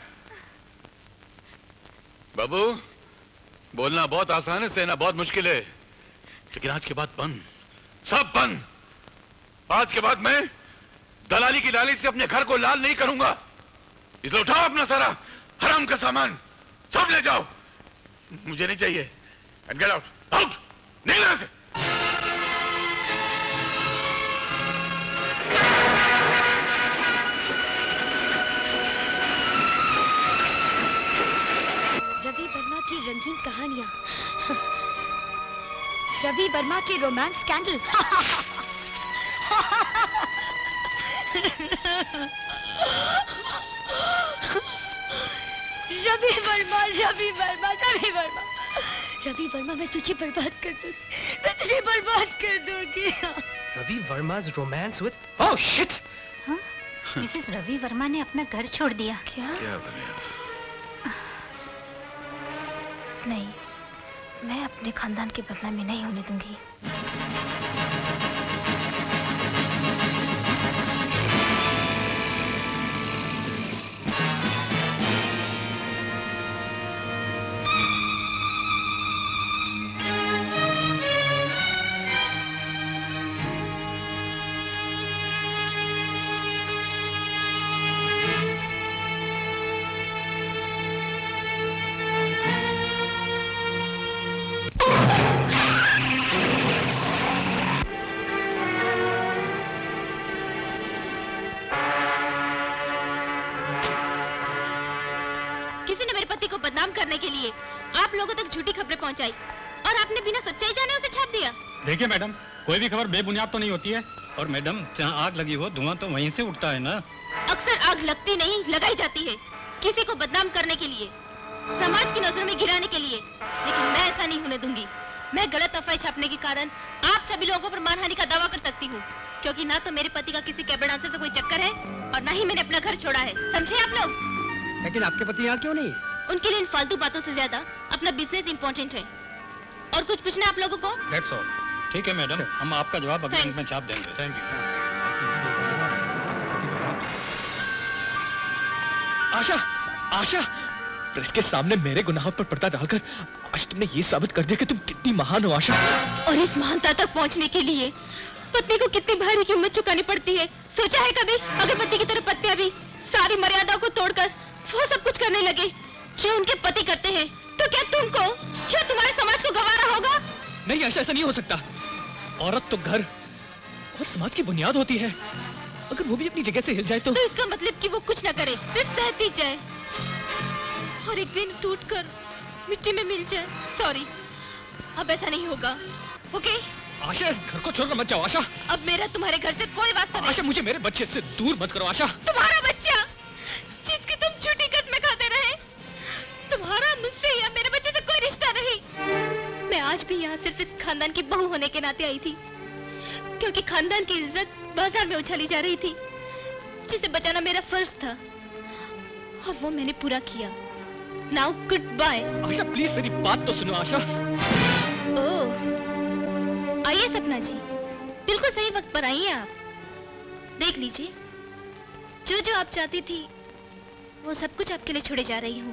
बाबू, बोलना बहुत आसान है, सहना बहुत मुश्किल है। लेकिन आज के बाद बंद, सब बंद। आज के बाद मैं दलाली की लालच से अपने घर को लाल नहीं करूंगा। इसलिए उठाओ अपना सारा हराम का सामान, सब ले जाओ, मुझे नहीं चाहिए। एंड गेट आउट, आउट, नहीं लेना से। रवि वर्मा की रंगीन कहानियां, रवि वर्मा के रोमांस स्कैंडल। रवि वर्मा, रवि वर्मा, रवि वर्मा, रवि वर्मा, मैं तुझे बर्बाद कर दूंगी, मैं तुझे बर्बाद कर दूंगी। Ravi Varma's romance with, oh shit! हाँ? मिसेस रवि वर्मा ने अपना घर छोड़ दिया। क्या? क्या बने? नहीं, मैं अपने खानदान की बदनामी नहीं होने दूंगी। किसी को बदनाम करने के लिए आप लोगों तक झूठी खबरें पहुंचाई और आपने बिना सच्चाई जाने उसे छाप दिया। देखिए मैडम, कोई भी खबर बेबुनियाद तो नहीं होती है। और मैडम, जहाँ आग लगी हो धुआं तो वहीं से उठता है ना। अक्सर आग लगती नहीं, लगाई जाती है, किसी को बदनाम करने के लिए, समाज की नजरों में गिराने के लिए। लेकिन मैं ऐसा नहीं होने दूंगी। मैं गलत अफवाह छापने के कारण आप सभी लोगों पर मानहानि का दावा कर सकती हूँ, क्योंकि ना तो मेरे पति का किसी कैबिन डांसर से कोई चक्कर है और ना ही मैंने अपना घर छोड़ा है। समझे आप लोग? लेकिन आपके पति यहाँ क्यों नहीं? उनके लिए इन फालतू बातों से ज्यादा अपना बिजनेस इम्पोर्टेंट है। और कुछ पूछना आप लोगों को? That's all. ठीक है मैडम, हम आपका जवाब अगले अंक में छाप देंगे। Thank you. Asha, Asha, press के सामने मेरे गुनाहों पर पर्दा डालकर आज तुमने ये साबित कर दिया कि तुम कितनी महान हो आशा। और इस महानता तक पहुंचने के लिए पत्नी को कितनी भारी कीमत चुकानी पड़ती है, सोचा है कभी? अगर पति की तरफ पत्नियां भी सारी मर्यादाओं को तोड़कर वो सब कुछ करने लगे जो उनके पति करते हैं, तो क्या तुमको, क्या तुम्हारे समाज को गंवारा होगा? नहीं आशा, ऐसा नहीं हो सकता। औरत तो घर और समाज की बुनियाद होती है। अगर वो भी अपनी जगह से हिल जाए तो, तो इसका मतलब कि वो कुछ न करे, सिर्फ सहती जाए और एक दिन टूटकर मिट्टी में मिल जाए। सॉरी, अब ऐसा नहीं होगा। ओके? आशा, इस घर को छोड़कर मत जाओ आशा। अब मेरा तुम्हारे घर से कोई वास्ता नहीं। आशा, मुझे मेरे बच्चे से दूर मत करो आशा। तुम्हारा बच्चा जिसकी तुम झूठी कदमें खाते रहे, तुम्हारा मुझसे या मेरे बच्चे से कोई रिश्ता नहीं। मैं आज भी यहाँ सिर्फ इस खानदान की बहू होने के नाते आई थी, क्योंकि खानदान की इज्जत बाजार में उछाली जा रही थी, जिसे बचाना मेरा फर्ज था और वो मैंने पूरा किया। Now goodbye. Asha please मेरी बात तो सुनो आशा। ओह, आइए सपना जी, बिल्कुल सही वक्त पर आई हैं आप। देख लीजिए, जो जो आप चाहती थी वो सब कुछ आपके लिए छोड़े जा रही हूँ।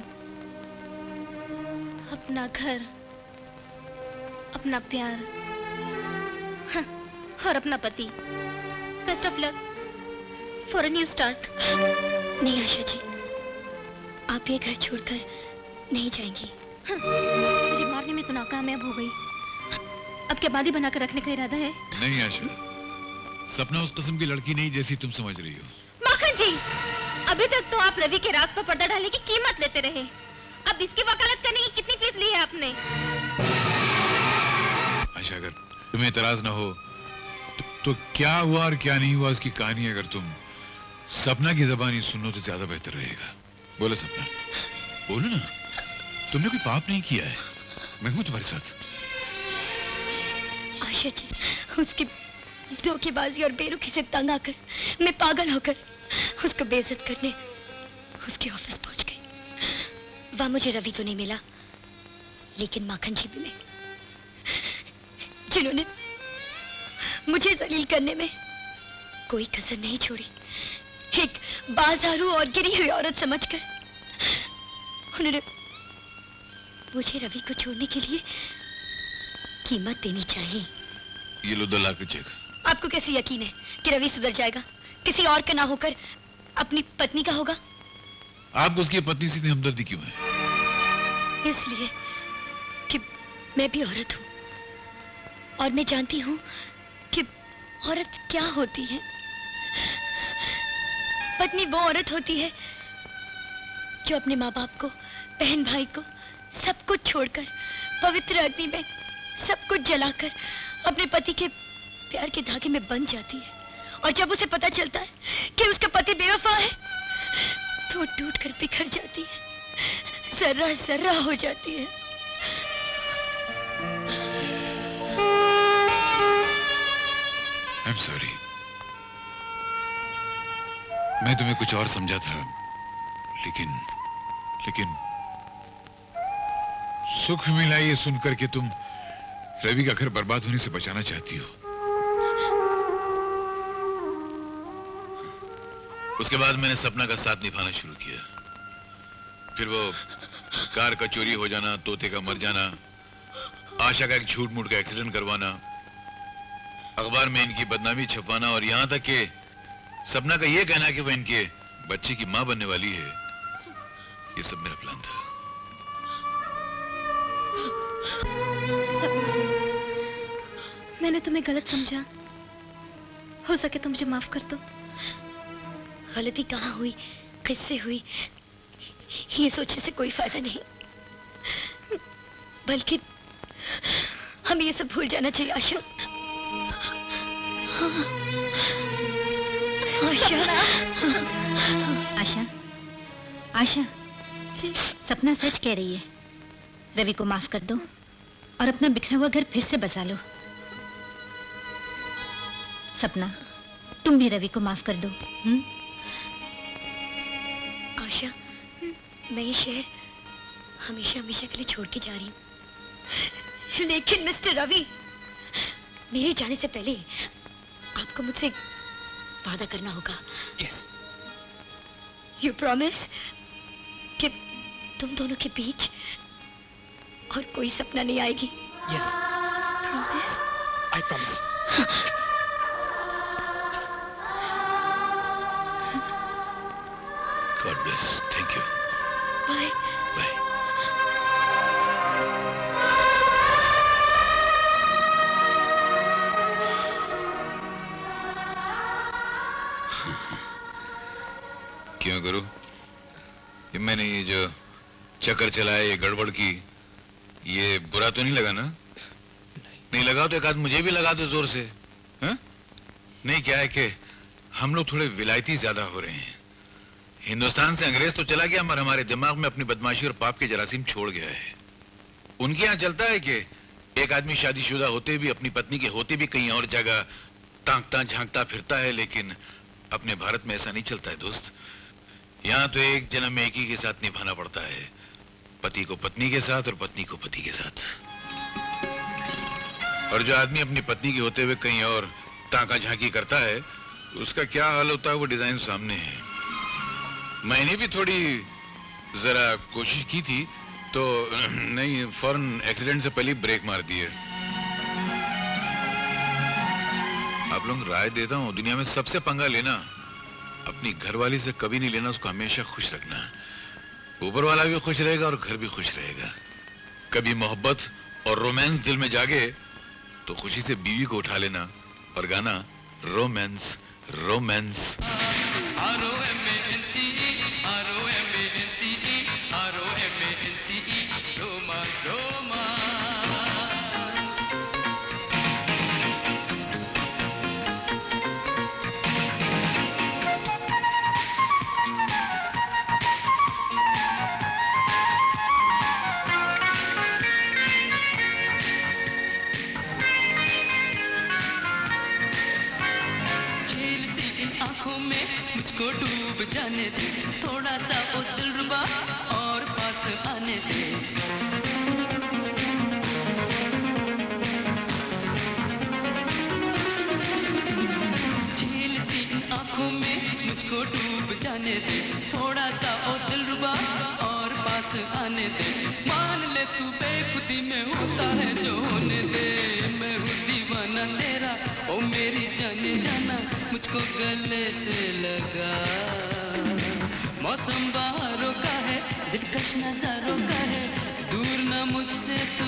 अपना घर, अपना प्यार, हाँ, और अपना पति। Best of luck for a new start. नहीं आशा जी, आप ये घर छोड़कर नहीं जाएंगी। हाँ, मुझे मारने में तो नाकामयाब हो गई, अब क्या बादी बनाकर रखने का इरादा है? नहीं आशा, सपना उस किस्म की लड़की नहीं जैसी तुम समझ रही हो। माखन जी, अभी तक तो आप रवि के राग पर पर्दा डालने की कीमत लेते रहे, अब इसकी वकालत करने की कितनी फीस ली है आपने? आशा, अगर तुम्हें इतराज ना हो तो, तो क्या हुआ और क्या नहीं हुआ उसकी कहानी अगर तुम सपना की ज़बानी सुनो तो ज्यादा बेहतर रहेगा। बोलो सपना, बोलो ना, तुमने कोई पाप नहीं किया है, मैं हूं तुम्हारे साथ। आशा जी, उसकी धोखेबाजी और बेरुखी से तंग आकर मैं पागल होकर उसको बेइज्जत करने उसके ऑफिस पहुंच गई। वहां मुझे रवि तो नहीं मिला, लेकिन माखन जी मिले, जिन्होंने मुझे जलील करने में कोई कसर नहीं छोड़ी। एक बाजारू और गिरी हुई औरत समझकर उन्होंने मुझे रवि को छोड़ने के लिए कीमत देनी चाहिए। ये लो दो लाख का चेक। आपको कैसे यकीन है कि रवि सुधर जाएगा, किसी और का ना होकर अपनी पत्नी का होगा? आपको उसकी पत्नी से इतनी हमदर्दी क्यों है? इसलिए कि मैं भी औरत हूं और मैं जानती हूं कि औरत क्या होती है। पत्नी वो औरत होती है जो अपने माँ बाप को, बहन भाई को, सब कुछ छोड़कर पवित्र अग्नि में सब कुछ जलाकर अपने पति के प्यार के धागे में बंध जाती है, और जब उसे पता चलता है कि उसका पति बेवफा है तो टूट कर बिखर जाती है, जर्रा जर्रा हो जाती है। I'm sorry। मैं तुम्हें कुछ और समझा था, लेकिन लेकिन सुख मिला ये सुनकर कि तुम रवि का घर बर्बाद होने से बचाना चाहती हो। उसके बाद मैंने सपना का साथ निभाना शुरू किया। फिर वो कार का चोरी हो जाना, तोते का मर जाना, आशा का एक झूठ मूठ का एक्सीडेंट करवाना, अखबार में इनकी बदनामी छपवाना, और यहां तक कि सपना का ये कहना कि वो इनके बच्चे की मां बनने वाली है, ये सब मेरा प्लान था। मैंने तुम्हें गलत समझा, हो सके तो मुझे माफ कर दो। गलती कहाँ हुई, किससे हुई, ये सोचने से कोई फायदा नहीं, बल्कि हमें ये सब भूल जाना चाहिए। आशा, आशा, आशा, आशा, सपना सच कह रही है। रवि को माफ कर दो और अपना बिखरा हुआ घर फिर से बसा लो। सपना, तुम भी रवि को माफ कर दो। हुँ? आशा, मैं ये शहर हमेशा हमेशा के लिए छोड़ के जा रही हूँ, लेकिन मिस्टर रवि, मेरे जाने से पहले आपको मुझसे वादा करना होगा। यस। यू प्रॉमिस कि तुम दोनों के बीच और कोई सपना नहीं आएगी? Yes. Promise? I promise. God bless. Thank you. Bye. Bye. क्यों गुरु, ये मैंने ये जो चक्कर चलाया, ये गड़बड़ की, ये बुरा तो नहीं लगा ना? नहीं, नहीं लगा तो एक आध मुझे भी लगा दो जोर से। हा? नहीं, क्या है कि हम लोग थोड़े विलायती ज्यादा हो रहे हैं। हिंदुस्तान से अंग्रेज तो चला गया, मगर हमारे दिमाग में अपनी बदमाशी और पाप के जरासीम छोड़ गया है। उनके यहाँ चलता है कि एक आदमी शादीशुदा होते भी, अपनी पत्नी के होते भी कहीं और जगह ताकता झांकता फिरता है, लेकिन अपने भारत में ऐसा नहीं चलता है दोस्त। यहाँ तो एक जन्म में एक ही के साथ निभाना पड़ता है, पति को पत्नी के साथ और पत्नी को पति के साथ। और जो आदमी अपनी पत्नी के होते हुए कहीं और ताका झांकी करता है, उसका क्या हाल होता है वो डिजाइन सामने है। मैंने भी थोड़ी जरा कोशिश की थी तो नहीं, फौरन एक्सीडेंट से पहले ब्रेक मार दिए। आप लोग राय देता हूँ, दुनिया में सबसे पंगा लेना अपनी घरवाली से कभी नहीं लेना, उसको हमेशा खुश रखना। ऊपर वाला भी खुश रहेगा और घर भी खुश रहेगा। कभी मोहब्बत और रोमांस दिल में जागे तो खुशी से बीवी को उठा लेना और गाना रोमांस रोमांस। मुझको डूब जाने दे, थोड़ा सा ओ दिलरुबा और पास आने दे। झील सी इन आंखों में मुझको डूब जाने दे, थोड़ा सा ओ दिलरुबा और पास आने दे। मान ले तू बेखुदी में होता है जो होने दे, मैं हूँ दीवाना तेरा ओ मेरी जाने जाना, मुझको गले से लगा। मौसम बहारों का है, दिलकश नजारों का है, दूर न मुझसे तू